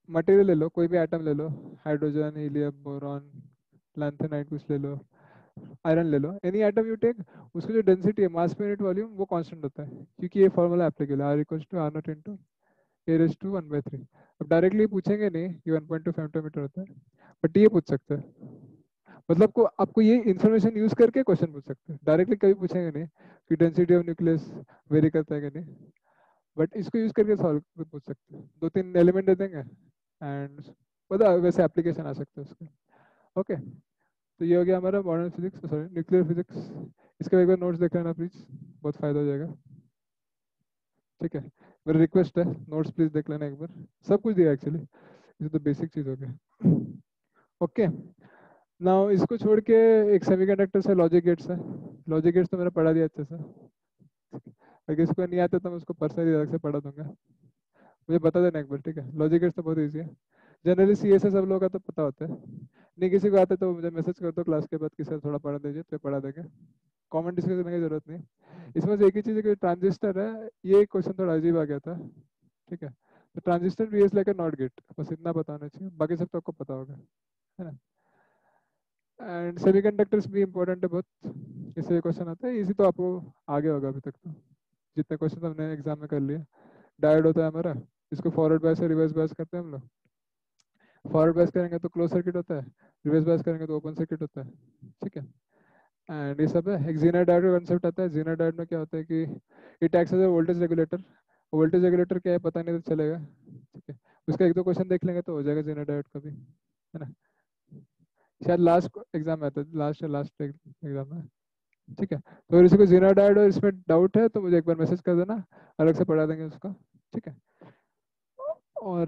मटेरियल ले लो, कोई भी एटम ले लो, हाइड्रोजन, हीलियम, बोरॉन, लैंथेनाइट कुछ ले लो, आयरन ले लो, एनी एटम यू टेक, उसकी जो डेंसिटी है मास पर यूनिट वॉल्यूम वो कांस्टेंट होता है, क्योंकि ये फॉर्मूला एप्लीकेबल है, R equals to R not into A raise to one by three. अब डायरेक्टली पूछेंगे नहीं कि वन पॉइंट टू फेमटोमीटर होता है, बट ये पूछ सकते हैं, मतलब को आपको ये इन्फॉर्मेशन यूज करके क्वेश्चन पूछ सकते हैं, डायरेक्टली कभी पूछेंगे नहीं कि डेंसिटी ऑफ न्यूक्लियस वेरी करता है कि नहीं, बट इसको यूज करके सॉल्व पूछ सकते हैं, दो तीन एलिमेंट दे देंगे एंड पता वैसे एप्लीकेशन आ सकते हैं उसके। ओके, तो ये हो गया हमारा modern physics, sorry nuclear physics. इसका एक बार नोट्स देख लेना प्लीज, बहुत फायदा हो जाएगा। ठीक है, मेरी रिक्वेस्ट है नोट्स प्लीज देख लेना एक बार, सब कुछ दिया एक्चुअली, ये तो बेसिक चीज हो गया। ओके, नाउ इसको छोड़ के एक सेमीकंडक्टर से लॉजिक गेट्स है, लॉजिक गेट्स तो मैंने पढ़ा दिया अच्छे से, अगर इसको नहीं आता तो मैं उसको पर्सनली अलग से पढ़ा दूंगा, मुझे बता देना एक बार, ठीक है। लॉजिक गेट्स तो बहुत ईजी है, जनरली सी एस सब लोगों का तो पता होता है, नहीं किसी को आता तो मुझे मैसेज कर दो क्लास के बाद, किसी थोड़ा पढ़ा दीजिए तो पढ़ा देंगे, कॉमन डिस्कस करने की जरूरत नहीं। इसमें से एक ही चीज़ है कि ट्रांजिस्टर है, ये क्वेश्चन थोड़ा अजीब आ गया था, ठीक है। तो ट्रांजिस्टर भी is like a not gate, बस इतना बताना चाहिए, बाकी सब तो आपको पता होगा, है ना। एंड सेमीकंडक्टर्स भी इंपॉर्टेंट है बहुत, इससे क्वेश्चन आता है, इसी तो आपको आगे होगा अभी तक तो, जितने क्वेश्चन हमने एग्जाम में कर लिए। डायोड होता है हमारा, इसको फॉरवर्ड बायस और रिवर्स बायस करते हैं हम लोग, फॉरवर्ड बायस करेंगे तो क्लोज सर्किट होता है, रिवर्स बायस करेंगे तो ओपन सर्किट होता है, ठीक है। एंड ये सब है, एक जीनर डायोड का कंसेप्ट आता है, जीनर डायोड में क्या होता है कि it acts as a voltage regulator, voltage regulator क्या है पता नहीं तो चलेगा, ठीक है। उसका एक दो क्वेश्चन देख लेंगे तो हो जाएगा जीनर डायोड का भी, है ना, शायद लास्ट एग्जाम में आता है, लास्ट या लास्ट एग्जाम में, ठीक है। तो अगर किसी को जीनर डायोड और इसमें डाउट है तो मुझे एक बार मैसेज कर देना, अलग से पढ़ा देंगे उसका, ठीक है। और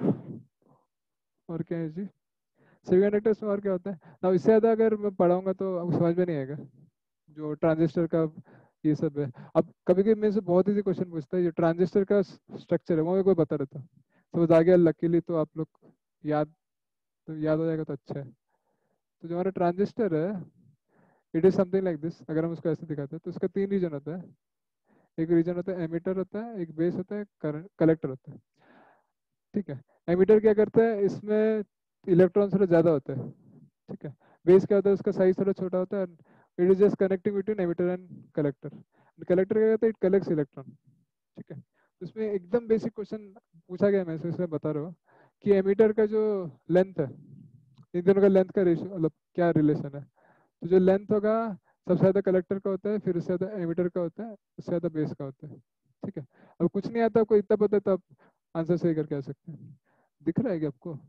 और क्या है जी, सेमीकंडक्टर्स में और क्या होता है ना, इससे ज़्यादा अगर मैं पढ़ाऊंगा तो आपको समझ में नहीं आएगा, जो ट्रांजिस्टर का ये सब है। अब कभी कभी मेरे से बहुत इजी क्वेश्चन पूछता है, जो ट्रांजिस्टर का स्ट्रक्चर है वो मेरे को बता रहता, तो बता गया लकीली, तो आप लोग याद, तो याद हो जाएगा तो अच्छा है। तो जो हमारा ट्रांजिस्टर है, it is something like this, अगर हम उसको ऐसे दिखाते हैं तो उसका तीन रीजन होता है, एक रीजन होता है एमिटर होता है, एक बेस होता है, कलेक्टर होता है, ठीक है। एमिटर क्या करता है, इसमें इलेक्ट्रॉन थोड़ा ज़्यादा होता है, ठीक है। बेस क्या होता है, उसका साइज थोड़ा छोटा होता है, it is just connecting between emitter and collector, collector क्या करता है, इट कलेक्ट्स इलेक्ट्रॉन, ठीक है। तो इसमें एकदम बेसिक क्वेश्चन पूछा गया, मैं इसमें बता रहा हूँ कि एमिटर का जो लेंथ है, इन दोनों का लेंथ का रेशियो मतलब क्या रिलेशन है, तो जो लेंथ होगा सबसे ज़्यादा कलेक्टर का होता है, फिर उससे ज़्यादा एमिटर का होता है, उससे ज़्यादा बेस का होता है, ठीक है। अब कुछ नहीं आता आपको इतना पता है तो आप आंसर सही करके आ सकते हैं। दिख रहा है क्या आपको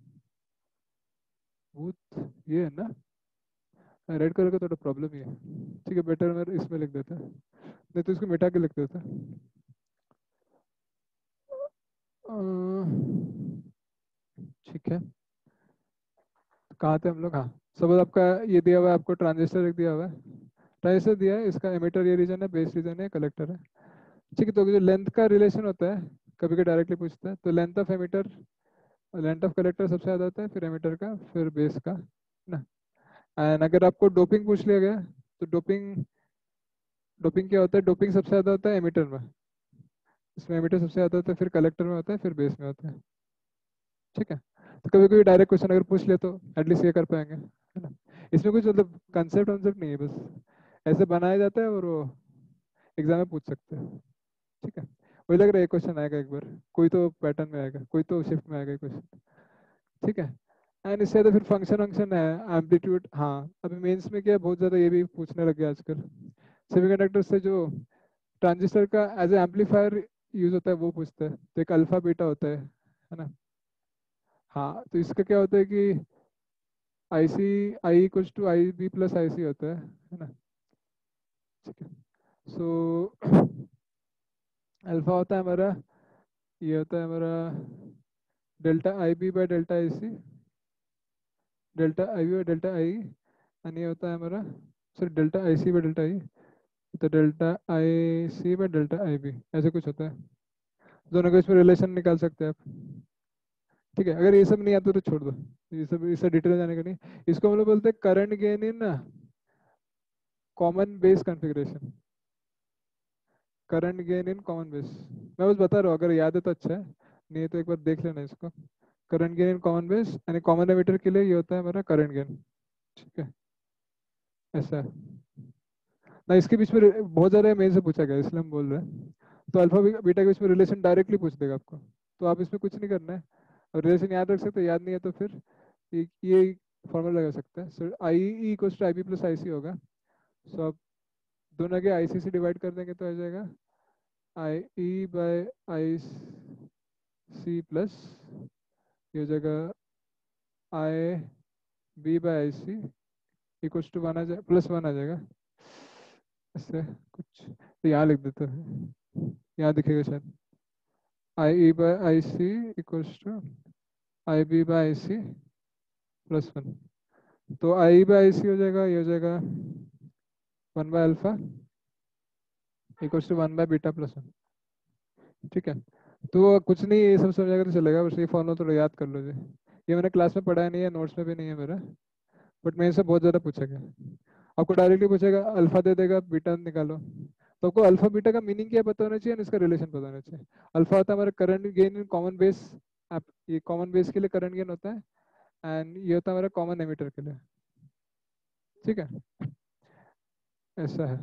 भूत, ये है ना, रेड कलर का थोड़ा प्रॉब्लम ही है, ठीक है। बेटर मैं इसमें लिख देता, नहीं तो इसको मिटा के लिख देता। ठीक है, तो कहाँ थे हम लोग, हाँ। सपोज आपका ये दिया हुआ है, आपको ट्रांजिस्टर एक दिया हुआ है, ट्रांजिस्टर दिया है, इसका एमिटर ये रीजन है, बेस रीजन है, कलेक्टर है, ठीक है। तो जो लेंथ का रिलेशन होता है, कभी कभी डायरेक्टली पूछता है, तो length of emitter, length of collector सबसे ज़्यादा होता है, फिर एमिटर का, फिर बेस का, है ना। एंड अगर आपको डोपिंग पूछ लिया गया, तो डोपिंग, डोपिंग क्या होता है, डोपिंग सबसे ज़्यादा होता है एमिटर में, इसमें एमिटर सबसे ज़्यादा होता है, फिर कलेक्टर में होता है, फिर बेस में होता है, ठीक है। तो कभी कभी डायरेक्ट क्वेश्चन अगर पूछ ले तो एटलीस्ट ये कर पाएंगे, है ना। इसमें कुछ मतलब कंसेप्ट वंसेप्ट नहीं है, बस ऐसे बनाया जाता है और वो एग्जाम में पूछ सकते हैं, ठीक है। वही लग रहा है क्वेश्चन आएगा एक बार, कोई तो पैटर्न में आएगा, कोई तो शिफ्ट में आएगा क्वेश्चन, ठीक है। एंड इससे ज़्यादा फिर फंक्शन वंक्शन है, एम्पलीट्यूड, हाँ अभी मेंस में क्या है, बहुत ज़्यादा ये भी पूछने लग गया आजकल, सेमीकंडक्टर से जो ट्रांजिस्टर का एज ए एम्पलीफायर यूज होता है वो पूछता है, तो एक अल्फा बीटा होता है है ना। हाँ, तो इसका क्या होता है कि I C, I equals to I B plus I C होता है है ना, ठीक है। सो अल्फा होता है हमारा, ये होता है हमारा delta I B by delta I C, delta I B by delta I, and ये होता है हमारा, sorry delta I C by delta I, तो delta I C by delta I B, ऐसे कुछ होता है। दोनों का इसमें रिलेशन निकाल सकते हैं आप, ठीक है। अगर ये सब नहीं आता तो छोड़ दो, ये सब इससे डिटेल जाने का नहीं। इसको हम लोग बोलते हैं current gain in common base configuration, current gain in common base, मैं बस बता रहा हूँ, अगर याद है तो अच्छा है, नहीं है तो एक बार देख लेना इसको, current gain in common base, यानी कॉमन एमिटर के लिए ये होता है हमारा करंट गेन। ठीक है, ऐसा है ना। इसके बीच में रि- बहुत ज़्यादा मेन से पूछा गया इसलिए हम बोल रहे हैं। तो अल्फा बीटा के बीच में रिलेशन डायरेक्टली पूछ देगा आपको, तो आप इसमें कुछ नहीं करना है। और रिलेशन याद रख सकते हैं, याद नहीं है तो फिर ये ये फॉर्मूला लगा सकते हैं। So I E equals to I B plus I C होगा। सो आप दोनों के आई सी से डिवाइड कर देंगे तो आ जाएगा आई E by I C plus ये हो जाएगा I B by I C equals to one आ जाए प्लस वन आ जाएगा। ऐसे कुछ तो यहाँ लिख देते हैं, यहाँ दिखेगा शायद I E by I C equals to I B by I C plus one. तो आई बाय आई सी हो जाएगा, ये हो जाएगा one by alpha equals to one by beta plus one. ठीक है, तो कुछ नहीं ये सब समझ अगर चलेगा, बस ये फॉर्मूला थोड़ा याद कर लो जी। ये मैंने क्लास में पढ़ाया नहीं है, नोट्स में भी नहीं है मेरा, बट मेरे से बहुत ज़्यादा पूछा गया। आपको डायरेक्टली पूछेगा अल्फा दे देगा बीटा निकालो, तो आपको अल्फा बीटा का मीनिंग क्या पता होना चाहिए और इसका रिलेशन पता होना चाहिए। अल्फा होता है हमारा current gain in common base, आप ये कॉमन बेस के लिए करंट गेन होता है, एंड ये होता है हमारा कॉमन एमिटर के लिए। ठीक है, ऐसा है।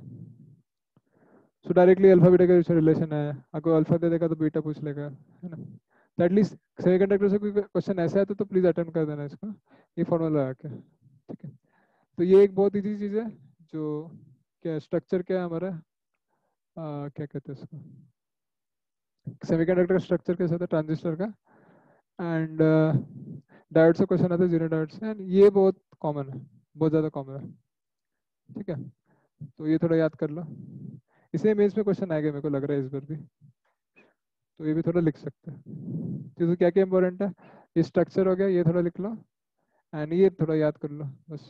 सो डायरेक्टली अल्फा बीटा का रिलेशन है, आपको अल्फा दे देगा तो बीटा पूछ लेगा, है ना। तो एटलीस्ट सेमीकंडक्टर से कोई क्वेश्चन ऐसा है तो, तो प्लीज अटेम्प्ट कर देना इसको, ये फॉर्मूला लगा के। ठीक है, तो ये एक बहुत इजी चीज़ है जो क्या स्ट्रक्चर क्या है हमारा, आ, क्या कहते हैं इसको, सेमीकंडक्टर का स्ट्रक्चर कैसा होता है ट्रांजिस्टर का, एंड डायोड से क्वेश्चन आता है, जीरो डायोड से, एंड ये बहुत कॉमन है, बहुत ज़्यादा कॉमन है। ठीक है, तो ये थोड़ा याद कर लो, इसे मेंस में क्वेश्चन आएगा मेरे को लग रहा है इस बार भी, तो ये भी थोड़ा लिख सकते हैं। तो क्या क्या इंपॉर्टेंट है, ये स्ट्रक्चर हो गया, ये थोड़ा लिख लो, एंड ये थोड़ा याद कर लो बस।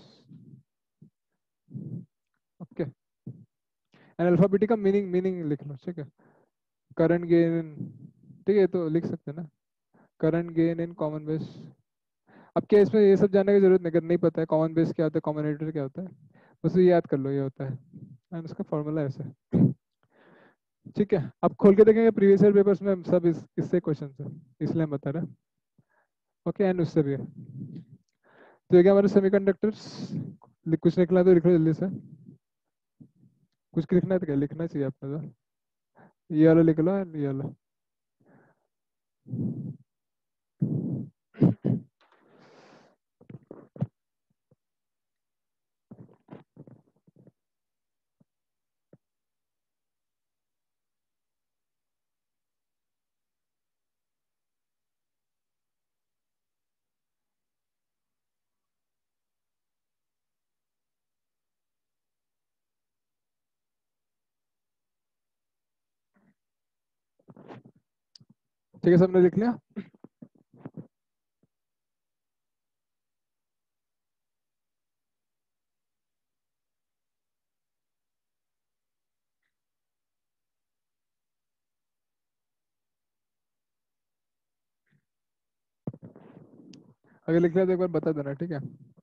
ओके, एंड अल्फाबेटिक का मीनिंग मीनिंग लिख लो। ठीक है, करंट गेन, ठीक है तो लिख सकते हैं ना, current gain in common base. अब क्या इसमें ये सब जानने की जरूरत नहीं, अगर नहीं पता है कॉमन बेस क्या होता है, कॉमन क्या होता है, बस ये याद कर लो ये होता है, एंड इसका फॉर्मूला ऐसा है। ठीक है, अब खोल के देखेंगे प्रीवियस ईयर पेपर्स में सब इस इससे क्वेश्चन है, इसलिए हम बता रहे हैं। ओके, एंड उससे भी है। तो ये क्या हमारे सेमीकंडक्टर्स, कुछ लिखना है तो लिखो जल्दी से, कुछ लिखना है तो क्या लिखना चाहिए आपने तो, ये वाला लिख लो एंड ये वाला। ठीक है, सबने लिख लिया। अगर लिख लिया तो एक बार बता देना, ठीक है।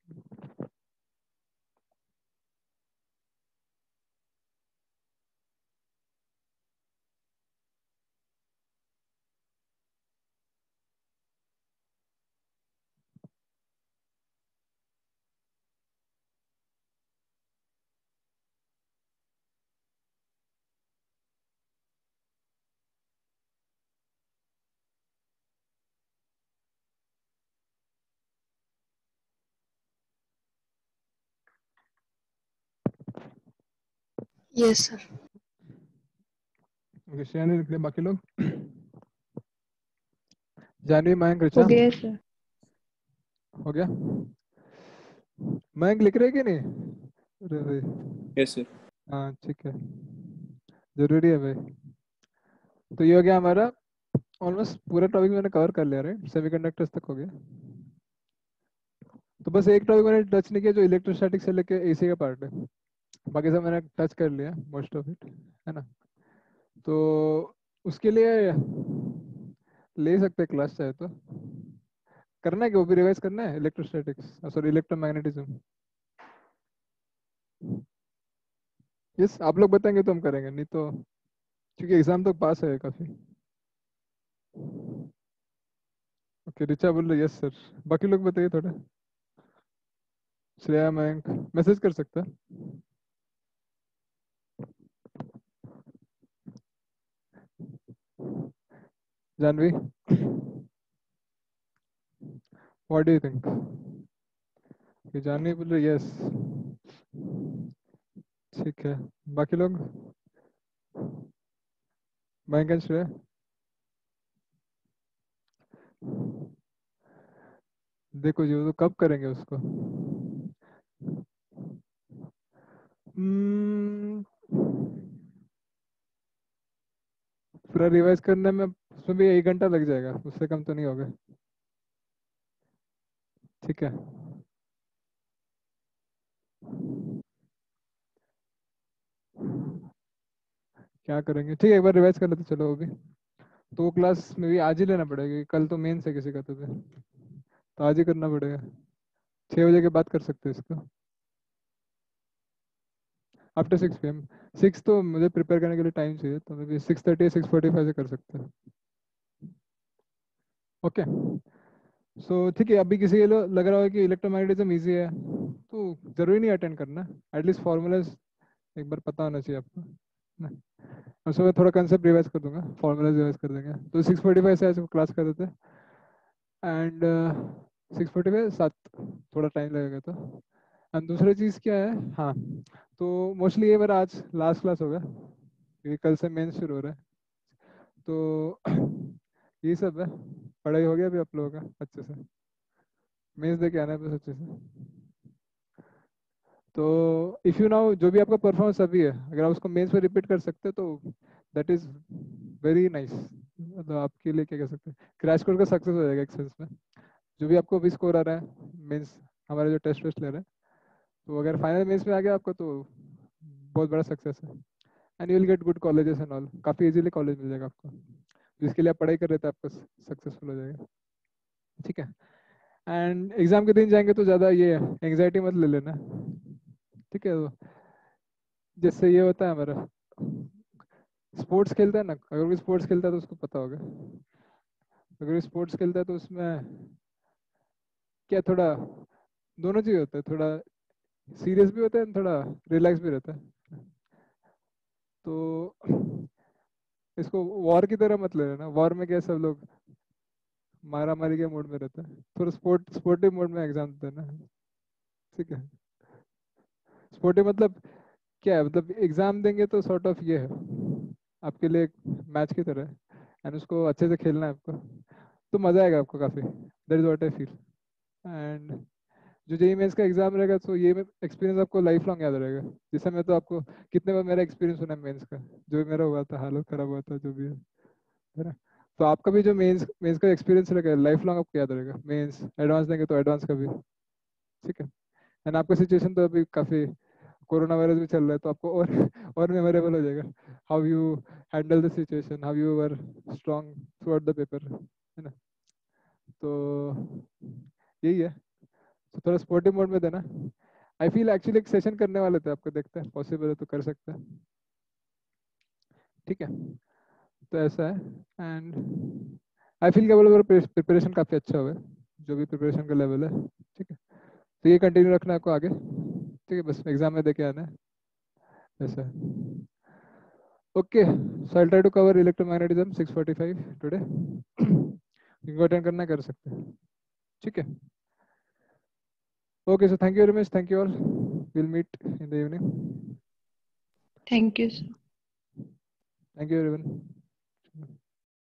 Yes sir. ओके, श्रेया ने लिख लिया, बाकी लोग जानवी मयंक हो ऋचा गया सर। हो गया। मयंक लिख रहे कि नहीं? अरे भाई, यस सर। हाँ ठीक है, जरूरी है भाई। तो ये हो गया हमारा, ऑलमोस्ट पूरा टॉपिक मैंने कवर कर लिया, राइट, सेमीकंडक्टर्स तक हो गया। तो बस एक टॉपिक मैंने टच नहीं किया जो इलेक्ट्रोस्टैटिक से लेके एसी का पार्ट है, बाकी सब मैंने टच कर लिया मोस्ट ऑफ इट, है ना। तो उसके लिए ले सकते क्लास चाहे तो, करना है कि वो भी रिवाइज करना है, इलेक्ट्रोस्टैटिक्स सॉरी इलेक्ट्रोमैग्नेटिज्म। यस, आप लोग बताएंगे तो हम करेंगे, नहीं तो क्योंकि एग्जाम तो पास है काफी। ओके, रिचा बोल रहे यस सर। बाकी लोग बताइए थोड़ा। श्रेया, मयंक मैसेज कर सकता है। Janvi, what do you think? ये जानवी बोल रही यस। ठीक है, बाकी लोग? मयंक एंड श्रेया? देखो जी, वो तो कब करेंगे उसको। हम्म, पूरा रिवाइज करने में उसमें भी एक घंटा लग जाएगा, उससे कम तो नहीं होगा। ठीक है, क्या करेंगे, ठीक है, एक बार रिवाइज कर लेते चलो वो भी। तो वो क्लास में भी आज ही लेना पड़ेगा, कल तो मेन से किसी का तो फिर तो आज ही करना पड़ेगा। छः बजे के बाद कर सकते हैं इसको, आफ्टर सिक्स पी एम। सिक्स तो मुझे प्रिपेयर करने के लिए टाइम चाहिए, तो मैं भी six thirty six forty five से कर सकते हैं। ओके, सो ठीक है। अभी किसी के लिए लग रहा है कि इलेक्ट्रोमैग्नेटिज्म इजी है, तो जरूरी नहीं अटेंड करना, एटलीस्ट फॉर्मूलाज एक बार पता होना चाहिए आपको ना। और उसमें थोड़ा कंसेप्ट रिवाइज कर दूंगा, फॉर्मूलाज रिवाइज कर देंगे। तो सिक्स फोर्टी फाइव से ऐसे क्लास कर देते हैं, एंड सिक्स फोर्टी फाइव सात, थोड़ा टाइम लगेगा तो। एंड दूसरी चीज़ क्या है, हाँ, तो मोस्टली ये मेरा आज लास्ट क्लास होगा, क्योंकि कल से मेन शुरू हो रहा है। तो यही सब है। पढ़ाई हो गया अभी आप लोगों का अच्छे से? मेंस दे के आना है बस अच्छे से। तो इफ़ यू नाउ जो भी आपका परफॉर्मेंस अभी है, अगर आप उसको मेंस में रिपीट कर सकते हैं तो दैट इज़ वेरी नाइस। मतलब आपके लिए क्या कह सकते हैं, क्रैश कोर्स का सक्सेस हो जाएगा एक सेंस में। जो भी आपको अभी स्कोर आ रहा है मेंस, हमारे जो टेस्ट वेस्ट ले रहे हैं, तो अगर फाइनल मेंस में आ गया आपका तो बहुत बड़ा सक्सेस है। And you will get good colleges and all, काफ़ी इजीली कॉलेज मिल जाएगा आपको, जिसके लिए आप पढ़ाई कर रहे थे आपका सक्सेसफुल हो जाएगा। ठीक है, एंड एग्जाम के दिन जाएंगे तो ज़्यादा ये एंग्जाइटी मत ले लेना। ठीक है, तो जिससे ये होता है हमारा स्पोर्ट्स खेलता है ना, अगर कोई स्पोर्ट्स खेलता है तो उसको पता होगा। अगर स्पोर्ट्स खेलता है तो उसमें क्या थोड़ा दोनों चीज़ होता है, थोड़ा सीरियस भी होता है, थोड़ा रिलैक्स भी रहता है। तो इसको वॉर की तरह मत ले लेना, वॉर में क्या सब लोग मारा मारी के मूड में रहते हैं, थोड़ा स्पोर्ट स्पोर्टिव मोड में एग्जाम देना। ठीक है, स्पोर्टिव मतलब क्या है, मतलब एग्जाम देंगे तो सॉर्ट ऑफ ये है आपके लिए एक मैच की तरह है, एंड उसको अच्छे से खेलना है आपको, तो मजा आएगा आपको काफी। That is what I feel. And जो जेई मेंस का एग्जाम रहेगा तो ये एक्सपीरियंस आपको लाइफ लॉन्ग याद रहेगा। जिस समय तो आपको कितने बार मेरा एक्सपीरियंस सुना है मेंस का, जो भी मेरा हुआ था, हालत खराब हुआ था, जो भी है है ना। तो आपका भी जो मेंस मेंस का एक्सपीरियंस रहेगा लाइफ लॉन्ग आपको याद रहेगा। मेंस एडवांस देंगे तो एडवांस का भी। ठीक है, एंड आपका सिचुएशन तो अभी काफी, कोरोना वायरस भी चल रहा है, तो आपको और और मेमोरेबल हो जाएगा how you handle the situation, how you were strong throughout the paper, है ना। तो यही है, तो थोड़ा स्पोर्टिव मोड में देना। आई फील एक्चुअली एक सेशन करने वाले थे, आपको देखते हैं पॉसिबल है तो कर सकते हैं। ठीक है, तो ऐसा है। एंड आई फील क्या बोले, प्रिपरेशन काफ़ी अच्छा हुआ है, जो भी प्रिपरेशन का लेवल है। ठीक है, तो ये कंटिन्यू रखना है आपको आगे। ठीक है, बस एग्जाम में दे के आना है, ऐसा है। Okay, so I try to cover electromagnetism six forty five today. इनको अटेंड करना कर सकते हैं। ठीक है, okay, so thank you very much, thank you all, will meet in the evening. Thank you, sir. Thank you everyone.